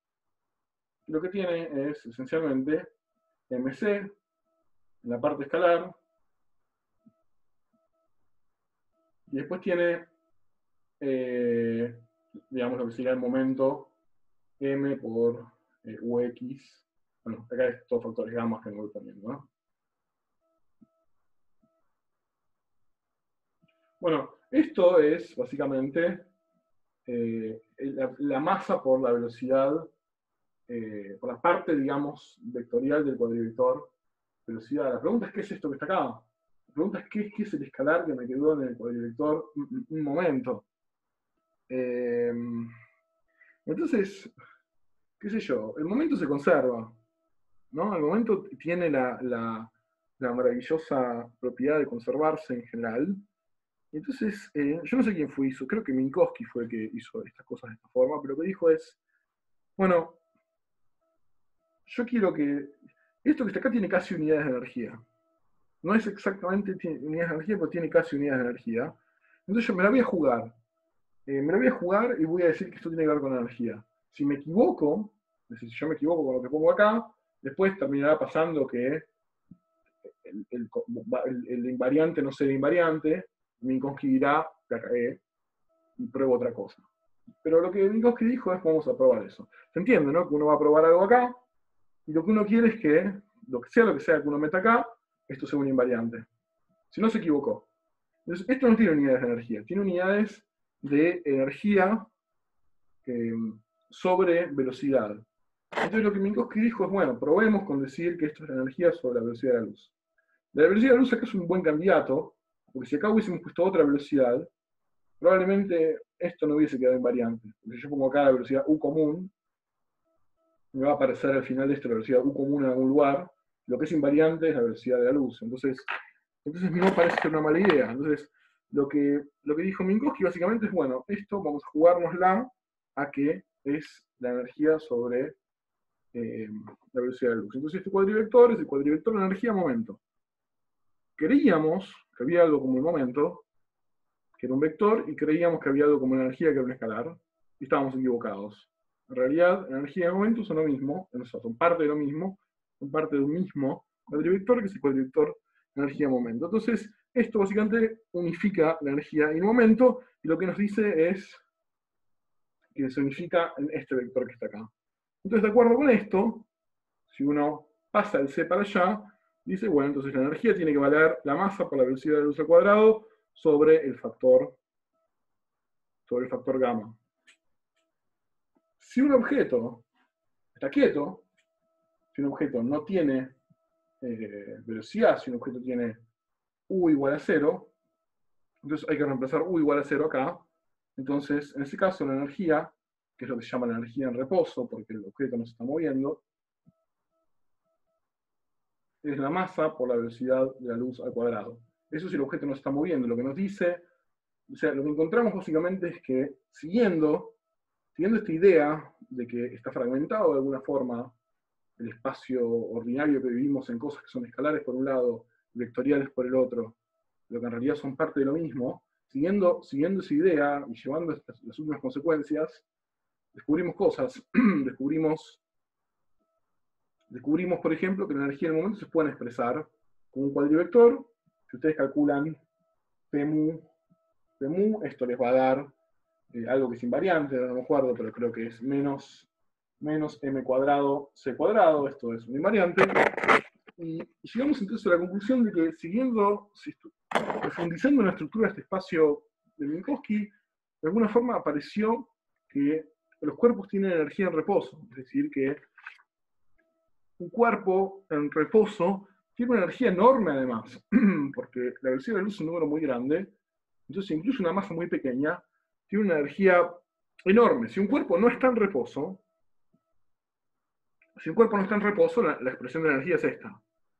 lo que tiene es esencialmente mc en la parte escalar, y después tiene, eh, digamos, lo que sería el momento m por eh, ux. Bueno, acá es todos factores gamma que me voy poniendo, ¿no? Bueno, esto es básicamente eh, la, la masa por la velocidad, eh, por la parte, digamos, vectorial del cuadrivector velocidad. La pregunta es, ¿qué es esto que está acá? pregunta es ¿qué, qué es el escalar que me quedó en el cuadrivector un, un momento? Eh, entonces, qué sé yo, el momento se conserva, ¿no? El momento tiene la, la, la maravillosa propiedad de conservarse en general. Entonces, eh, yo no sé quién fue hizo, creo que Minkowski fue el que hizo estas cosas de esta forma, pero lo que dijo es, bueno, yo quiero que, esto que está acá tiene casi unidades de energía. No es exactamente unidades de energía, pero tiene casi unidades de energía. Entonces yo me la voy a jugar. Eh, me la voy a jugar y voy a decir que esto tiene que ver con energía. Si me equivoco, es decir, si yo me equivoco con lo que pongo acá, después terminará pasando que el, el, el, el invariante no sea el invariante, Minkowski dirá, la cagué, y pruebo otra cosa. Pero lo que Minkowski dijo es, vamos a probar eso. Se entiende, ¿no? Que uno va a probar algo acá, y lo que uno quiere es que, lo que sea lo que sea que uno meta acá, esto sea un invariante. Si no, se equivocó. Entonces, esto no tiene unidades de energía, tiene unidades de energía eh, sobre velocidad. Entonces lo que Minkowski dijo es, bueno, probemos con decir que esto es la energía sobre la velocidad de la luz. La velocidad de la luz acá es un buen candidato, porque si acá hubiésemos puesto otra velocidad, probablemente esto no hubiese quedado invariante. Porque si yo pongo acá la velocidad U común, me va a aparecer al final de esto la velocidad U común en algún lugar, lo que es invariante es la velocidad de la luz. Entonces, entonces no parece ser una mala idea. Entonces, lo que, lo que dijo Minkowski básicamente es, bueno, esto vamos a jugárnosla a que es la energía sobre eh, la velocidad de la luz. Entonces este cuadrivector es el cuadrivector de energía-momento. Creíamos que había algo como el momento, que era un vector, y creíamos que había algo como la energía, que era un escalar, y estábamos equivocados. En realidad, energía y momento son lo mismo, son parte de lo mismo, son parte de un mismo cuadrivector, que es el cuadrivector de energía-momento. Entonces, esto básicamente unifica la energía y el momento, y lo que nos dice es que se unifica en este vector que está acá. Entonces, de acuerdo con esto, si uno pasa el c para allá, dice, bueno, entonces la energía tiene que valer la masa por la velocidad de la luz al cuadrado sobre el factor, sobre el factor gamma. Si un objeto está quieto, si un objeto no tiene eh, velocidad, si un objeto tiene u igual a cero, entonces hay que reemplazar u igual a cero acá. Entonces, en ese caso, la energía, que es lo que se llama la energía en reposo, porque el objeto no se está moviendo, es la masa por la velocidad de la luz al cuadrado. Eso si el objeto no se está moviendo. Lo que nos dice, o sea, lo que encontramos básicamente es que siguiendo, siguiendo esta idea de que está fragmentado de alguna forma el espacio ordinario que vivimos en cosas que son escalares por un lado, vectoriales por el otro, lo que en realidad son parte de lo mismo, siguiendo, siguiendo esa idea y llevando estas, las últimas consecuencias, descubrimos cosas, descubrimos, descubrimos, por ejemplo, que la energía en el momento se puede expresar como un cuadrivector. Si ustedes calculan P mu, P mu, esto les va a dar eh, algo que es invariante, no me acuerdo, pero creo que es menos, menos m cuadrado c cuadrado, esto es un invariante. Y, y llegamos entonces a la conclusión de que siguiendo, profundizando en la estructura de este espacio de Minkowski, de alguna forma apareció que los cuerpos tienen energía en reposo, es decir, que un cuerpo en reposo tiene una energía enorme además, porque la velocidad de la luz es un número muy grande, entonces incluso una masa muy pequeña tiene una energía enorme. Si un cuerpo no está en reposo, si un cuerpo no está en reposo, la, la expresión de energía es esta.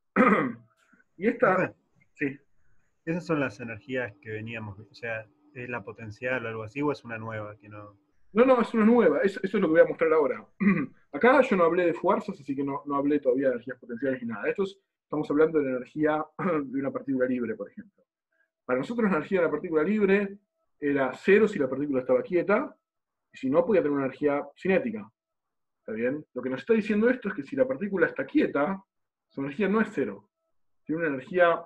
Y esta... Sí. Esas son las energías que veníamos, o sea, ¿es la potencial o algo así, o es una nueva que no...? No, no, es una nueva, eso, eso es lo que voy a mostrar ahora. Acá yo no hablé de fuerzas, así que no, no hablé todavía de energías potenciales ni nada. Esto es, estamos hablando de la energía de una partícula libre, por ejemplo. Para nosotros la energía de la partícula libre era cero si la partícula estaba quieta, y si no podía tener una energía cinética. ¿Está bien? Lo que nos está diciendo esto es que si la partícula está quieta, su energía no es cero. Tiene una energía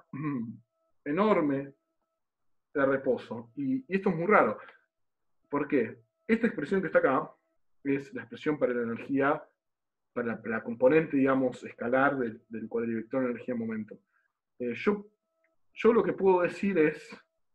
enorme de reposo. Y, y esto es muy raro. ¿Por qué? Esta expresión que está acá es la expresión para la energía, para la, para la componente, digamos, escalar del, del cuadrivector de energía-momento. Eh, yo, yo lo que puedo decir es,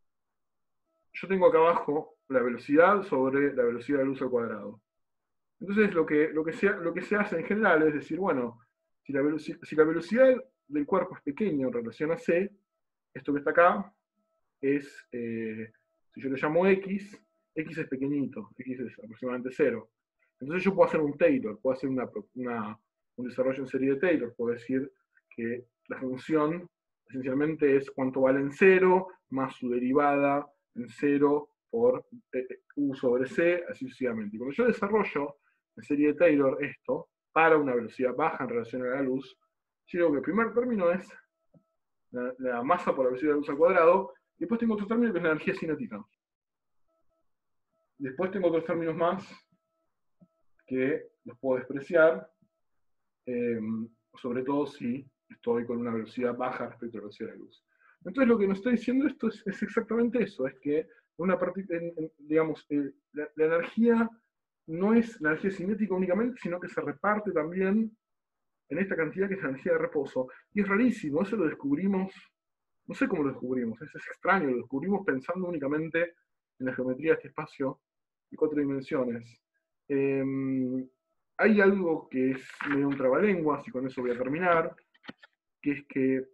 yo tengo acá abajo la velocidad sobre la velocidad de luz al cuadrado. Entonces lo que, lo que, se, lo que se hace en general es decir, bueno, si la, si la velocidad del cuerpo es pequeña en relación a c, esto que está acá es, eh, si yo le llamo X, X es pequeñito, X es aproximadamente cero. Entonces yo puedo hacer un Taylor, puedo hacer una, una, un desarrollo en serie de Taylor, puedo decir que la función esencialmente es cuánto vale en cero, más su derivada en cero por U sobre C, así sucesivamente. Y cuando yo desarrollo en serie de Taylor esto, para una velocidad baja en relación a la luz, yo digo que el primer término es la, la masa por la velocidad de la luz al cuadrado, y después tengo otro término que es la energía cinética. Después tengo otros términos más que los puedo despreciar, eh, sobre todo si estoy con una velocidad baja respecto a la velocidad de la luz. Entonces lo que nos está diciendo esto es, es exactamente eso, es que una parte, en, en, digamos, eh, la, la energía no es la energía cinética únicamente, sino que se reparte también en esta cantidad que es la energía de reposo. Y es rarísimo, eso lo descubrimos, no sé cómo lo descubrimos, es, es extraño, lo descubrimos pensando únicamente en la geometría de este espacio de cuatro dimensiones. Eh, hay algo que es medio un trabalenguas, y con eso voy a terminar, que es que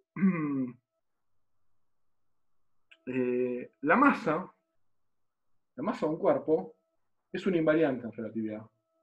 eh, la masa, la masa de un cuerpo, es una invariante en relatividad.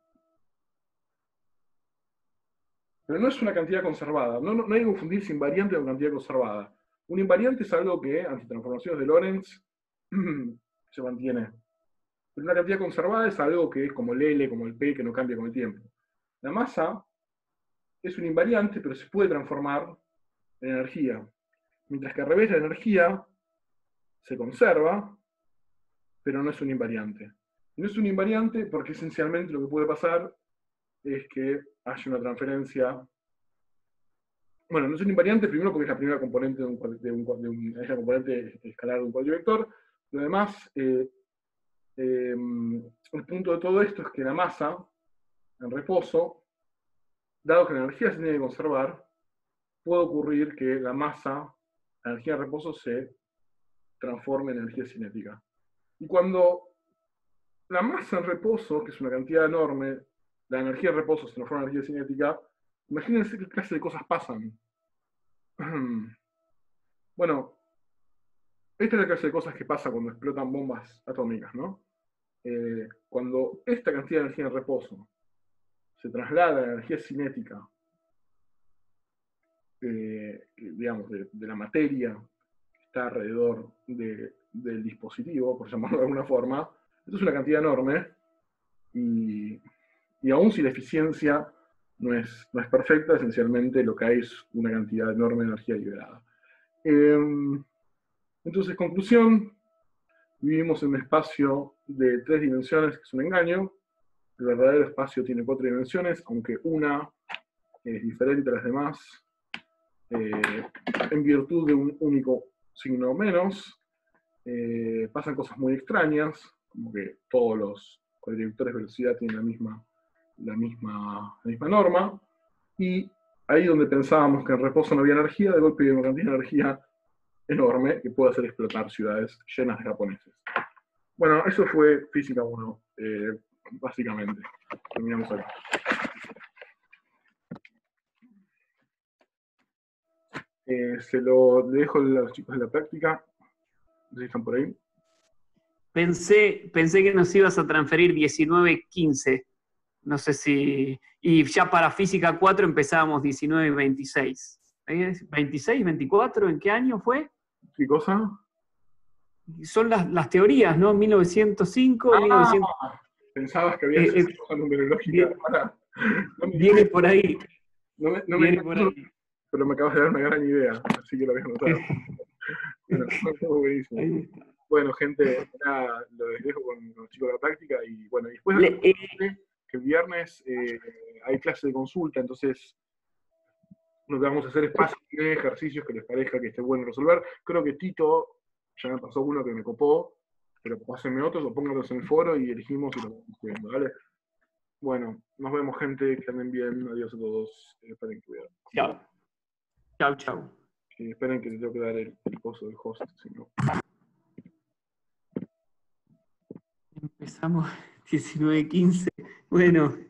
Pero no es una cantidad conservada. No, no, no hay que confundirse invariante con cantidad conservada. Un invariante es algo que, ante transformaciones de Lorentz, se mantiene. Pero una cantidad conservada es algo que es como el L, como el P, que no cambia con el tiempo. La masa es un invariante, pero se puede transformar en energía. Mientras que al revés, la energía se conserva, pero no es un invariante. Y no es un invariante porque esencialmente lo que puede pasar es que haya una transferencia. Bueno, no es un invariante, primero porque es la primera componente de un, de un, de un es la componente escalar de un cuadrivector. Lo demás, eh, eh, el punto de todo esto es que la masa, en reposo, dado que la energía se tiene que conservar, puede ocurrir que la masa, la energía de reposo, se transforme en energía cinética. Y cuando la masa en reposo, que es una cantidad enorme, la energía de reposo se transforma en energía cinética, imagínense qué clase de cosas pasan. Bueno, esta es la clase de cosas que pasa cuando explotan bombas atómicas, ¿no? Eh, cuando esta cantidad de energía en reposo se traslada a la energía cinética, eh, digamos, de, de la materia que está alrededor de, del dispositivo, por llamarlo de alguna forma, esto es una cantidad enorme, y, y aún si la eficiencia no es, no es perfecta, esencialmente lo que hay es una cantidad enorme de energía liberada. Eh, entonces, conclusión, vivimos en un espacio de tres dimensiones, que es un engaño. El verdadero espacio tiene cuatro dimensiones, aunque una es diferente a las demás, eh, en virtud de un único signo menos. Eh, pasan cosas muy extrañas, como que todos los cuadrivectores de velocidad tienen la misma, la misma, la misma norma, y ahí donde pensábamos que en reposo no había energía, de golpe hay una cantidad de energía enorme que puede hacer explotar ciudades llenas de japoneses. Bueno, eso fue Física uno, eh, básicamente. Terminamos acá. Eh, se lo dejo a los chicos de la práctica. No sé si están por ahí. Pensé, pensé que nos ibas a transferir diecinueve quince. No sé si... Y ya para Física cuatro empezábamos diecinueve veintiséis. ¿veintiséis, veinticuatro? ¿En qué año fue? ¿Qué cosa? Son las, las teorías, ¿no? mil novecientos cinco, ah, mil novecientos... Pensabas que había eh, eh, cosa numerológica. No viene por ahí. No me, no viene me por ahí. Pero me acabas de dar una gran idea, así que lo voy a anotar. Bueno, buenísimo. Bueno, gente, nada, lo dejo con los chicos de la práctica, y bueno, después Le, eh, que el viernes eh, hay clase de consulta, entonces lo que vamos a hacer es pasar ejercicios que les parezca que esté bueno resolver. Creo que Tito ya me pasó uno que me copó, pero pásenme otros o pónganlos en el foro y elegimos y lo vamos viendo, ¿vale? Bueno, nos vemos, gente, que anden bien, adiós a todos, eh, esperen que cuidado. Chao. Chao, chao. Eh, esperen que te tengo que dar el, el coso del host, si no. Empezamos diecinueve quince. Bueno.